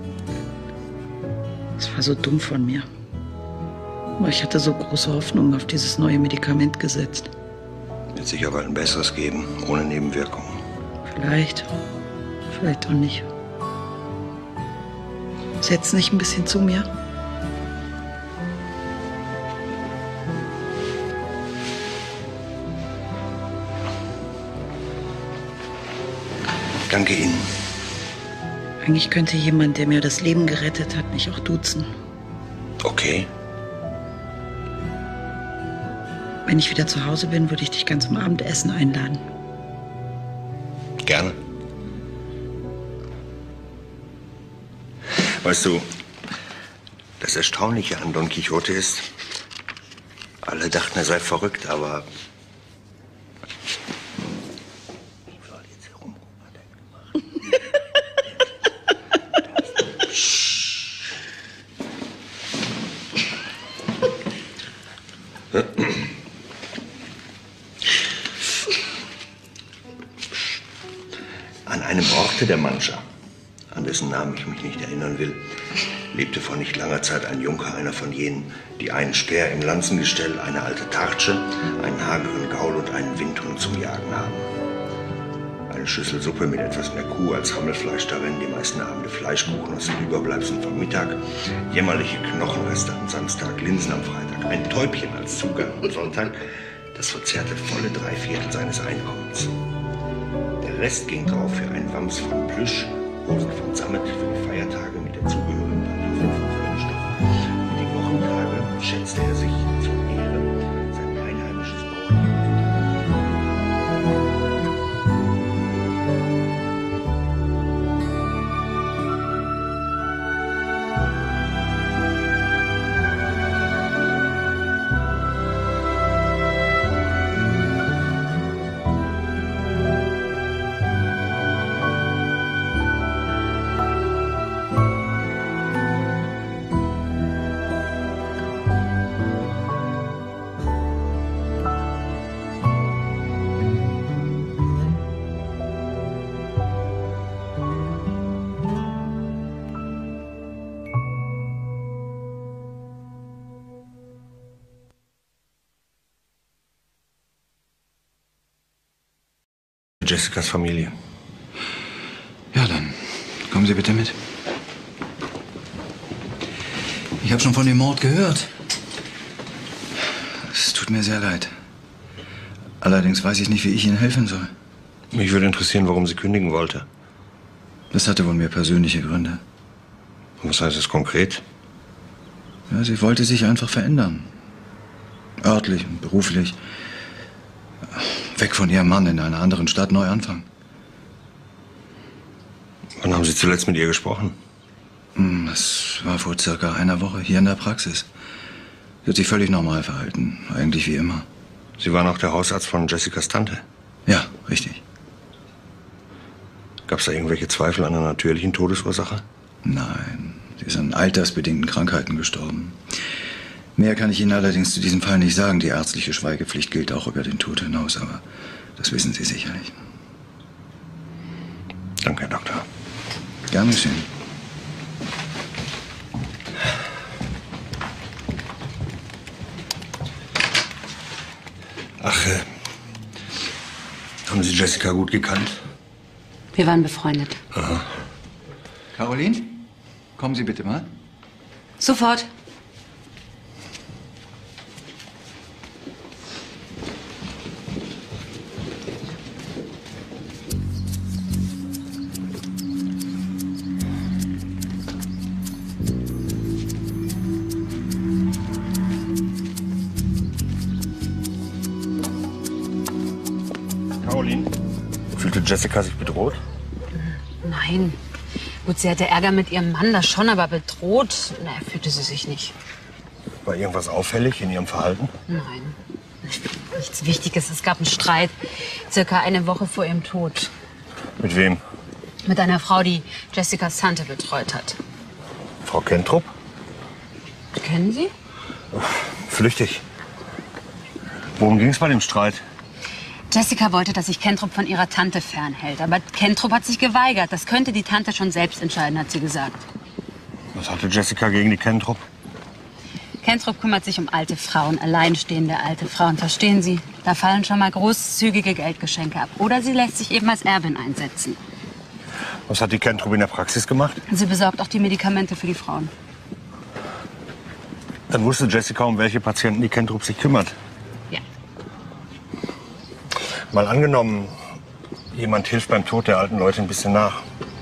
[SPEAKER 3] Es war so dumm von mir. Aber ich hatte so große Hoffnung auf dieses neue Medikament gesetzt.
[SPEAKER 2] Wird sicher bald ein besseres geben, ohne Nebenwirkungen.
[SPEAKER 3] Vielleicht. Vielleicht auch nicht. Setz nicht ein bisschen zu mir?
[SPEAKER 2] Danke Ihnen.
[SPEAKER 3] Eigentlich könnte jemand, der mir das Leben gerettet hat, mich auch duzen.
[SPEAKER 2] Okay.
[SPEAKER 3] Wenn ich wieder zu Hause bin, würde ich dich ganz zum Abendessen einladen.
[SPEAKER 2] Gerne. Weißt du, das Erstaunliche an Don Quixote ist, alle dachten, er sei verrückt, aber an einem Orte der Mancha, an dessen Namen ich mich nicht erinnern will, lebte vor nicht langer Zeit ein Junker, einer von jenen, die einen Speer im Lanzengestell, eine alte Tartsche, einen hageren Gaul und einen Windhund zum Jagen haben. Eine Schüssel Suppe mit etwas mehr Kuh als Hammelfleisch darin, die meisten Abende Fleischkuchen aus den Überbleibseln vom Mittag, jämmerliche Knochenreste am Samstag, Linsen am Freitag, ein Täubchen als Zugang am Sonntag, das verzehrte volle 3/4 seines Einkommens. Der Rest ging drauf für einen Wams von Plüsch, Hosen von Sammet für die Feiertage mit der zugehörigen Pantoffeln von Wollstoff. Für die Wochentage schätzte er sich zur Ehre sein einheimisches Bauernleben. Mit Jessicas Familie.
[SPEAKER 15] Ja, dann kommen Sie bitte mit. Ich habe schon von dem Mord gehört. Es tut mir sehr leid. Allerdings weiß ich nicht, wie ich Ihnen helfen soll.
[SPEAKER 2] Mich würde interessieren, warum sie kündigen wollte.
[SPEAKER 15] Das hatte wohl mehr persönliche Gründe.
[SPEAKER 2] Und was heißt das konkret?
[SPEAKER 15] Ja, sie wollte sich einfach verändern. Örtlich und beruflich. Weg von ihrem Mann in einer anderen Stadt, neu anfangen.
[SPEAKER 2] Wann haben Sie zuletzt mit ihr gesprochen?
[SPEAKER 15] Das war vor circa einer Woche hier in der Praxis. Sie hat sich völlig normal verhalten. Eigentlich wie immer.
[SPEAKER 2] Sie waren auch der Hausarzt von Jessicas Tante?
[SPEAKER 15] Ja, richtig.
[SPEAKER 2] Gab es da irgendwelche Zweifel an einer natürlichen Todesursache?
[SPEAKER 15] Nein, sie ist an altersbedingten Krankheiten gestorben. Mehr kann ich Ihnen allerdings zu diesem Fall nicht sagen. Die ärztliche Schweigepflicht gilt auch über den Tod hinaus, aber das wissen Sie sicherlich.
[SPEAKER 2] Danke, Herr Doktor.
[SPEAKER 15] Gern geschehen.
[SPEAKER 2] Ach, haben Sie Jessica gut gekannt?
[SPEAKER 1] Wir waren befreundet.
[SPEAKER 2] Aha.
[SPEAKER 15] Caroline, kommen Sie bitte mal.
[SPEAKER 1] Sofort.
[SPEAKER 2] Caroline, fühlte Jessica sich bedroht?
[SPEAKER 1] Nein. Gut, sie hatte Ärger mit ihrem Mann, das schon, aber bedroht, fühlte sie sich nicht.
[SPEAKER 2] War irgendwas auffällig in ihrem Verhalten?
[SPEAKER 1] Nein. Nichts Wichtiges. Es gab einen Streit, circa eine Woche vor ihrem Tod.
[SPEAKER 2] Mit wem?
[SPEAKER 1] Mit einer Frau, die Jessicas Tante betreut hat.
[SPEAKER 2] Frau Kentrup?
[SPEAKER 1] Kennen Sie?
[SPEAKER 2] Flüchtig. Worum ging es bei dem Streit?
[SPEAKER 1] Jessica wollte, dass sich Kentrup von ihrer Tante fernhält. Aber Kentrup hat sich geweigert. Das könnte die Tante schon selbst entscheiden, hat sie gesagt.
[SPEAKER 2] Was hatte Jessica gegen die Kentrup?
[SPEAKER 1] Kentrup kümmert sich um alte Frauen, alleinstehende alte Frauen. Verstehen Sie? Da fallen schon mal großzügige Geldgeschenke ab. Oder sie lässt sich eben als Erbin einsetzen.
[SPEAKER 2] Was hat die Kentrup in der Praxis gemacht?
[SPEAKER 1] Sie besorgt auch die Medikamente für die Frauen.
[SPEAKER 2] Dann wusste Jessica, um welche Patienten die Kentrup sich kümmert.
[SPEAKER 1] Ja.
[SPEAKER 2] Mal angenommen, jemand hilft beim Tod der alten Leute ein bisschen nach.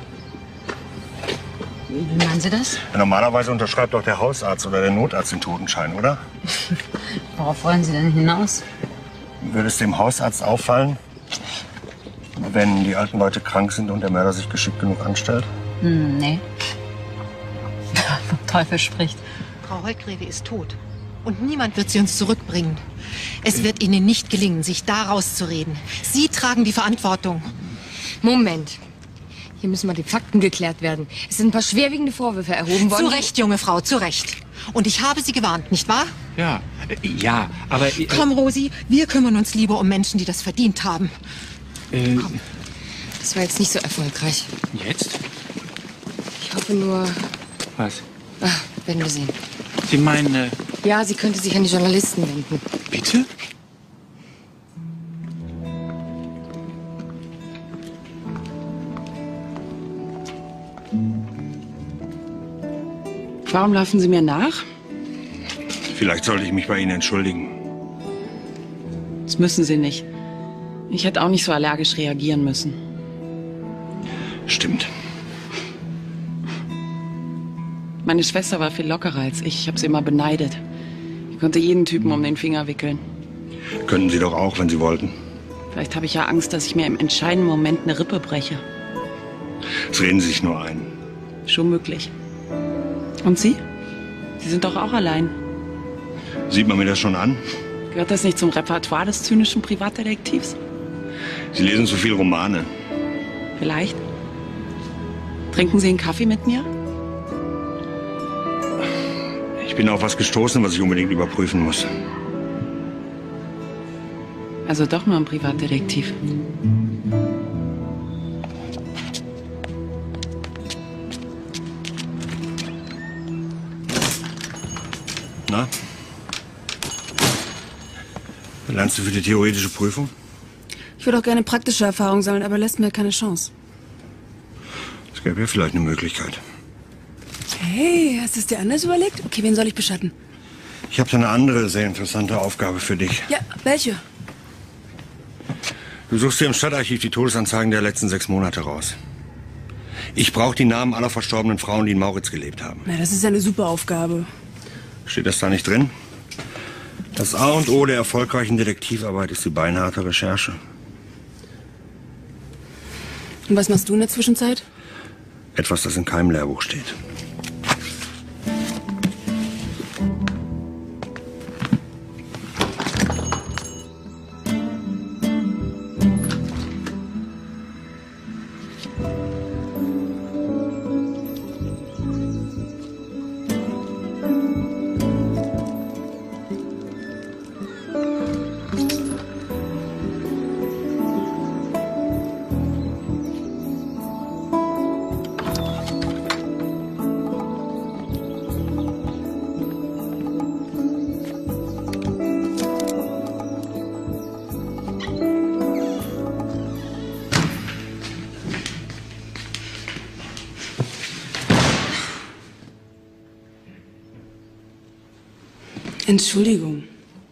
[SPEAKER 1] Wie meinen Sie das?
[SPEAKER 2] Ja, normalerweise unterschreibt doch der Hausarzt oder der Notarzt den Totenschein, oder?
[SPEAKER 1] Worauf wollen Sie denn hinaus?
[SPEAKER 2] Würde es dem Hausarzt auffallen, wenn die alten Leute krank sind und der Mörder sich geschickt genug anstellt?
[SPEAKER 1] Nee. Vom Teufel spricht.
[SPEAKER 8] Frau Holtgreve ist tot. Und niemand wird sie uns zurückbringen. Es wird Ihnen nicht gelingen, sich da rauszureden. Sie tragen die Verantwortung.
[SPEAKER 5] Moment. Hier müssen mal die Fakten geklärt werden. Es sind ein paar schwerwiegende Vorwürfe erhoben worden.
[SPEAKER 8] Zu Recht, junge Frau, zu Recht. Und ich habe Sie gewarnt, nicht wahr?
[SPEAKER 4] Ja, ja, aber...
[SPEAKER 8] Komm, Rosi, wir kümmern uns lieber um Menschen, die das verdient haben.
[SPEAKER 5] Komm. Das war jetzt nicht so erfolgreich.
[SPEAKER 4] Jetzt?
[SPEAKER 5] Ich hoffe nur...
[SPEAKER 4] Was?
[SPEAKER 5] Ach, werden wir sehen.
[SPEAKER 4] Sie meinen...
[SPEAKER 5] Ja, sie könnte sich an die Journalisten wenden.
[SPEAKER 4] Bitte?
[SPEAKER 3] Warum laufen Sie mir nach?
[SPEAKER 2] Vielleicht sollte ich mich bei Ihnen entschuldigen.
[SPEAKER 3] Das müssen Sie nicht. Ich hätte auch nicht so allergisch reagieren müssen.
[SPEAKER 2] Stimmt.
[SPEAKER 3] Meine Schwester war viel lockerer als ich. Ich habe sie immer beneidet. Ich konnte jeden Typen um den Finger wickeln.
[SPEAKER 2] Könnten Sie doch auch, wenn Sie wollten.
[SPEAKER 3] Vielleicht habe ich ja Angst, dass ich mir im entscheidenden Moment eine Rippe breche.
[SPEAKER 2] Das reden Sie sich nur ein.
[SPEAKER 3] Schon möglich. Und Sie? Sie sind doch auch allein.
[SPEAKER 2] Sieht man mir das schon an?
[SPEAKER 3] Gehört das nicht zum Repertoire des zynischen Privatdetektivs?
[SPEAKER 2] Sie lesen zu viel Romane.
[SPEAKER 3] Vielleicht. Trinken Sie einen Kaffee mit mir?
[SPEAKER 2] Ich bin auf was gestoßen, was ich unbedingt überprüfen muss.
[SPEAKER 3] Also doch nur ein Privatdetektiv.
[SPEAKER 2] Na? Lernst du für die theoretische Prüfung?
[SPEAKER 21] Ich würde auch gerne praktische Erfahrung sammeln, aber lässt mir keine Chance.
[SPEAKER 2] Es gäbe ja vielleicht eine Möglichkeit.
[SPEAKER 21] Hey, hast du es dir anders überlegt? Okay, wen soll ich beschatten?
[SPEAKER 2] Ich habe da eine andere sehr interessante Aufgabe für dich.
[SPEAKER 21] Ja, welche?
[SPEAKER 2] Du suchst dir im Stadtarchiv die Todesanzeigen der letzten 6 Monate raus. Ich brauche die Namen aller verstorbenen Frauen, die in Mauritz gelebt haben.
[SPEAKER 21] Na, das ist ja eine super Aufgabe.
[SPEAKER 2] Steht das da nicht drin? Das A und O der erfolgreichen Detektivarbeit ist die beinharte Recherche.
[SPEAKER 21] Und was machst du in der Zwischenzeit?
[SPEAKER 2] Etwas, das in keinem Lehrbuch steht.
[SPEAKER 21] Entschuldigung.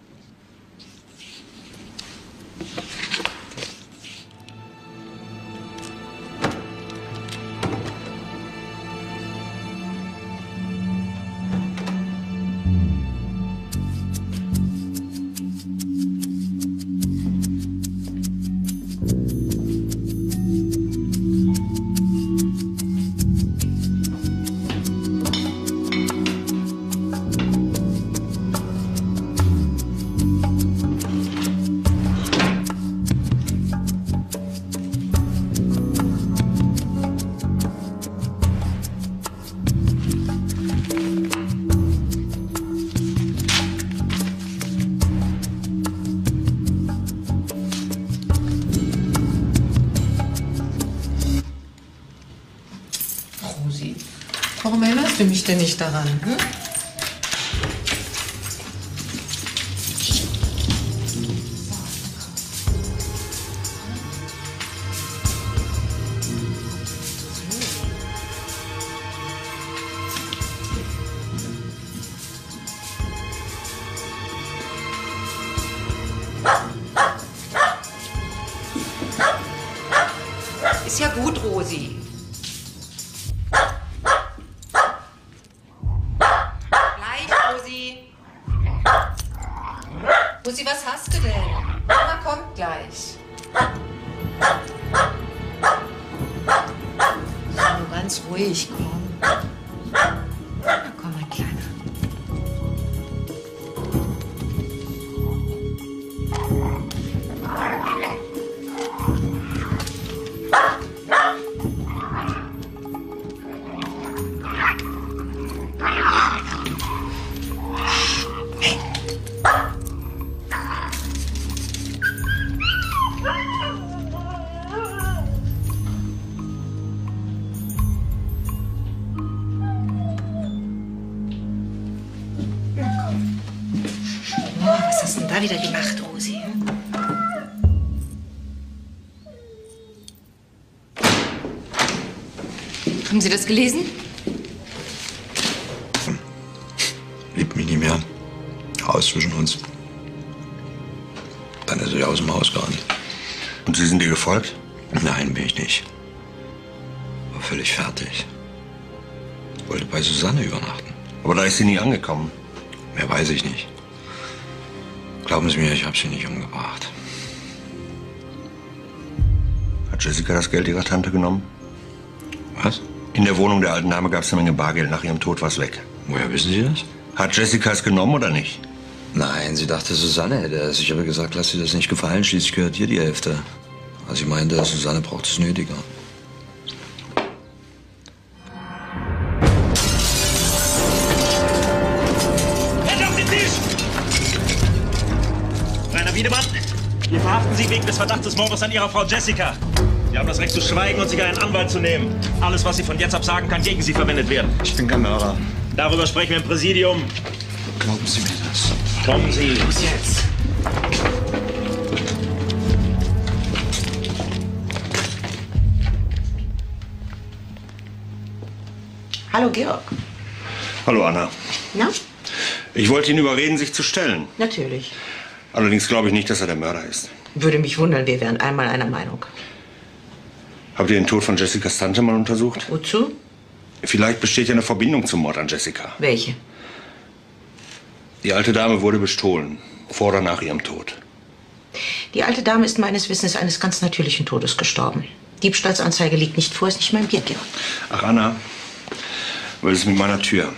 [SPEAKER 8] Warum erinnerst du mich denn nicht daran? Hm? Ist ja gut, Rosi. Rosi, was hast du denn? Mama kommt gleich. So, ganz ruhig, komm. Na komm, mein Kleiner. Was hast du denn da wieder gemacht, Rosi? Haben Sie das gelesen?
[SPEAKER 6] Liebt mich nicht mehr. Aus zwischen uns. Dann ist er aus dem Haus gerannt.
[SPEAKER 2] Und Sie sind ihr gefolgt?
[SPEAKER 6] Nein, bin ich nicht. War völlig fertig. Wollte bei Susanne übernachten.
[SPEAKER 2] Aber da ist sie nie angekommen.
[SPEAKER 6] Mehr weiß ich nicht. Glauben Sie mir, ich habe sie nicht umgebracht.
[SPEAKER 2] Hat Jessica das Geld ihrer Tante genommen?
[SPEAKER 6] Was?
[SPEAKER 2] In der Wohnung der alten Dame gab es eine Menge Bargeld. Nach ihrem Tod war es weg.
[SPEAKER 6] Woher wissen Sie das?
[SPEAKER 2] Hat Jessica es genommen oder nicht?
[SPEAKER 6] Nein, sie dachte, Susanne hätte es. Ich habe gesagt, lass dir das nicht gefallen. Schließlich gehört dir die Hälfte. Also ich meinte, Susanne braucht es nötiger.
[SPEAKER 17] Hände auf den Tisch! Rainer Wiedemann, wir verhaften Sie wegen des Verdachts des Mordes an Ihrer Frau Jessica. Sie haben das Recht zu schweigen und sich einen Anwalt zu nehmen. Alles, was Sie von jetzt ab sagen, kann gegen Sie verwendet werden.
[SPEAKER 11] Ich bin kein Mörder.
[SPEAKER 17] Darüber sprechen wir im Präsidium.
[SPEAKER 11] Glauben Sie mir das?
[SPEAKER 17] Kommen Sie.
[SPEAKER 11] Los jetzt.
[SPEAKER 10] Hallo, Georg.
[SPEAKER 2] Hallo, Anna.
[SPEAKER 10] Na?
[SPEAKER 2] Ich wollte ihn überreden, sich zu stellen.
[SPEAKER 10] Natürlich.
[SPEAKER 2] Allerdings glaube ich nicht, dass er der Mörder ist.
[SPEAKER 10] Würde mich wundern, wir wären einmal einer Meinung.
[SPEAKER 2] Habt ihr den Tod von Jessicas Tante mal untersucht?
[SPEAKER 10] Wozu?
[SPEAKER 2] Vielleicht besteht ja eine Verbindung zum Mord an Jessica.
[SPEAKER 10] Welche?
[SPEAKER 2] Die alte Dame wurde bestohlen, vor oder nach ihrem Tod.
[SPEAKER 10] Die alte Dame ist meines Wissens eines ganz natürlichen Todes gestorben. Diebstahlsanzeige liegt nicht vor, ist nicht mein Bier, Georg.
[SPEAKER 2] Ach, Anna, was ist mit meiner Tür?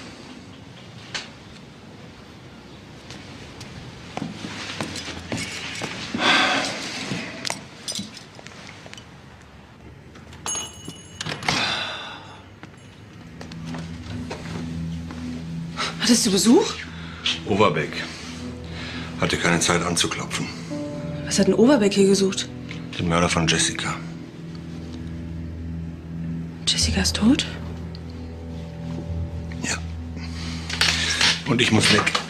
[SPEAKER 21] Hattest du Besuch?
[SPEAKER 2] Overbeck. Hatte keine Zeit anzuklopfen.
[SPEAKER 21] Was hat denn Overbeck hier gesucht?
[SPEAKER 2] Den Mörder von Jessica.
[SPEAKER 21] Jessica ist tot?
[SPEAKER 2] Ja. Und ich muss weg.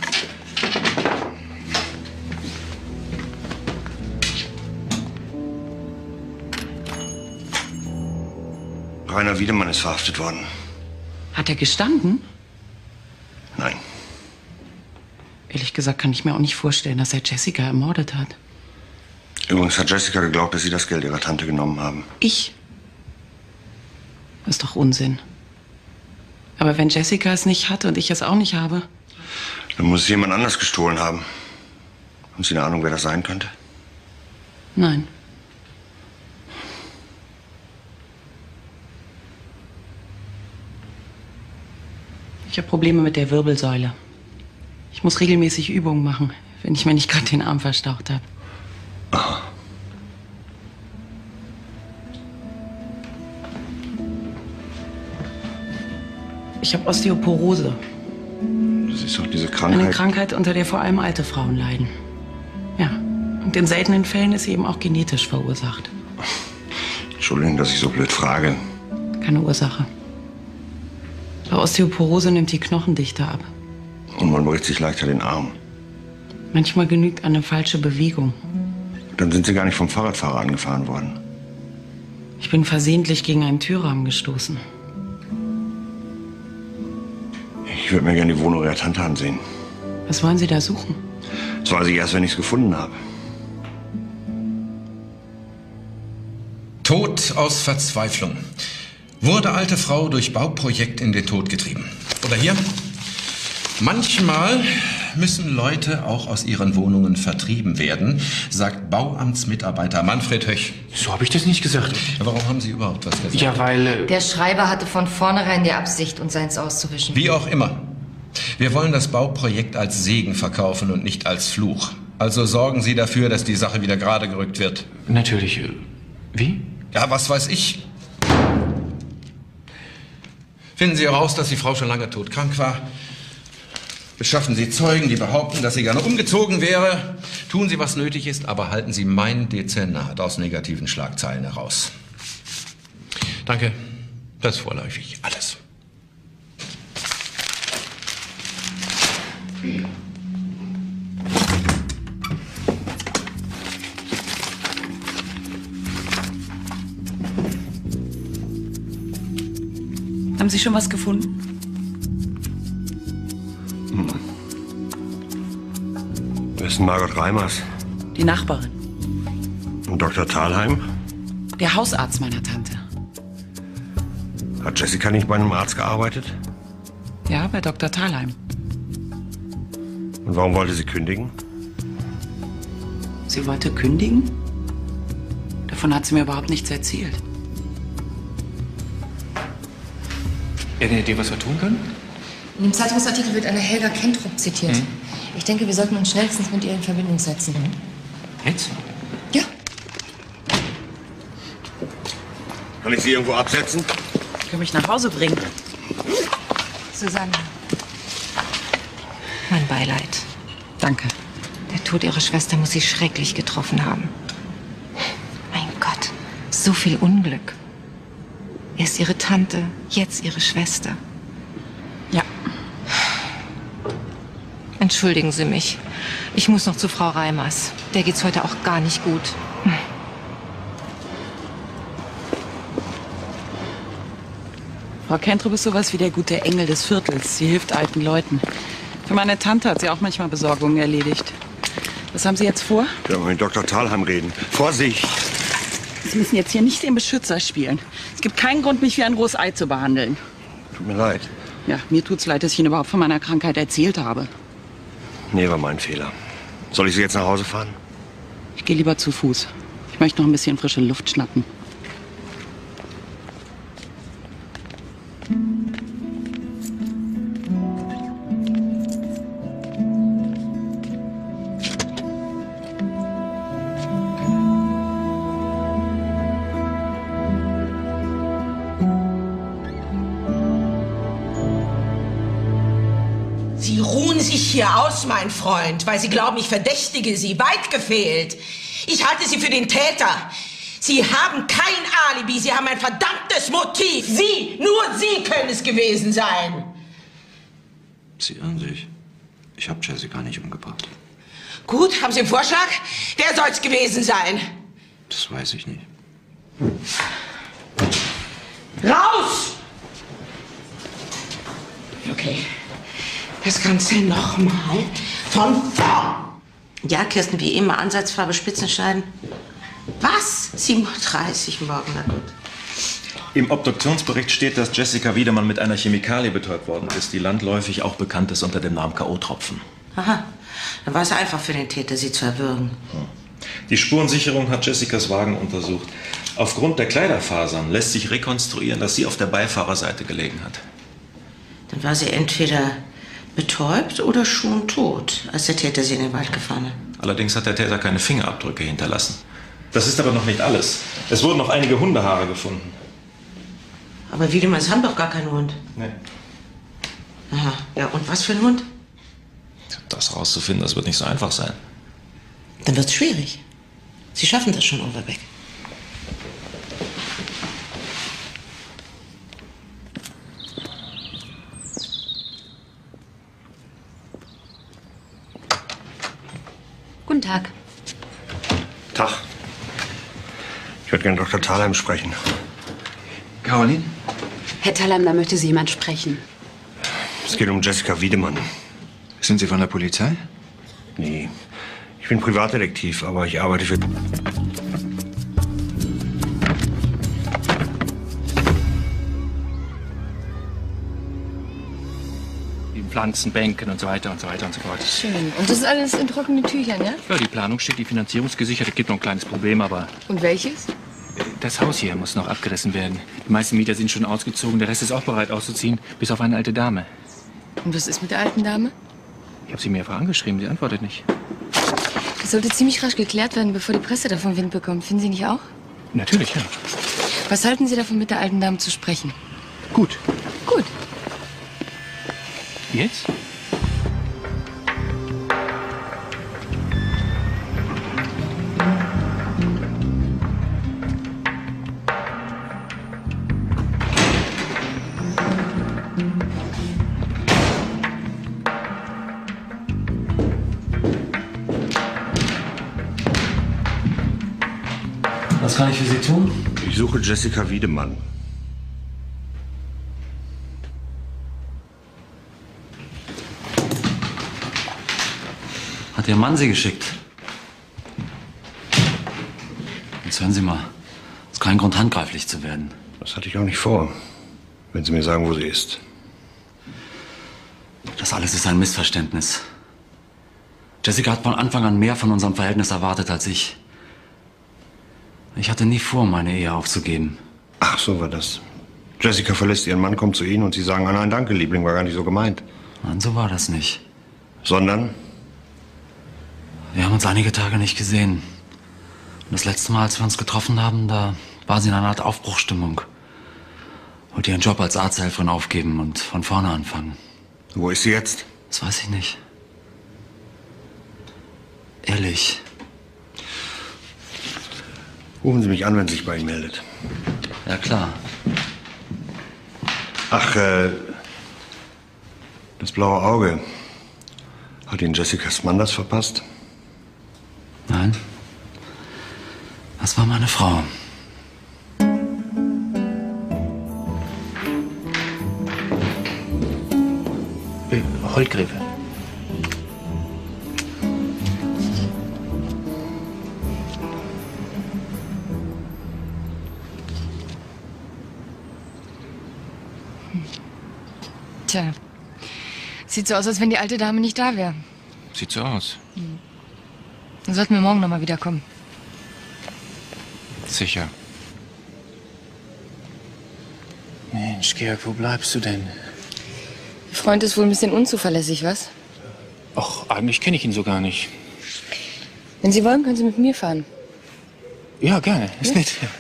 [SPEAKER 2] Rainer Wiedemann ist verhaftet worden.
[SPEAKER 3] Hat er gestanden?
[SPEAKER 2] Nein.
[SPEAKER 3] Ehrlich gesagt kann ich mir auch nicht vorstellen, dass er Jessica ermordet hat.
[SPEAKER 2] Übrigens hat Jessica geglaubt, dass Sie das Geld ihrer Tante genommen haben.
[SPEAKER 3] Ich? Das ist doch Unsinn. Aber wenn Jessica es nicht hat und ich es auch nicht habe?
[SPEAKER 2] Dann muss es jemand anders gestohlen haben. Haben Sie eine Ahnung, wer das sein könnte?
[SPEAKER 3] Nein. Ich habe Probleme mit der Wirbelsäule. Ich muss regelmäßig Übungen machen, wenn ich mir nicht gerade den Arm verstaucht habe.
[SPEAKER 2] Aha.
[SPEAKER 3] Ich habe Osteoporose.
[SPEAKER 2] Das ist doch diese Krankheit.
[SPEAKER 3] Eine Krankheit, unter der vor allem alte Frauen leiden. Ja. Und in seltenen Fällen ist sie eben auch genetisch verursacht.
[SPEAKER 2] Entschuldigung, dass ich so blöd frage.
[SPEAKER 3] Keine Ursache. Bei Osteoporose nimmt die Knochendichte ab.
[SPEAKER 2] Und man bricht sich leichter den Arm.
[SPEAKER 3] Manchmal genügt eine falsche Bewegung.
[SPEAKER 2] Dann sind Sie gar nicht vom Fahrradfahrer angefahren worden.
[SPEAKER 3] Ich bin versehentlich gegen einen Türrahmen gestoßen.
[SPEAKER 2] Ich würde mir gerne die Wohnung Ihrer Tante ansehen.
[SPEAKER 3] Was wollen Sie da suchen?
[SPEAKER 2] Das weiß ich erst, wenn ich es gefunden habe.
[SPEAKER 18] Tod aus Verzweiflung. Wurde alte Frau durch Bauprojekt in den Tod getrieben. Oder hier? Manchmal müssen Leute auch aus ihren Wohnungen vertrieben werden, sagt Bauamtsmitarbeiter Manfred Höch.
[SPEAKER 4] So habe ich das nicht gesagt.
[SPEAKER 18] Warum haben Sie überhaupt was gesagt?
[SPEAKER 4] Ja, weil...
[SPEAKER 5] Der Schreiber hatte von vornherein die Absicht, uns eins auszuwischen.
[SPEAKER 18] Wie auch immer. Wir wollen das Bauprojekt als Segen verkaufen und nicht als Fluch. Also sorgen Sie dafür, dass die Sache wieder gerade gerückt wird.
[SPEAKER 4] Natürlich. Wie?
[SPEAKER 18] Ja, was weiß ich. Finden Sie heraus, dass die Frau schon lange todkrank war. Beschaffen Sie Zeugen, die behaupten, dass sie gerne umgezogen wäre. Tun Sie, was nötig ist, aber halten Sie mein Dezernat aus negativen Schlagzeilen heraus. Danke. Das ist vorläufig alles.
[SPEAKER 21] Haben Sie schon was gefunden?
[SPEAKER 2] Wer ist denn Margot Reimers?
[SPEAKER 3] Die Nachbarin.
[SPEAKER 2] Und Dr. Thalheim?
[SPEAKER 3] Der Hausarzt meiner Tante.
[SPEAKER 2] Hat Jessica nicht bei einem Arzt gearbeitet?
[SPEAKER 3] Ja, bei Dr. Thalheim.
[SPEAKER 2] Und warum wollte sie kündigen?
[SPEAKER 3] Sie wollte kündigen? Davon hat sie mir überhaupt nichts erzählt.
[SPEAKER 4] Irgendeine Idee, was wir tun können?
[SPEAKER 5] In dem Zeitungsartikel wird eine Helga Kentrup zitiert. Ich denke, wir sollten uns schnellstens mit ihr in Verbindung setzen.
[SPEAKER 4] Jetzt?
[SPEAKER 5] Ja.
[SPEAKER 2] Kann ich Sie irgendwo absetzen?
[SPEAKER 3] Ich kann mich nach Hause bringen.
[SPEAKER 8] Susanne. Mein Beileid.
[SPEAKER 3] Danke.
[SPEAKER 8] Der Tod ihrer Schwester muss sie schrecklich getroffen haben. Mein Gott, so viel Unglück. Erst ihre Tante, jetzt ihre Schwester.
[SPEAKER 3] Ja.
[SPEAKER 8] Entschuldigen Sie mich. Ich muss noch zu Frau Reimers. Der geht's heute auch gar nicht gut.
[SPEAKER 3] Frau Kentrup ist sowas wie der gute Engel des Viertels. Sie hilft alten Leuten. Für meine Tante hat sie auch manchmal Besorgungen erledigt. Was haben Sie jetzt vor?
[SPEAKER 2] Wir wollen mit Dr. Thalheim reden. Vorsicht!
[SPEAKER 3] Sie müssen jetzt hier nicht den Beschützer spielen. Es gibt keinen Grund, mich wie ein rohes Ei zu behandeln.
[SPEAKER 2] Tut mir leid.
[SPEAKER 3] Ja, mir tut's leid, dass ich Ihnen überhaupt von meiner Krankheit erzählt habe.
[SPEAKER 2] Nee, war mein Fehler. Soll ich Sie jetzt nach Hause fahren?
[SPEAKER 3] Ich gehe lieber zu Fuß. Ich möchte noch ein bisschen frische Luft schnappen.
[SPEAKER 10] Sie ruhen sich hier aus, mein Freund, weil Sie glauben, ich verdächtige Sie. Weit gefehlt. Ich halte Sie für den Täter. Sie haben kein Alibi, Sie haben ein verdammtes Motiv. Sie, nur Sie können es gewesen sein.
[SPEAKER 6] Sie irren sich. Ich habe Jessica nicht umgebracht.
[SPEAKER 10] Gut, haben Sie einen Vorschlag? Wer soll's gewesen sein?
[SPEAKER 6] Das weiß ich nicht.
[SPEAKER 10] Raus! Okay. Das Ganze nochmal von vorn.
[SPEAKER 20] Ja, Kirsten, wie immer, Ansatzfarbe, Spitzen schneiden. Was? 7:30 Uhr morgen, na gut.
[SPEAKER 9] Im Obduktionsbericht steht, dass Jessica Wiedemann mit einer Chemikalie betäubt worden ist, die landläufig auch bekannt ist unter dem Namen K.O.-Tropfen.
[SPEAKER 20] Aha, dann war es einfach für den Täter, sie zu erwürgen.
[SPEAKER 9] Die Spurensicherung hat Jessicas Wagen untersucht. Aufgrund der Kleiderfasern lässt sich rekonstruieren, dass sie auf der Beifahrerseite gelegen hat.
[SPEAKER 20] Dann war sie entweder betäubt oder schon tot, als der Täter sie in den Wald gefahren hat.
[SPEAKER 9] Allerdings hat der Täter keine Fingerabdrücke hinterlassen. Das ist aber noch nicht alles. Es wurden noch einige Hundehaare gefunden.
[SPEAKER 20] Aber Wiedemanns haben doch gar keinen Hund.
[SPEAKER 9] Nee.
[SPEAKER 20] Aha, ja, und was für ein Hund?
[SPEAKER 9] Das rauszufinden, das wird nicht so einfach sein.
[SPEAKER 20] Dann wird's schwierig. Sie schaffen das schon, Overbeck.
[SPEAKER 1] Guten Tag.
[SPEAKER 2] Tag. Ich würde gerne Dr. Thalheim sprechen.
[SPEAKER 15] Caroline?
[SPEAKER 1] Herr Thalheim, da möchte Sie jemand sprechen.
[SPEAKER 2] Es geht um Jessica Wiedemann.
[SPEAKER 15] Sind Sie von der Polizei?
[SPEAKER 2] Nee. Ich bin Privatdetektiv, aber ich arbeite für...
[SPEAKER 4] Pflanzen, Bänken und so weiter und so weiter und so fort.
[SPEAKER 5] Schön. Und das ist alles in trockenen Tüchern, ja?
[SPEAKER 4] Ja, die Planung steht, die Finanzierung ist gesichert. Es gibt noch ein kleines Problem, aber
[SPEAKER 5] Und welches?
[SPEAKER 4] das Haus hier muss noch abgerissen werden. Die meisten Mieter sind schon ausgezogen, der Rest ist auch bereit auszuziehen, bis auf eine alte Dame.
[SPEAKER 5] Und was ist mit der alten Dame?
[SPEAKER 4] Ich habe sie mehrfach angeschrieben, sie antwortet nicht.
[SPEAKER 5] Das sollte ziemlich rasch geklärt werden, bevor die Presse davon Wind bekommt. Finden Sie nicht auch?
[SPEAKER 4] Natürlich, ja.
[SPEAKER 5] Was halten Sie davon, mit der alten Dame zu sprechen?
[SPEAKER 4] Gut.
[SPEAKER 5] Gut.
[SPEAKER 4] Jetzt?
[SPEAKER 9] Was kann ich für Sie tun?
[SPEAKER 2] Ich suche Jessica Wiedemann.
[SPEAKER 7] Hat Ihr Mann Sie geschickt? Jetzt hören Sie mal. Ist kein Grund, handgreiflich zu werden.
[SPEAKER 2] Das hatte ich auch nicht vor. Wenn Sie mir sagen, wo sie ist.
[SPEAKER 7] Das alles ist ein Missverständnis. Jessica hat von Anfang an mehr von unserem Verhältnis erwartet als ich. Ich hatte nie vor, meine Ehe aufzugeben.
[SPEAKER 2] Ach, so war das. Jessica verlässt ihren Mann, kommt zu Ihnen und Sie sagen, ah, nein, danke, Liebling, war gar nicht so gemeint.
[SPEAKER 7] Nein, so war das nicht.
[SPEAKER 2] Sondern?
[SPEAKER 7] Wir haben uns einige Tage nicht gesehen. Und das letzte Mal, als wir uns getroffen haben, da war sie in einer Art Aufbruchsstimmung. Wollte ihren Job als Arzthelferin aufgeben und von vorne anfangen.
[SPEAKER 2] Wo ist sie jetzt?
[SPEAKER 7] Das weiß ich nicht. Ehrlich.
[SPEAKER 2] Rufen Sie mich an, wenn sie sich bei Ihnen meldet.
[SPEAKER 7] Ja, klar.
[SPEAKER 2] Ach, das blaue Auge. Hat Ihnen Jessicas Mann das verpasst?
[SPEAKER 7] Nein. Das war meine Frau.
[SPEAKER 4] Goldgräfe.
[SPEAKER 5] Tja, sieht so aus, als wenn die alte Dame nicht da wäre.
[SPEAKER 4] Sieht so aus.
[SPEAKER 5] Dann sollten wir morgen noch mal wiederkommen.
[SPEAKER 4] Sicher. Mensch, Georg, wo bleibst du denn?
[SPEAKER 5] Ihr Freund ist wohl ein bisschen unzuverlässig, was?
[SPEAKER 4] Ach, eigentlich kenne ich ihn so gar nicht.
[SPEAKER 5] Wenn Sie wollen, können Sie mit mir fahren.
[SPEAKER 4] Ja, gerne. Ist nett. Ja.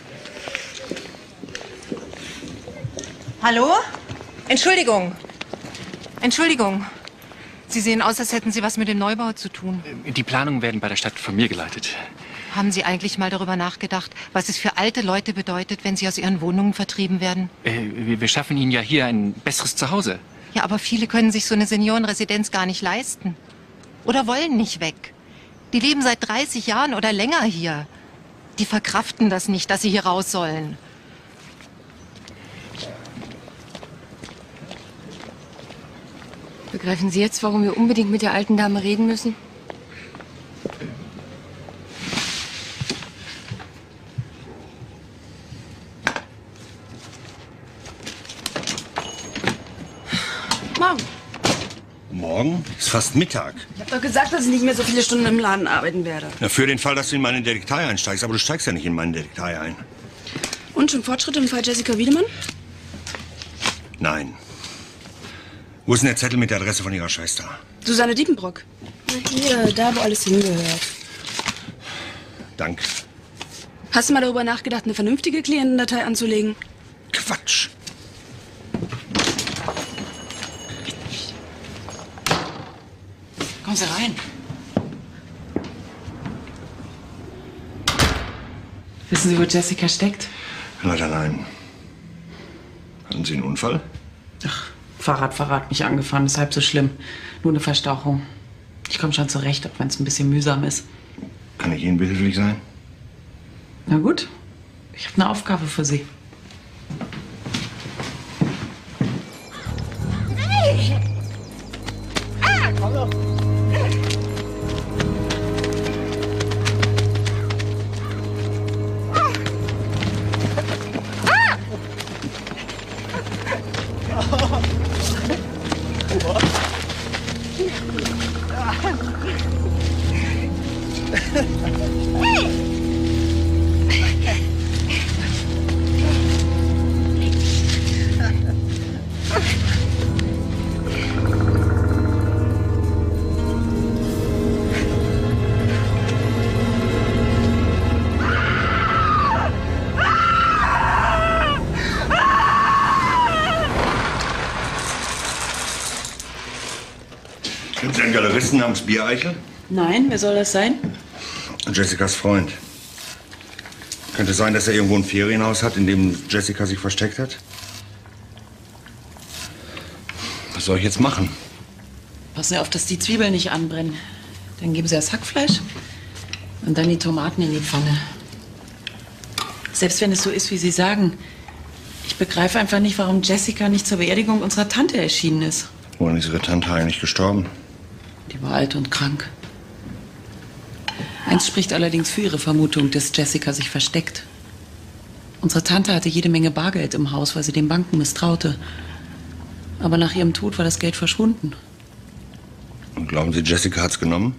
[SPEAKER 8] Hallo? Entschuldigung. Entschuldigung. Sie sehen aus, als hätten Sie was mit dem Neubau zu tun.
[SPEAKER 4] Die Planungen werden bei der Stadt von mir geleitet.
[SPEAKER 8] Haben Sie eigentlich mal darüber nachgedacht, was es für alte Leute bedeutet, wenn sie aus ihren Wohnungen vertrieben werden?
[SPEAKER 4] Wir schaffen Ihnen ja hier ein besseres Zuhause.
[SPEAKER 8] Ja, aber viele können sich so eine Seniorenresidenz gar nicht leisten. Oder wollen nicht weg. Die leben seit 30 Jahren oder länger hier. Die verkraften das nicht, dass sie hier raus sollen.
[SPEAKER 5] Begreifen Sie jetzt, warum wir unbedingt mit der alten Dame reden müssen?
[SPEAKER 21] Morgen.
[SPEAKER 2] Morgen? Ist fast Mittag.
[SPEAKER 21] Ich hab doch gesagt, dass ich nicht mehr so viele Stunden im Laden arbeiten werde.
[SPEAKER 2] Na, für den Fall, dass du in meine Detektei einsteigst. Aber du steigst ja nicht in meine Detektei ein.
[SPEAKER 21] Und schon Fortschritte im Fall Jessica Wiedemann?
[SPEAKER 2] Nein. Wo ist denn der Zettel mit der Adresse von ihrer Schwester?
[SPEAKER 21] Susanne Diepenbrock. Na hier, da wo alles hingehört.
[SPEAKER 2] Danke.
[SPEAKER 21] Hast du mal darüber nachgedacht, eine vernünftige Klientendatei anzulegen?
[SPEAKER 2] Quatsch.
[SPEAKER 3] Kommen Sie rein. Wissen Sie, wo Jessica steckt?
[SPEAKER 2] Leider nein. Hatten Sie einen Unfall?
[SPEAKER 3] Fahrrad mich angefahren, ist halb so schlimm. Nur eine Verstauchung. Ich komme schon zurecht, auch wenn es ein bisschen mühsam ist.
[SPEAKER 2] Kann ich Ihnen behilflich sein?
[SPEAKER 3] Na gut, ich habe eine Aufgabe für Sie.
[SPEAKER 21] Hey! Ah! Hallo!
[SPEAKER 2] Sind Sie ein Galeristen namens Biereichel?
[SPEAKER 3] Nein, wer soll das sein?
[SPEAKER 2] Jessicas Freund. Könnte es sein, dass er irgendwo ein Ferienhaus hat, in dem Jessica sich versteckt hat? Was soll ich jetzt machen?
[SPEAKER 3] Passen Sie auf, dass die Zwiebeln nicht anbrennen. Dann geben Sie das Hackfleisch und dann die Tomaten in die Pfanne. Selbst wenn es so ist, wie Sie sagen, ich begreife einfach nicht, warum Jessica nicht zur Beerdigung unserer Tante erschienen ist.
[SPEAKER 2] Woran ist Ihre Tante eigentlich gestorben?
[SPEAKER 3] Die war alt und krank. Eins spricht allerdings für Ihre Vermutung, dass Jessica sich versteckt. Unsere Tante hatte jede Menge Bargeld im Haus, weil sie den Banken misstraute. Aber nach ihrem Tod war das Geld verschwunden.
[SPEAKER 2] Und glauben Sie, Jessica hat's genommen?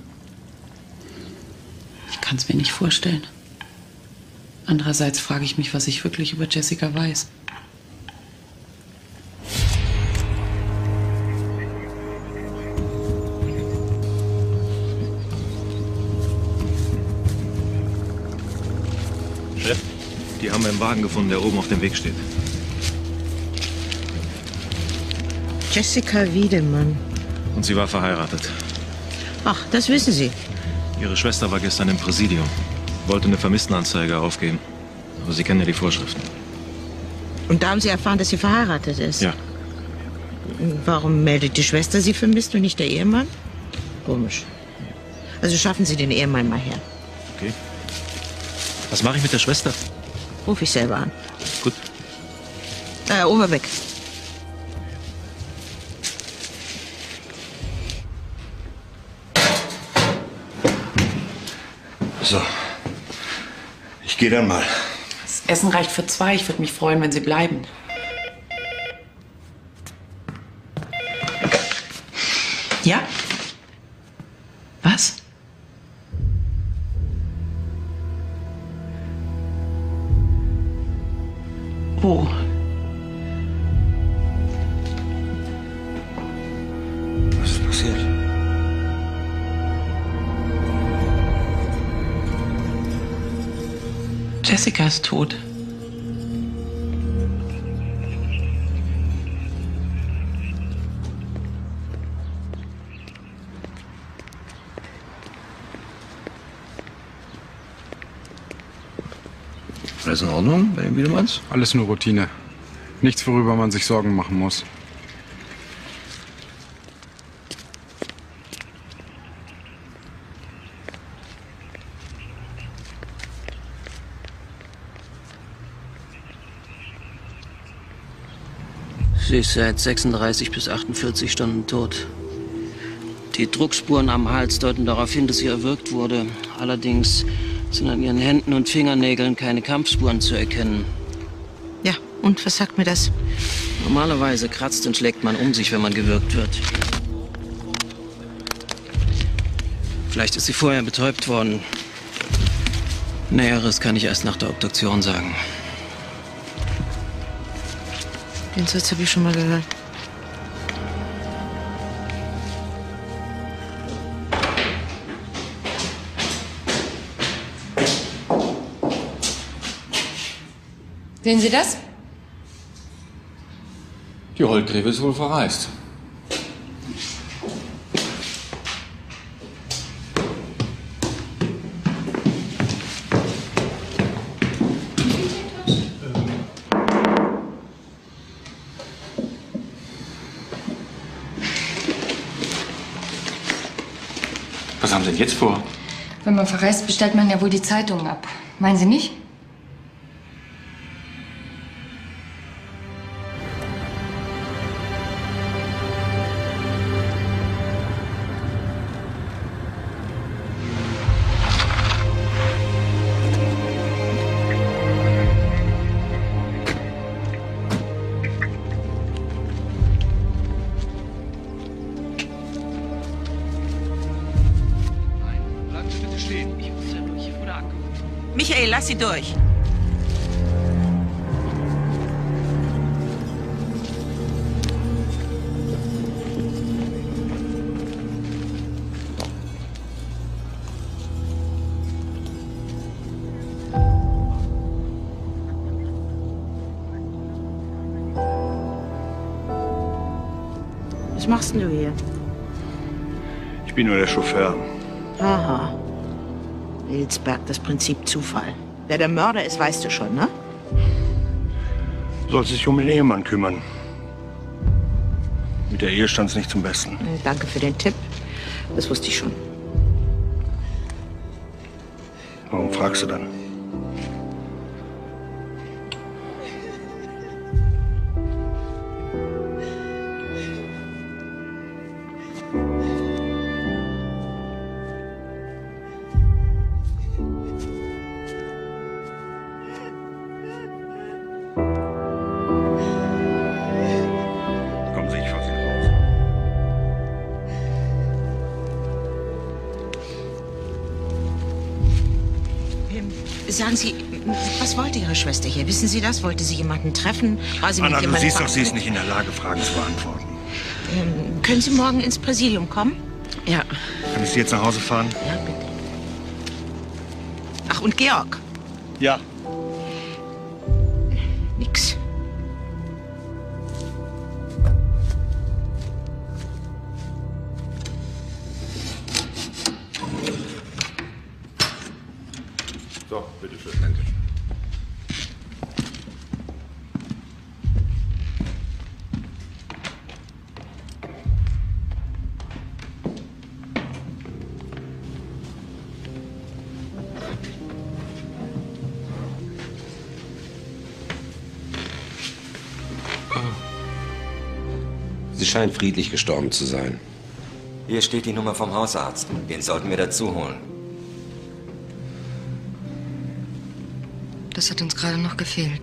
[SPEAKER 3] Ich kann es mir nicht vorstellen. Andererseits frage ich mich, was ich wirklich über Jessica weiß.
[SPEAKER 9] Chef, die haben wir im Wagen gefunden, der oben auf dem Weg steht.
[SPEAKER 10] Jessica Wiedemann.
[SPEAKER 9] Und sie war verheiratet.
[SPEAKER 10] Ach, das wissen Sie.
[SPEAKER 9] Ihre Schwester war gestern im Präsidium. Wollte eine Vermisstenanzeige aufgeben. Aber Sie kennen ja die Vorschriften.
[SPEAKER 10] Und da haben Sie erfahren, dass sie verheiratet ist?
[SPEAKER 9] Ja.
[SPEAKER 10] Warum meldet die Schwester sie vermisst und nicht der Ehemann? Komisch. Also schaffen Sie den Ehemann mal her.
[SPEAKER 9] Okay. Was mache ich mit der Schwester?
[SPEAKER 10] Ruf ich selber an.
[SPEAKER 9] Gut.
[SPEAKER 10] Oberbeck.
[SPEAKER 2] Also, ich gehe dann mal.
[SPEAKER 3] Das Essen reicht für 2. Ich würde mich freuen, wenn Sie bleiben. Ja? Was? Oh.
[SPEAKER 2] Was ist passiert?
[SPEAKER 3] Jessica ist tot.
[SPEAKER 15] Alles in Ordnung bei den Wiedemanns?
[SPEAKER 11] Alles nur Routine. Nichts, worüber man sich Sorgen machen muss.
[SPEAKER 12] Sie ist seit 36 bis 48 Stunden tot. Die Druckspuren am Hals deuten darauf hin, dass sie erwürgt wurde. Allerdings sind an ihren Händen und Fingernägeln keine Kampfspuren zu erkennen.
[SPEAKER 20] Ja, und was sagt mir das?
[SPEAKER 12] Normalerweise kratzt und schlägt man um sich, wenn man gewürgt wird. Vielleicht ist sie vorher betäubt worden. Näheres kann ich erst nach der Obduktion sagen.
[SPEAKER 20] Den Satz habe ich schon mal gehört.
[SPEAKER 5] Sehen Sie das?
[SPEAKER 7] Die Holdgräbe ist wohl verreist.
[SPEAKER 4] Was haben Sie denn jetzt vor?
[SPEAKER 5] Wenn man verreist, bestellt man ja wohl die Zeitungen ab. Meinen Sie nicht?
[SPEAKER 20] Michael, lass sie durch. Was machst denn du hier?
[SPEAKER 2] Ich bin nur der Chauffeur.
[SPEAKER 20] Aha. Ilsberg, das Prinzip Zufall. Wer der Mörder ist, weißt du schon, ne?
[SPEAKER 2] Soll sich um den Ehemann kümmern. Mit der Ehe stand's nicht zum Besten.
[SPEAKER 20] Danke für den Tipp. Das wusste ich schon.
[SPEAKER 2] Warum fragst du dann?
[SPEAKER 20] Sagen Sie, was wollte Ihre Schwester hier? Wissen Sie das? Wollte sie jemanden treffen? War sie
[SPEAKER 2] Anna,
[SPEAKER 20] mit
[SPEAKER 2] du
[SPEAKER 20] jemandem
[SPEAKER 2] siehst doch, sie ist nicht in der Lage, Fragen zu beantworten.
[SPEAKER 20] Können Sie morgen ins Präsidium kommen?
[SPEAKER 3] Ja.
[SPEAKER 2] Kann ich Sie jetzt nach Hause fahren?
[SPEAKER 20] Ja, bitte. Ach, und Georg?
[SPEAKER 2] Ja.
[SPEAKER 20] Nix.
[SPEAKER 9] So, bitteschön, danke.
[SPEAKER 13] Sie scheint friedlich gestorben zu sein.
[SPEAKER 23] Hier steht die Nummer vom Hausarzt. Den sollten wir dazu holen.
[SPEAKER 5] Das hat uns gerade noch gefehlt.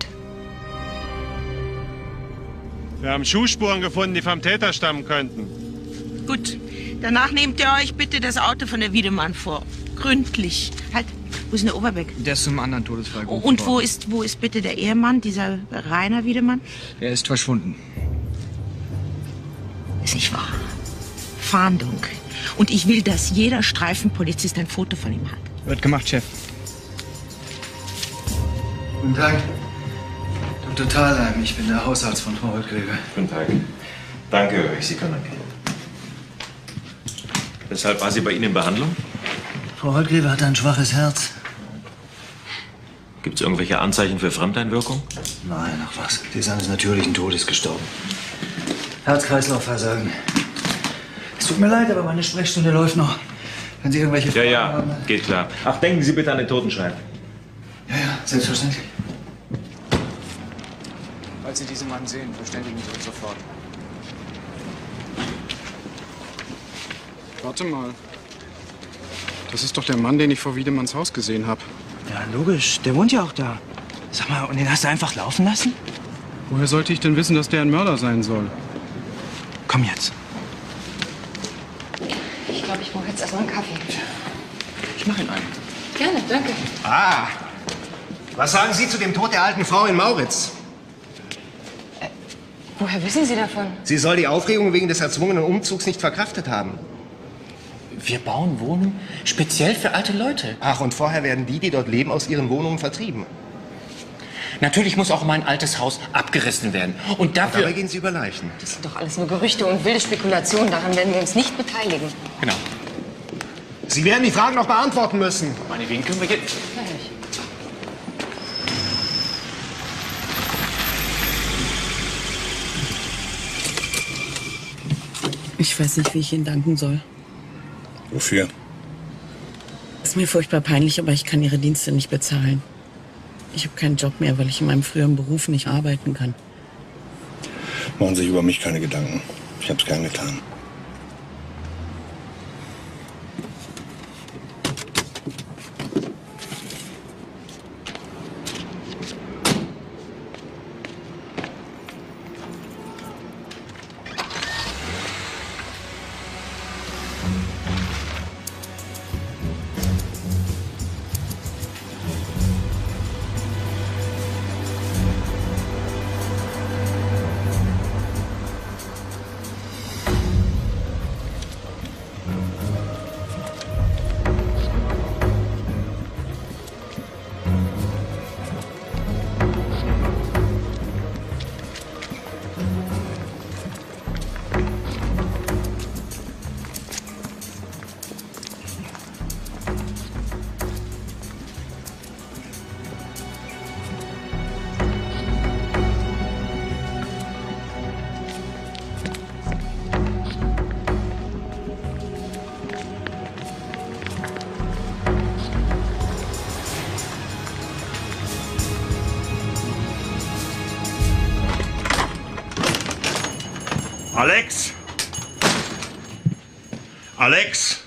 [SPEAKER 14] Wir haben Schuhspuren gefunden, die vom Täter stammen könnten.
[SPEAKER 10] Gut, danach nehmt ihr euch bitte das Auto von der Wiedemann vor. Gründlich. Halt, wo ist denn der Oberbeck?
[SPEAKER 16] Der ist zum anderen Todesfall gerufen
[SPEAKER 10] Und wo
[SPEAKER 16] worden.
[SPEAKER 10] ist bitte der Ehemann, dieser Rainer Wiedemann?
[SPEAKER 16] Er ist verschwunden.
[SPEAKER 10] Ist nicht wahr. Fahndung. Und ich will, dass jeder Streifenpolizist ein Foto von ihm hat.
[SPEAKER 16] Wird gemacht, Chef.
[SPEAKER 15] Guten Tag. Dr. Thalheim, ich bin der Hausarzt von Frau Holtgräber.
[SPEAKER 9] Guten Tag. Danke, höre ich. Sie können gehen. Weshalb war sie bei Ihnen in Behandlung?
[SPEAKER 15] Frau Holtgräber hat ein schwaches Herz.
[SPEAKER 9] Gibt es irgendwelche Anzeichen für Fremdeinwirkung?
[SPEAKER 15] Nein, ach was. Sie ist eines natürlichen Todes gestorben. Herz-Kreislauf-Versagen. Es tut mir leid, aber meine Sprechstunde läuft noch. Wenn Sie irgendwelche Fragen haben...
[SPEAKER 9] Geht klar. Ach, denken Sie bitte an den Totenschein.
[SPEAKER 15] Ja, selbstverständlich.
[SPEAKER 16] Falls Sie diesen Mann sehen, verständigen Sie uns sofort.
[SPEAKER 11] Warte mal. Das ist doch der Mann, den ich vor Wiedemanns Haus gesehen habe.
[SPEAKER 16] Ja, logisch. Der wohnt ja auch da. Sag mal, und den hast du einfach laufen lassen?
[SPEAKER 11] Woher sollte ich denn wissen, dass der ein Mörder sein soll?
[SPEAKER 16] Komm jetzt.
[SPEAKER 5] Ich glaube, ich brauche jetzt erstmal einen Kaffee.
[SPEAKER 16] Ich mache ihn einen.
[SPEAKER 5] Gerne, danke.
[SPEAKER 23] Ah, was sagen Sie zu dem Tod der alten Frau in Mauritz?
[SPEAKER 5] Woher wissen Sie davon?
[SPEAKER 23] Sie soll die Aufregung wegen des erzwungenen Umzugs nicht verkraftet haben.
[SPEAKER 4] Wir bauen Wohnungen speziell für alte Leute.
[SPEAKER 23] Ach, und vorher werden die dort leben, aus ihren Wohnungen vertrieben.
[SPEAKER 4] Natürlich muss auch mein altes Haus abgerissen werden. Und dafür...
[SPEAKER 23] Dabei gehen Sie über Leichen.
[SPEAKER 5] Das sind doch alles nur Gerüchte und wilde Spekulationen. Daran werden wir uns nicht beteiligen.
[SPEAKER 4] Genau.
[SPEAKER 23] Sie werden die Fragen noch beantworten müssen.
[SPEAKER 4] Meinetwegen können wir jetzt...
[SPEAKER 5] Natürlich.
[SPEAKER 3] Ich weiß nicht, wie ich Ihnen danken soll.
[SPEAKER 2] Wofür?
[SPEAKER 3] Ist mir furchtbar peinlich, aber ich kann Ihre Dienste nicht bezahlen. Ich habe keinen Job mehr, weil ich in meinem früheren Beruf nicht arbeiten kann.
[SPEAKER 2] Machen Sie sich über mich keine Gedanken. Ich habe es gern getan. Alex! Alex!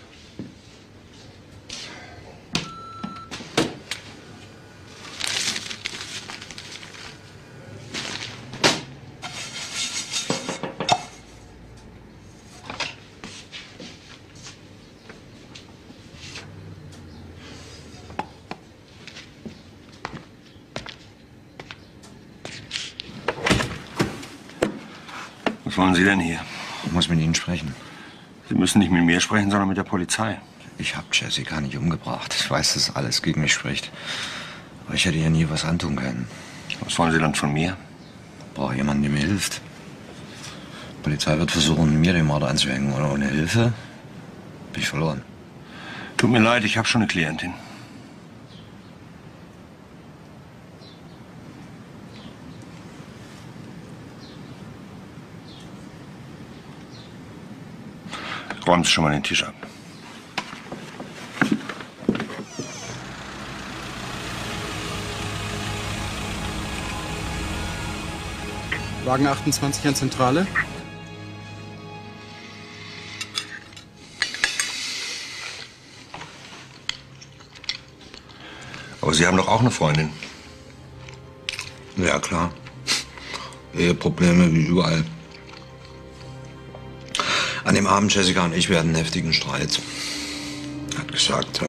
[SPEAKER 2] Was wollen Sie denn hier?
[SPEAKER 6] Ich muss mit Ihnen sprechen.
[SPEAKER 2] Sie müssen nicht mit mir sprechen, sondern mit der Polizei.
[SPEAKER 6] Ich habe Jessica nicht umgebracht. Ich weiß, dass alles gegen mich spricht. Aber ich hätte ihr nie was antun können.
[SPEAKER 2] Was wollen Sie dann von mir?
[SPEAKER 6] Ich brauche jemanden, der mir hilft. Die Polizei wird versuchen, mir den Mord anzuhängen. Und ohne Hilfe bin ich verloren.
[SPEAKER 2] Tut mir leid, ich habe schon eine Klientin. Räumen Sie schon mal den Tisch ab.
[SPEAKER 11] Wagen 28 an Zentrale.
[SPEAKER 2] Aber Sie haben doch auch eine Freundin.
[SPEAKER 6] Ja, klar. Eheprobleme wie überall. An dem Abend, Jessica und ich, wir hatten einen heftigen Streit. Hat gesagt.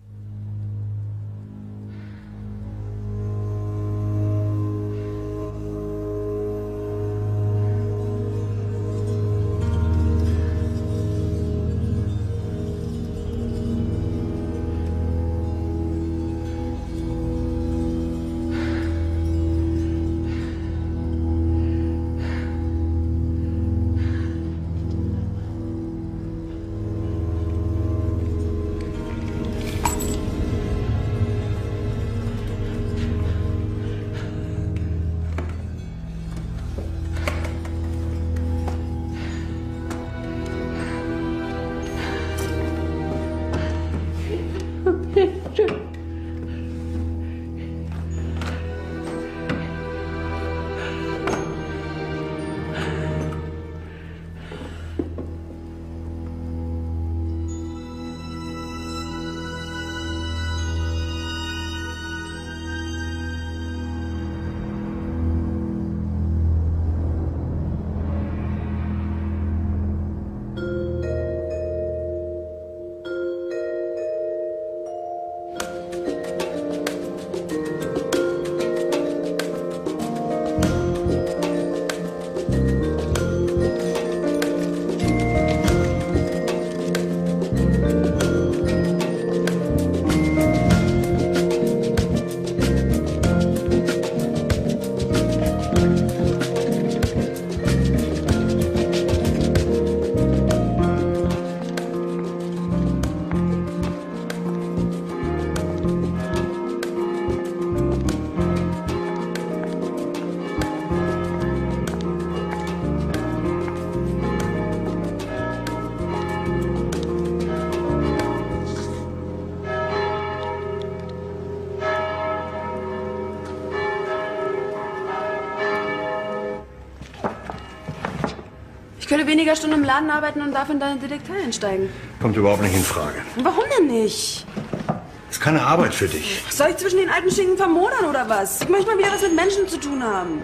[SPEAKER 21] Ich könnte weniger Stunden im Laden arbeiten und darf in deine Detektei einsteigen.
[SPEAKER 2] Kommt überhaupt nicht in Frage.
[SPEAKER 21] Warum denn nicht?
[SPEAKER 2] Das ist keine Arbeit für dich.
[SPEAKER 21] Soll ich zwischen den alten Schinken vermodern oder was? Ich möchte mal wieder was mit Menschen zu tun haben.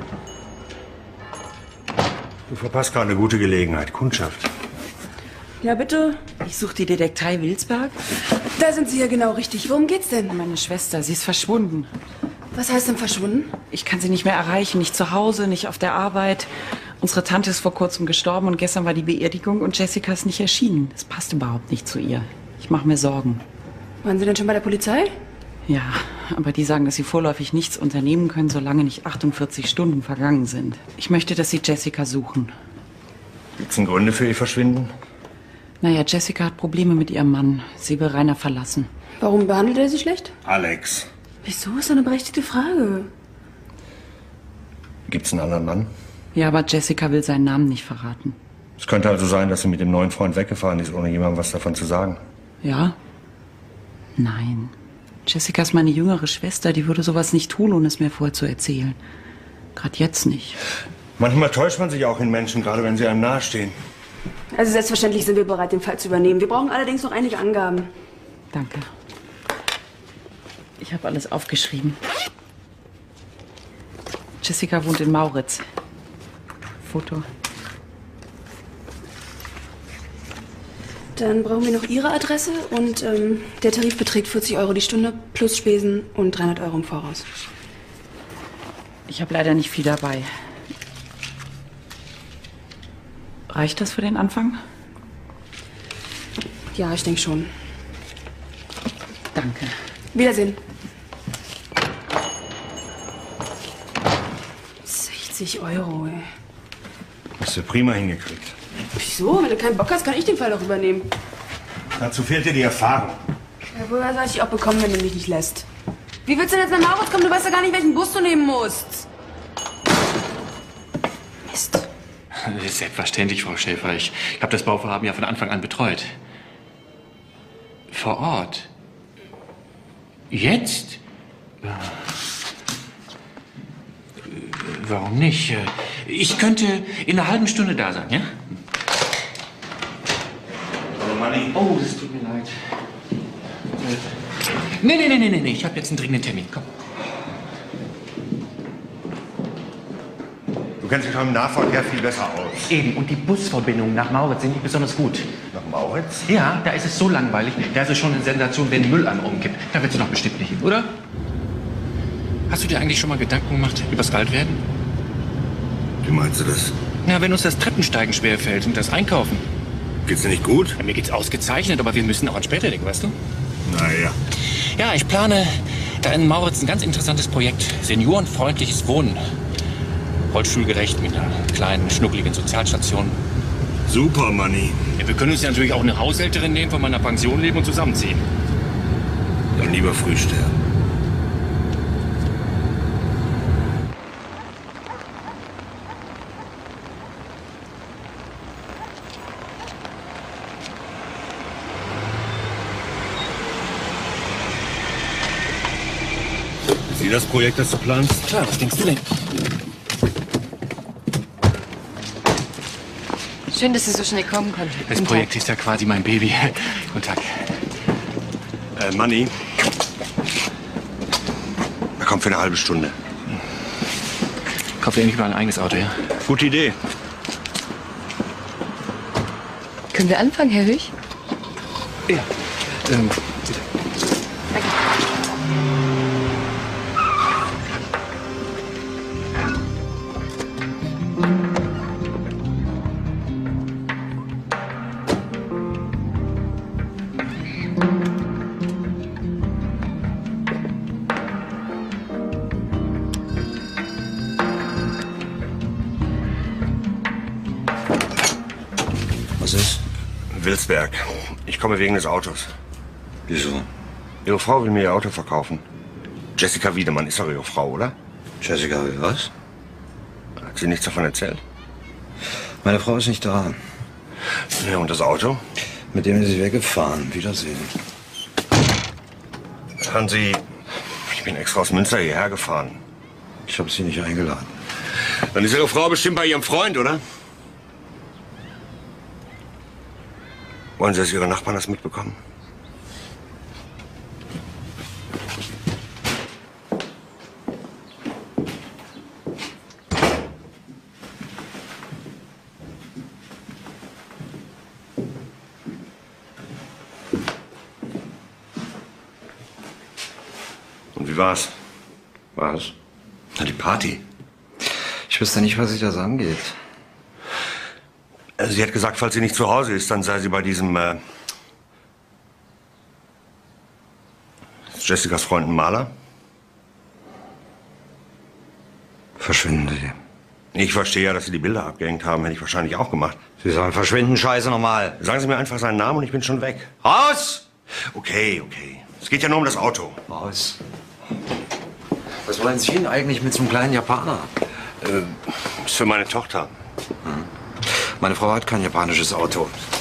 [SPEAKER 2] Du verpasst gerade eine gute Gelegenheit. Kundschaft.
[SPEAKER 21] Ja, bitte.
[SPEAKER 3] Ich suche die Detektei Wilsberg.
[SPEAKER 21] Da sind Sie ja genau richtig. Worum geht's denn?
[SPEAKER 3] Meine Schwester, sie ist verschwunden.
[SPEAKER 21] Was heißt denn verschwunden?
[SPEAKER 3] Ich kann sie nicht mehr erreichen. Nicht zu Hause, nicht auf der Arbeit. Unsere Tante ist vor kurzem gestorben und gestern war die Beerdigung und Jessica ist nicht erschienen. Das passt überhaupt nicht zu ihr. Ich mache mir Sorgen.
[SPEAKER 21] Waren Sie denn schon bei der Polizei?
[SPEAKER 3] Ja, aber die sagen, dass sie vorläufig nichts unternehmen können, solange nicht 48 Stunden vergangen sind. Ich möchte, dass sie Jessica suchen.
[SPEAKER 2] Gibt's denn Gründe für ihr Verschwinden?
[SPEAKER 3] Naja, Jessica hat Probleme mit ihrem Mann. Sie will Rainer verlassen.
[SPEAKER 21] Warum behandelt er sie schlecht?
[SPEAKER 2] Alex.
[SPEAKER 21] Wieso? Ist doch eine berechtigte Frage.
[SPEAKER 2] Gibt's einen anderen Mann?
[SPEAKER 3] Ja, aber Jessica will seinen Namen nicht verraten.
[SPEAKER 2] Es könnte also sein, dass sie mit dem neuen Freund weggefahren ist, ohne jemandem was davon zu sagen.
[SPEAKER 3] Ja? Nein. Jessica ist meine jüngere Schwester. Die würde sowas nicht tun, ohne es mir vorher zu erzählen. Gerade jetzt nicht.
[SPEAKER 2] Manchmal täuscht man sich auch in Menschen, gerade wenn sie einem nahestehen.
[SPEAKER 21] Also selbstverständlich sind wir bereit, den Fall zu übernehmen. Wir brauchen allerdings noch einige Angaben.
[SPEAKER 3] Danke. Ich habe alles aufgeschrieben. Jessica wohnt in Mauritz. Foto.
[SPEAKER 21] Dann brauchen wir noch Ihre Adresse und der Tarif beträgt 40 € die Stunde plus Spesen und 300 € im Voraus.
[SPEAKER 3] Ich habe leider nicht viel dabei. Reicht das für den Anfang?
[SPEAKER 21] Ja, ich denke schon.
[SPEAKER 3] Danke.
[SPEAKER 21] Wiedersehen. 60 €, ey.
[SPEAKER 2] Hast du prima hingekriegt.
[SPEAKER 21] Wieso? Wenn du keinen Bock hast, kann ich den Fall doch übernehmen.
[SPEAKER 2] Dazu fehlt dir die Erfahrung.
[SPEAKER 21] Ja, woher soll ich die auch bekommen, wenn du mich nicht lässt? Wie willst du denn jetzt nach Mauritz kommen? Du weißt ja gar nicht, welchen Bus du nehmen musst. Mist.
[SPEAKER 4] Selbstverständlich, Frau Schäfer. Ich habe das Bauvorhaben ja von Anfang an betreut. Vor Ort. Jetzt? Warum nicht? Ich könnte in einer halben Stunde da sein, ja? Oh, das tut mir leid. Nee. Ich habe jetzt einen dringenden Termin. Komm.
[SPEAKER 2] kennst dich schon im Nahverkehr viel besser aus.
[SPEAKER 4] Eben, und die Busverbindungen nach Mauritz sind nicht besonders gut.
[SPEAKER 2] Nach Mauritz?
[SPEAKER 4] Ja, da ist es so langweilig. Da ist es schon eine Sensation, wenn ein Mülleimer umkippt. Da willst du doch bestimmt nicht hin, oder? Hast du dir eigentlich schon mal Gedanken gemacht übers Altwerden?
[SPEAKER 2] Wie meinst du das?
[SPEAKER 4] Na, wenn uns das Treppensteigen schwerfällt und das Einkaufen.
[SPEAKER 2] Geht's dir nicht gut?
[SPEAKER 4] Ja, mir geht's ausgezeichnet, aber wir müssen auch an später denken, weißt du?
[SPEAKER 2] Naja.
[SPEAKER 4] Ja, ich plane da in Mauritz ein ganz interessantes Projekt. Seniorenfreundliches Wohnen. Rollstuhlgerecht mit einer kleinen, schnuckeligen Sozialstation.
[SPEAKER 2] Super, Manni.
[SPEAKER 4] Ja, wir können uns ja natürlich auch eine Haushälterin nehmen, von meiner Pension leben und zusammenziehen.
[SPEAKER 2] Dann lieber früh sterben. Ist das Projekt, das du planst?
[SPEAKER 4] Klar, was denkst du denn?
[SPEAKER 21] Schön, dass Sie so schnell kommen konnten.
[SPEAKER 4] Das Projekt ist ja quasi mein Baby. Guten Tag.
[SPEAKER 2] Manni. Er kommt für eine halbe Stunde.
[SPEAKER 4] Kauft ihr endlich mal ein eigenes Auto, ja?
[SPEAKER 2] Gute Idee.
[SPEAKER 21] Können wir anfangen, Herr Hüch?
[SPEAKER 4] Ja. Bitte.
[SPEAKER 6] Was ist?
[SPEAKER 2] Wilsberg. Ich komme wegen des Autos.
[SPEAKER 6] Wieso?
[SPEAKER 2] Ihre Frau will mir ihr Auto verkaufen. Jessica Wiedemann ist doch Ihre Frau, oder?
[SPEAKER 6] Jessica, was?
[SPEAKER 2] Hat sie nichts davon erzählt?
[SPEAKER 6] Meine Frau ist nicht da.
[SPEAKER 2] Ja, und das Auto?
[SPEAKER 6] Mit dem ist sie weggefahren. Wiedersehen.
[SPEAKER 2] Hören Sie, ich bin extra aus Münster hierher gefahren.
[SPEAKER 6] Ich habe Sie nicht eingeladen.
[SPEAKER 2] Dann ist Ihre Frau bestimmt bei Ihrem Freund, oder? Wollen Sie, dass Ihre Nachbarn das mitbekommen? Und wie war's?
[SPEAKER 6] Was?
[SPEAKER 2] Na, die Party.
[SPEAKER 6] Ich wüsste nicht, was sich das angeht.
[SPEAKER 2] Sie hat gesagt, falls sie nicht zu Hause ist, dann sei sie bei diesem Jessicas Freund ein Maler.
[SPEAKER 6] Verschwinden Sie.
[SPEAKER 2] Ich verstehe ja, dass Sie die Bilder abgehängt haben. Hätte ich wahrscheinlich auch gemacht.
[SPEAKER 6] Sie sollen verschwinden, Scheiße, normal.
[SPEAKER 2] Sagen Sie mir einfach seinen Namen und ich bin schon weg.
[SPEAKER 6] Raus!
[SPEAKER 2] Okay, okay. Es geht ja nur um das Auto.
[SPEAKER 6] Raus. Was wollen Sie denn eigentlich mit so einem kleinen Japaner?
[SPEAKER 2] Ist für meine Tochter.
[SPEAKER 6] Meine Frau hat kein japanisches Auto.